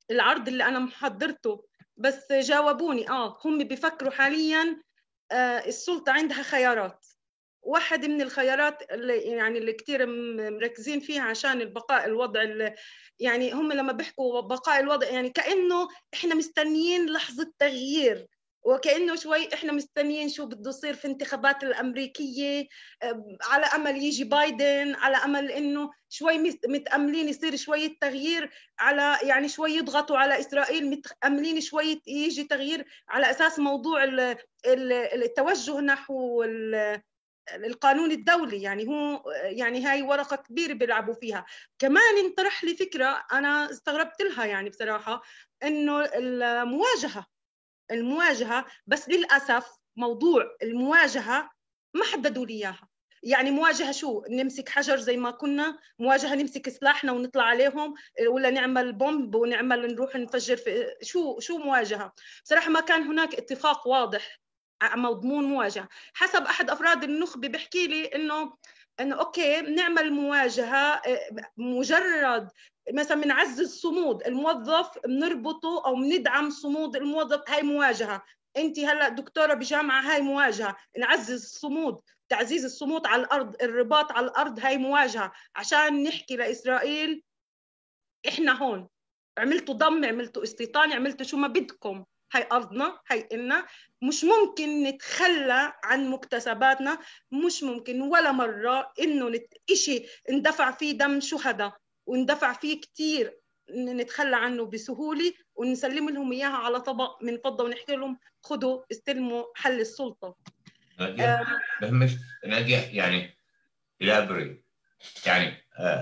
العرض اللي أنا محضرته، بس جاوبوني آه هم بيفكروا حالياً آه السلطة عندها خيارات. واحد من الخيارات اللي يعني اللي كثير مركزين فيها عشان البقاء الوضع اللي يعني هم لما بيحكوا بقاء الوضع يعني كأنه إحنا مستنيين لحظة تغيير، وكأنه شوي إحنا مستنيين شو بده يصير في الانتخابات الأمريكية على أمل يجي بايدن، على أمل إنه شوي متأملين يصير شوية تغيير، على يعني شوي يضغطوا على إسرائيل، متأملين شوية يجي تغيير على أساس موضوع التوجه نحو القانون الدولي. يعني هو يعني هاي ورقة كبيرة بيلعبوا فيها. كمان انطرح لي فكرة أنا استغربت لها يعني بصراحة، إنه المواجهة المواجهة بس للأسف موضوع المواجهة ما حددوا لي إياها. يعني مواجهة شو؟ نمسك حجر زي ما كنا؟ مواجهة نمسك سلاحنا ونطلع عليهم، ولا نعمل بومب ونعمل نروح نفجر في شو شو مواجهة؟ بصراحة ما كان هناك اتفاق واضح مضمون مواجهة. حسب أحد أفراد النخبة بيحكي لي إنه إنه أوكي نعمل مواجهة مجرد مثلا بنعزز صمود الموظف بنربطه أو بندعم صمود الموظف، هاي مواجهة. أنت هلا دكتورة بجامعة، هاي مواجهة. نعزز الصمود، تعزيز الصمود على الأرض، الرباط على الأرض، هاي مواجهة عشان نحكي لإسرائيل إحنا هون، عملتوا ضم، عملتوا استيطان، عملتوا شو ما بدكم، هاي أرضنا، هاي إلنا. مش ممكن نتخلى عن مكتسباتنا، مش ممكن ولا مرة إنه نت... إشي اندفع فيه دم شهداء واندفع فيه كتير نتخلى عنه بسهولة ونسلم لهم إياها على طبق من فضة ونحكي لهم خذوا استلموا حل السلطة. نادية بهمش نادية يعني إلابري يعني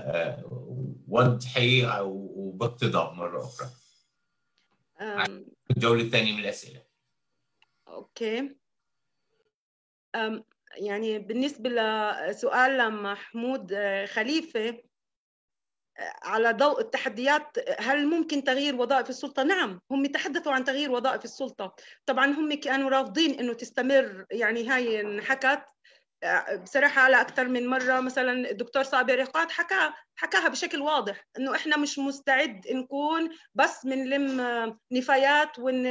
وضحي وباقتضاب مرة أخرى الجولة الثانية من الأسئلة. أوكي. أم يعني بالنسبة لسؤال محمود خليفة على ضوء التحديات، هل ممكن تغيير وظائف السلطة؟ نعم، هم تحدثوا عن تغيير وظائف السلطة. طبعا هم كانوا رافضين إنه تستمر، يعني هاي انحكت بصراحة على أكثر من مرة. مثلا الدكتور صابر رقاد حكى حكاها بشكل واضح إنه إحنا مش مستعد نكون بس بنلم نفايات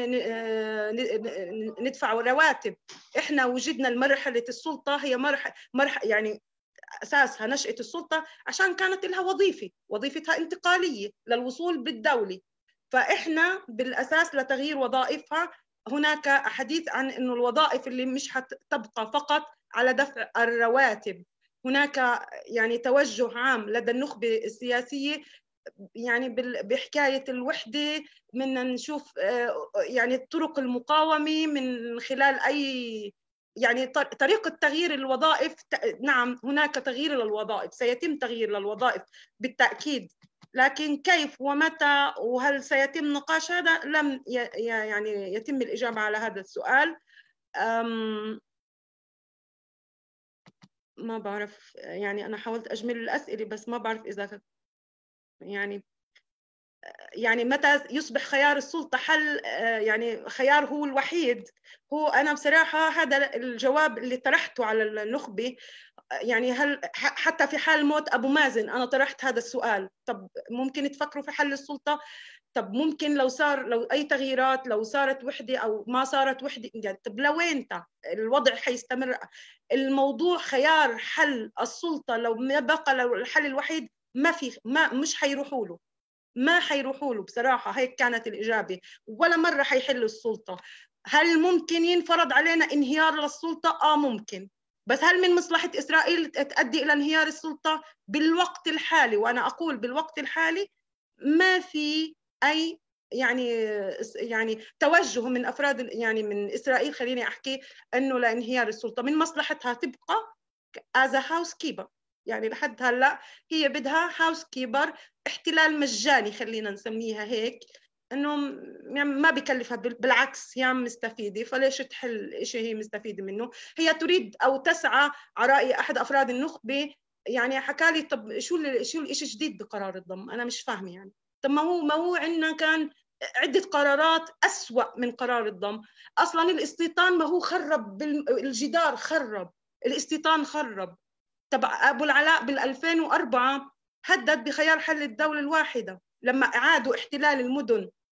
وندفع رواتب. إحنا وجدنا لمرحلة السلطة هي مرحلة مرحلة يعني أساسها نشأة السلطة عشان كانت لها وظيفة، وظيفتها انتقالية للوصول بالدولي. فإحنا بالأساس لتغيير وظائفها هناك حديث عن إنه الوظائف اللي مش هتبقى فقط على دفع الرواتب، هناك يعني توجه عام لدى النخبة السياسية يعني بحكاية الوحدة، من نشوف يعني طرق المقاومة من خلال أي يعني طريقة تغيير الوظائف. نعم هناك تغيير للوظائف، سيتم تغيير للوظائف بالتأكيد، لكن كيف ومتى وهل سيتم نقاش هذا لم يعني يتم الإجابة على هذا السؤال. ما بعرف يعني أنا حاولت أجمل الأسئلة بس ما بعرف إذا يعني يعني متى يصبح خيار السلطة حل، يعني خيار هو الوحيد. هو أنا بصراحة هذا الجواب اللي طرحته على النخبة، يعني هل حتى في حال موت أبو مازن أنا طرحت هذا السؤال، طب ممكن تفكروا في حل السلطة؟ طب ممكن لو صار لو أي تغييرات، لو صارت وحدة أو ما صارت وحدة، يعني طب لوين الوضع حيستمر؟ الموضوع خيار حل السلطة لو ما بقى لو الحل الوحيد ما في ما مش حيروحوا له ما حيروحوا له بصراحة. هيك كانت الإجابة، ولا مرة حيحلوا السلطة. هل ممكن ينفرض علينا انهيار للسلطة؟ آه ممكن، بس هل من مصلحة إسرائيل تؤدي إلى انهيار السلطة؟ بالوقت الحالي، وأنا أقول بالوقت الحالي ما في أي يعني يعني توجه من أفراد يعني من إسرائيل خليني أحكي أنه لانهيار السلطة. من مصلحتها تبقى as a housekeeper، يعني لحد هلا هي بدها هاوس كيبر، احتلال مجاني خلينا نسميها هيك، انه ما بكلفها، بالعكس هي عم مستفيده، فليش تحل شيء هي مستفيده منه؟ هي تريد او تسعى على راي احد افراد النخبه، يعني حكى لي طب شو شو الشيء الجديد بقرار الضم؟ انا مش فاهمه يعني. طب ما هو ما هو عندنا كان عده قرارات أسوأ من قرار الضم. اصلا الاستيطان ما هو خرب الجدار، خرب الاستيطان، خرب. تبع أبو العلاء بالألفين وأربعة هدد بخيار حل الدولة الواحدة لما أعادوا احتلال المدن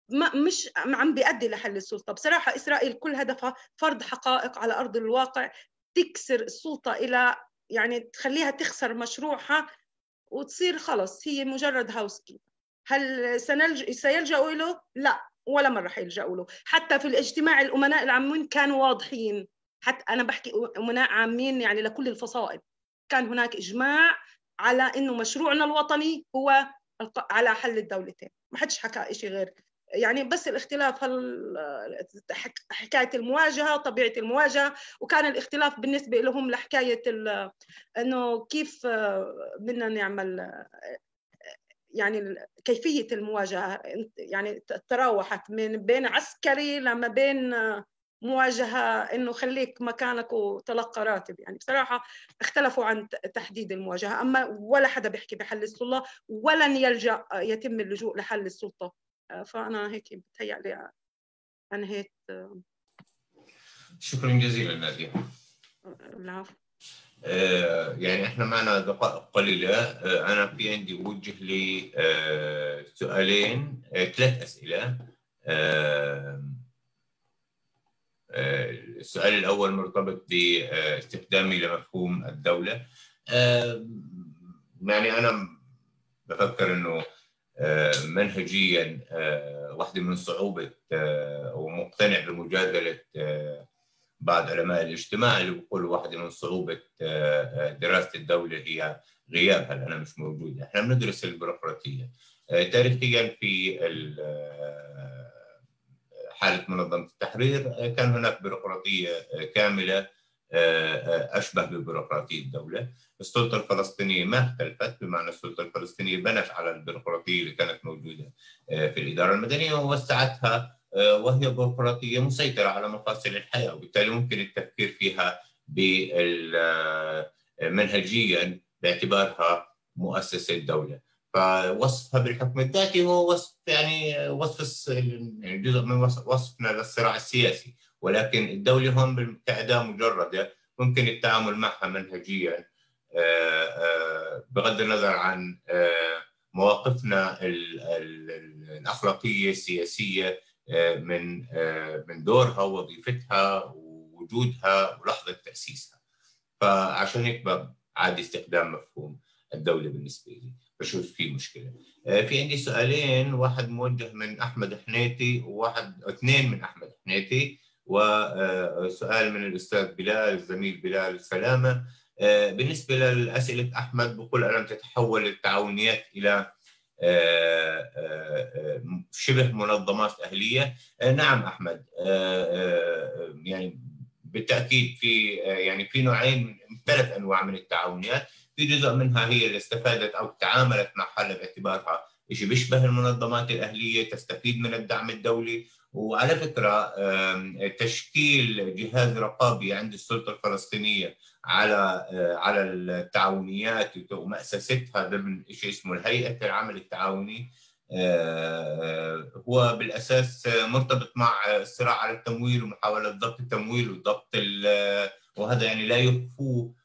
ما مش عم بيؤدي لحل السلطة. بصراحة إسرائيل كل هدفها فرض حقائق على أرض الواقع تكسر السلطة إلى يعني تخليها تخسر مشروعها وتصير خلص هي مجرد هاوس كيب. هل سنلج... سيلجأوا له؟ لا، ولا مرة حيلجأوا له. حتى في الاجتماع الأمناء العامين كانوا واضحين، حتى أنا بحكي أمناء عامين يعني لكل الفصائل، كان هناك إجماع على إنه مشروعنا الوطني هو على حل الدولتين، ما حدش حكى شيء غير يعني، بس الاختلاف هل حكاية المواجهة، طبيعة المواجهة، وكان الاختلاف بالنسبة لهم لحكاية إنه كيف بدنا نعمل يعني كيفية المواجهة، يعني تراوحت من بين عسكري لما بين مواجهة إنه خليك مكانك وتلقى راتب. يعني بصراحة اختلفوا عن تحديد المواجهة، أما ولا حدا بيحكي بحل السلطة ولن يلجأ يتم اللجوء لحل السلطة. فأنا هيك بتهيألي أنهيت. شكرا جزيلا نادية. العفو. آه يعني احنا معنا دقائق قليلة. آه أنا في عندي وجه لي آه سؤالين، آه ثلاث أسئلة. آه آه السؤال الأول مرتبط باستخدامي لمفهوم الدولة. آه يعني أنا بفكر إنه آه منهجيا آه واحدة من صعوبة آه ومقتنع بمجادلة آه بعض علماء الاجتماع اللي بيقولوا واحدة من صعوبة دراسة الدولة هي غيابها لأنها مش موجودة. احنا بندرس البيروقراطية. تاريخيا في حالة منظمة التحرير كان هناك بيروقراطية كاملة أشبه ببيروقراطية الدولة. السلطة الفلسطينية ما اختلفت، بمعنى السلطة الفلسطينية بنت على البيروقراطية اللي كانت موجودة في الإدارة المدنية ووسعتها، وهي بيروقراطية مسيطرة على مفاصل الحياة، وبالتالي ممكن التفكير فيها منهجيا باعتبارها مؤسسة دولة. فوصفها بالحكم الذاتي هو وصف يعني وصف يعني جزء من وصفنا للصراع السياسي، ولكن الدولة هون كأداة مجردة ممكن التعامل معها منهجيا بغض النظر عن مواقفنا الأخلاقية السياسية من من دورها ووظيفتها ووجودها ولحظة تأسيسها. فعشان هيك عادي استخدام مفهوم الدولة بالنسبة لي، بشوف فيه مشكلة. في عندي سؤالين، واحد موجه من أحمد حنيتي وواحد اثنين من أحمد حنيتي وسؤال من الأستاذ بلال الزميل بلال سلامة. بالنسبة للأسئلة أحمد بقول ألم تتحول التعاونيات إلى شبه منظمات أهلية؟ نعم أحمد، يعني بالتأكيد في يعني في نوعين من ثلاث أنواع من التعاونيات. في جزء منها هي اللي استفادت أو تعاملت مع حالها باعتبارها شيء بيشبه المنظمات الأهلية، تستفيد من الدعم الدولي. وعلى فكرة تشكيل جهاز رقابي عند السلطة الفلسطينية على على التعاونيات ومؤسستها ضمن شيء اسمه الهيئة العمل التعاوني هو بالأساس مرتبط مع الصراع على التمويل ومحاولة ضبط التمويل وضبط، وهذا يعني لا يخفوه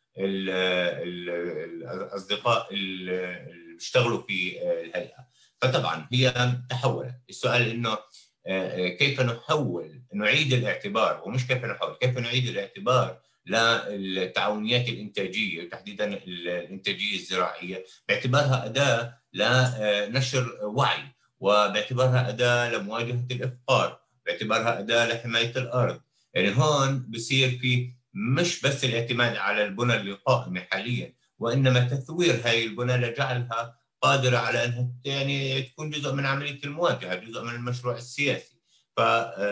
الأصدقاء اللي بيشتغلوا في الهيئة. فطبعا هي تحولت. السؤال إنه كيف نحول نعيد الاعتبار، ومش كيف نحول كيف نعيد الاعتبار للتعاونيات الإنتاجية وتحديدا الإنتاجية الزراعية باعتبارها أداة لنشر وعي، وباعتبارها أداة لمواجهة الإفقار، باعتبارها أداة لحماية الأرض. يعني هون بصير في مش بس الاعتماد على البنى اللي قائمة حاليا، وإنما تثوير هاي البنى لجعلها قادرة على أنها يعني تكون جزء من عملية المواجهة، جزء من المشروع السياسي. ف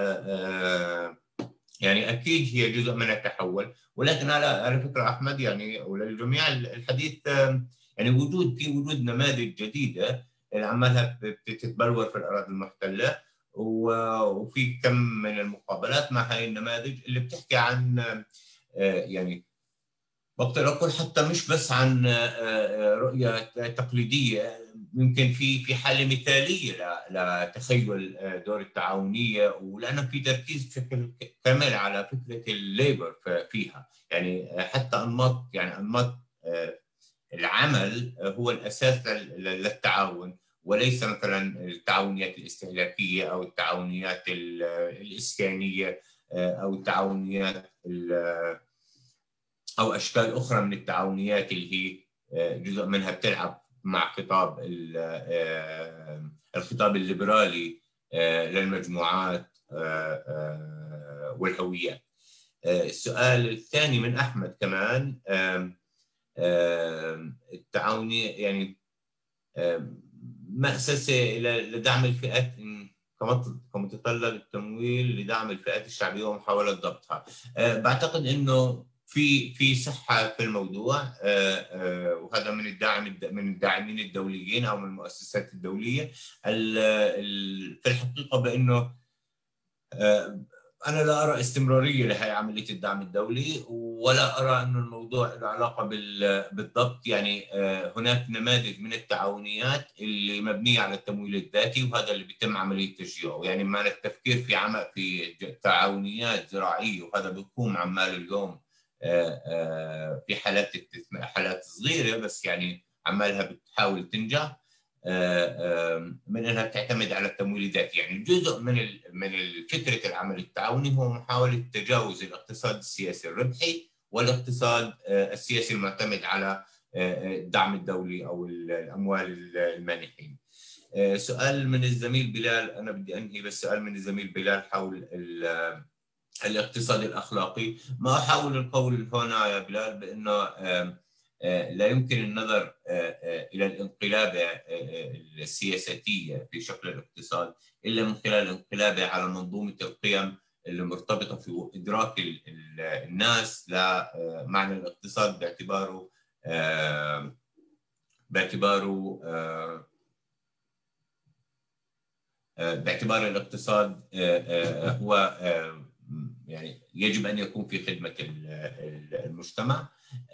يعني أكيد هي جزء من التحول. ولكن على على فكرة أحمد يعني وللجميع الحديث يعني وجود في وجود نماذج جديدة اللي عمالها بتتبلور في الأراضي المحتلة، وفي كم من المقابلات مع هاي النماذج اللي بتحكي عن يعني بقدر أقول حتى مش بس عن رؤية تقليدية، يمكن في في حالة مثالية لتخيل دور التعاونية، ولأنه في تركيز بشكل كامل على فكرة الليبر فيها. يعني حتى أنماط يعني أنماط العمل هو الأساس للتعاون، وليس مثلا التعاونيات الاستهلاكية أو التعاونيات الإسكانية أو التعاونيات أو أشكال أخرى من التعاونيات اللي هي جزء منها بتلعب مع خطاب الخطاب الليبرالي للمجموعات والهويات. السؤال الثاني من أحمد كمان، التعاوني يعني مؤسسة لدعم الفئات كمتطلب التمويل لدعم الفئات الشعبية ومحاولة ضبطها. بعتقد إنه في في صحة في الموضوع، وهذا من الداعم من الداعمين الدوليين أو من المؤسسات الدولية. في الحقيقة بأنه أنا لا أرى استمرارية لهي عملية الدعم الدولي، ولا أرى أن الموضوع له علاقة بالضبط. يعني هناك نماذج من التعاونيات اللي مبنية على التمويل الذاتي، وهذا اللي بيتم عملية تشجيعه. يعني معنى التفكير في عمل في تعاونيات زراعية، وهذا بيقوم عمال اليوم في حالات حالات صغيرة، بس يعني عمالها بتحاول تنجح من انها تعتمد على التمويل الذاتي. يعني جزء من من فكره العمل التعاوني هو محاوله تجاوز الاقتصاد السياسي الربحي والاقتصاد السياسي المعتمد على الدعم الدولي او الاموال المانحين. سؤال من الزميل بلال، انا بدي انهي بس سؤال من الزميل بلال حول الاقتصاد الاخلاقي. ما احاول القول هنا يا بلال بانه لا يمكن النظر إلى الانقلاب السياساتية في شكل الاقتصاد إلا من خلال انقلابه على منظومة القيم اللي مرتبطة في إدراك الناس لمعنى الاقتصاد باعتباره باعتباره باعتبار الاقتصاد هو يعني يجب أن يكون في خدمة المجتمع.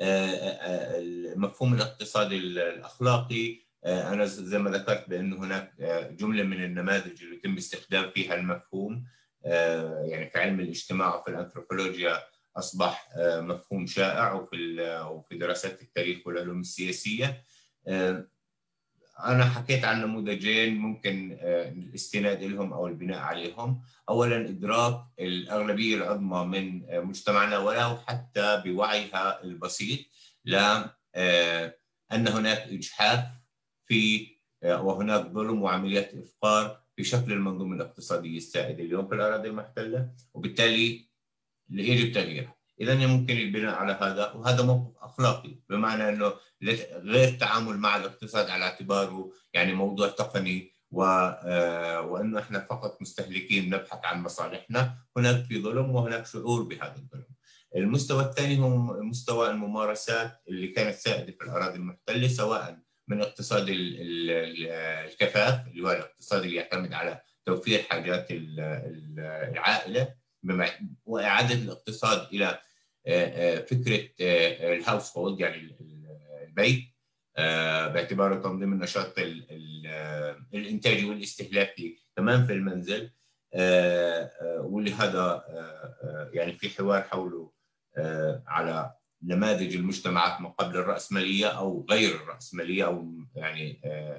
مفهوم الاقتصاد الأخلاقي، أنا زي ما ذكرت بأنه هناك جملة من النماذج اللي يتم استخدام فيها المفهوم، يعني في علم الاجتماع وفي الأنثروبولوجيا أصبح مفهوم شائع، وفي وفي دراسات التاريخ والعلوم السياسية. أنا حكيت عن نموذجين ممكن الاستناد لهم أو البناء عليهم. أولاً إدراك الأغلبية العظمى من مجتمعنا ولو حتى بوعيها البسيط لأن هناك إجحاف في وهناك ظلم وعمليات إفقار في شكل المنظومة الاقتصادية السائدة اليوم في الأراضي المحتلة، وبالتالي يجب تغييرها. إذن يمكن البناء على هذا، وهذا موقف أخلاقي بمعنى أنه غير التعامل مع الاقتصاد على اعتباره يعني موضوع تقني وأنه إحنا فقط مستهلكين نبحث عن مصالحنا. هناك في ظلم وهناك شعور بهذا الظلم. المستوى الثاني هو مستوى الممارسات اللي كانت سائدة في الأراضي المحتلة، سواء من اقتصاد الكفاف اللي هو الاقتصاد اللي يعتمد على توفير حاجات العائلة وإعادة الاقتصاد إلى فكرة الهاوس هولد يعني البيت باعتباره تنظيم النشاط الإنتاجي والاستهلاكي كمان في المنزل، واللي هذا يعني في حوار حوله على نماذج المجتمعات ما قبل الرأسمالية أو غير الرأسمالية أو يعني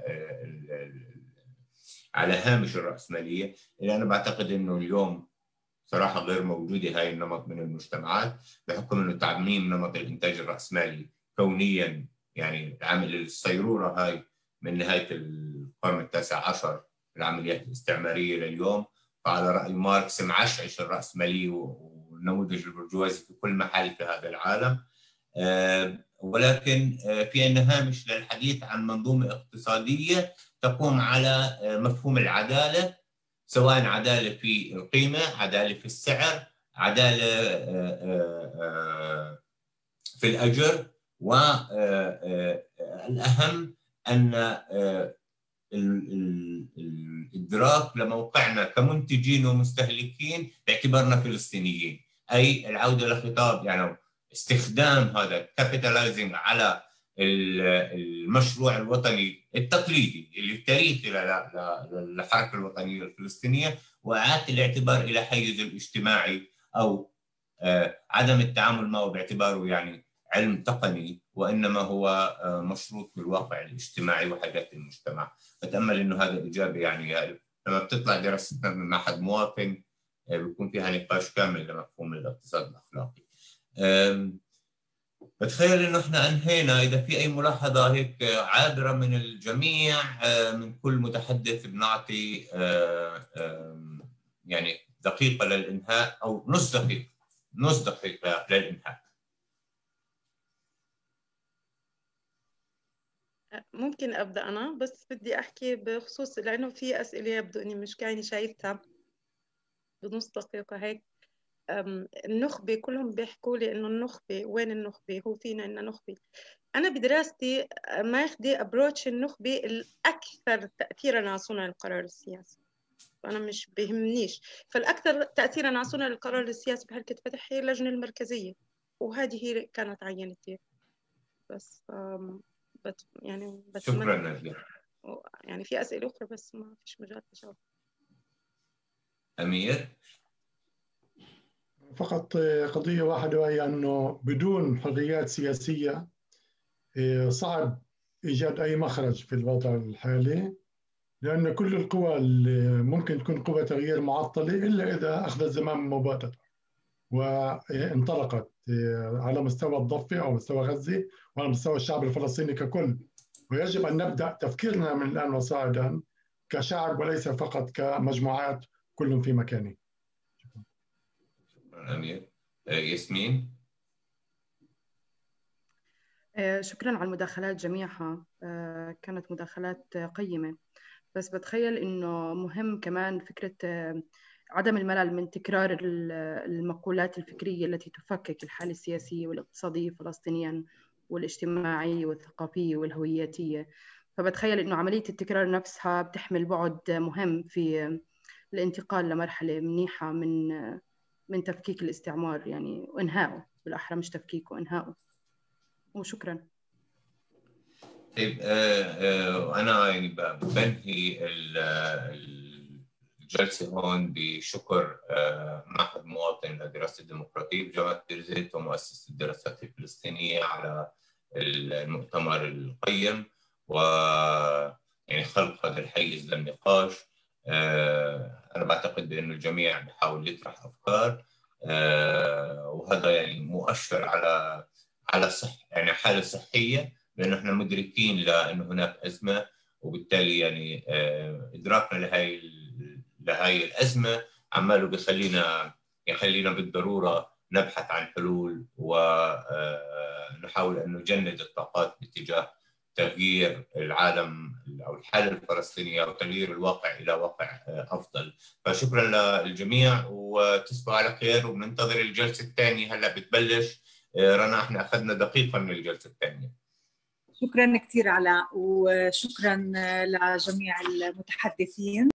على هامش الرأسمالية، اللي أنا بعتقد إنه اليوم صراحة غير موجودة هاي النمط من المجتمعات بحكم إنه تعميم نمط الإنتاج الرأسمالي كونياً. يعني عامل الصيرورة هاي من نهاية القرن التاسع عشر العمليات الاستعمارية لليوم، فعلى رأي ماركس معشعش الرأسمالي والنموذج البرجوازي في كل محل في هذا العالم. ولكن في أن هامش للحديث عن منظومة اقتصادية تقوم على مفهوم العدالة، سواء عدالة في القيمة، عدالة في السعر، عدالة في الأجر، والأهم أن الإدراك لموقعنا كمنتجين ومستهلكين باعتبارنا فلسطينيين، أي العودة لخطاب يعني استخدام هذا capitalizing على المشروع الوطني التقليدي اللي التاريخي للحركة الوطنية الفلسطينية، وإعادة الاعتبار إلى حيز الاجتماعي أو عدم التعامل معه باعتباره يعني علم تقني وإنما هو مشروط بالواقع الاجتماعي وحاجات المجتمع. بتأمل إنه هذا إيجابي. يعني لما بتطلع دراستنا من معهد مواطن بيكون فيها نقاش كامل لمفهوم الاقتصاد الأخلاقي. بتخيل إنه إحنا أنهينا. إذا في أي ملاحظة هيك عابرة من الجميع من كل متحدث بنعطي يعني دقيقة للإنهاء أو نص دقيقة نص دقيقة للإنهاء. ممكن أبدأ أنا، بس بدي أحكي بخصوص لأنه في أسئلة يبدو إني مش كاينة شايفتها بنص دقيقة هيك. النخبة كلهم بيحكوا لي إنه النخبة وين النخبة، هو فينا إنه نخبة. أنا بدراستي ماخذة أبروتش النخبة الأكثر تأثيرا على صنع القرار السياسي، فأنا مش بيهمنيش. فالأكثر تأثيرا على صنع القرار السياسي بحركة فتح هي اللجنة المركزية، وهذه هي كانت عينتي بس. بت يعني شكرا نادية. يعني في أسئلة أخرى بس ما فيش مجال تجاوب. أمير، فقط قضية واحدة، وهي أنه بدون حريات سياسية صعب إيجاد أي مخرج في الوضع الحالي، لأن كل القوى اللي ممكن تكون قوى تغيير معطلة إلا إذا أخذت زمام مبادرة وانطلقت على مستوى الضفة أو مستوى غزة وعلى مستوى الشعب الفلسطيني ككل. ويجب أن نبدأ تفكيرنا من الآن وصاعدا كشعب وليس فقط كمجموعات كل في مكانه. شكرا أمير. ياسمين. شكرا على المداخلات جميعها، كانت مداخلات قيمة. بس بتخيل إنه مهم كمان فكرة عدم الملل من تكرار المقولات الفكرية التي تفكك الحالة السياسية والاقتصادية فلسطينيا والاجتماعية والثقافية والهوياتية. فبتخيل إنه عملية التكرار نفسها بتحمل بعد مهم في الانتقال لمرحلة منيحة من من تفكيك الاستعمار، يعني وإنهائه بالأحرى، مش تفكيكه وإنهائه. وشكرا. طيب آه آه أنا يعني بنهي الجلسة هون بشكر آه معهد مواطن للدراسة الديمقراطية بجامعة بير زيت ومؤسسة الدراسات الفلسطينية على المؤتمر القيم و يعني خلق هذا الحيز للنقاش. آه أنا بعتقد بأنه الجميع بيحاول يطرح أفكار، آه وهذا يعني مؤشر على على صح يعني حالة صحية، لأنه احنا مدركين لأنه هناك أزمة، وبالتالي يعني إدراكنا لهي لهي الأزمة عماله بيخلينا يخلينا بالضرورة نبحث عن حلول ونحاول أن نجند الطاقات باتجاه تغيير العالم أو الحالة الفلسطينية وتغيير الواقع إلى واقع أفضل. فشكرا للجميع وتصبحوا على خير، وبننتظر الجلسة الثانية هلا بتبلش. رنا احنا أخذنا دقيقة من الجلسة الثانية. شكرا كثير علاء، وشكرا لجميع المتحدثين.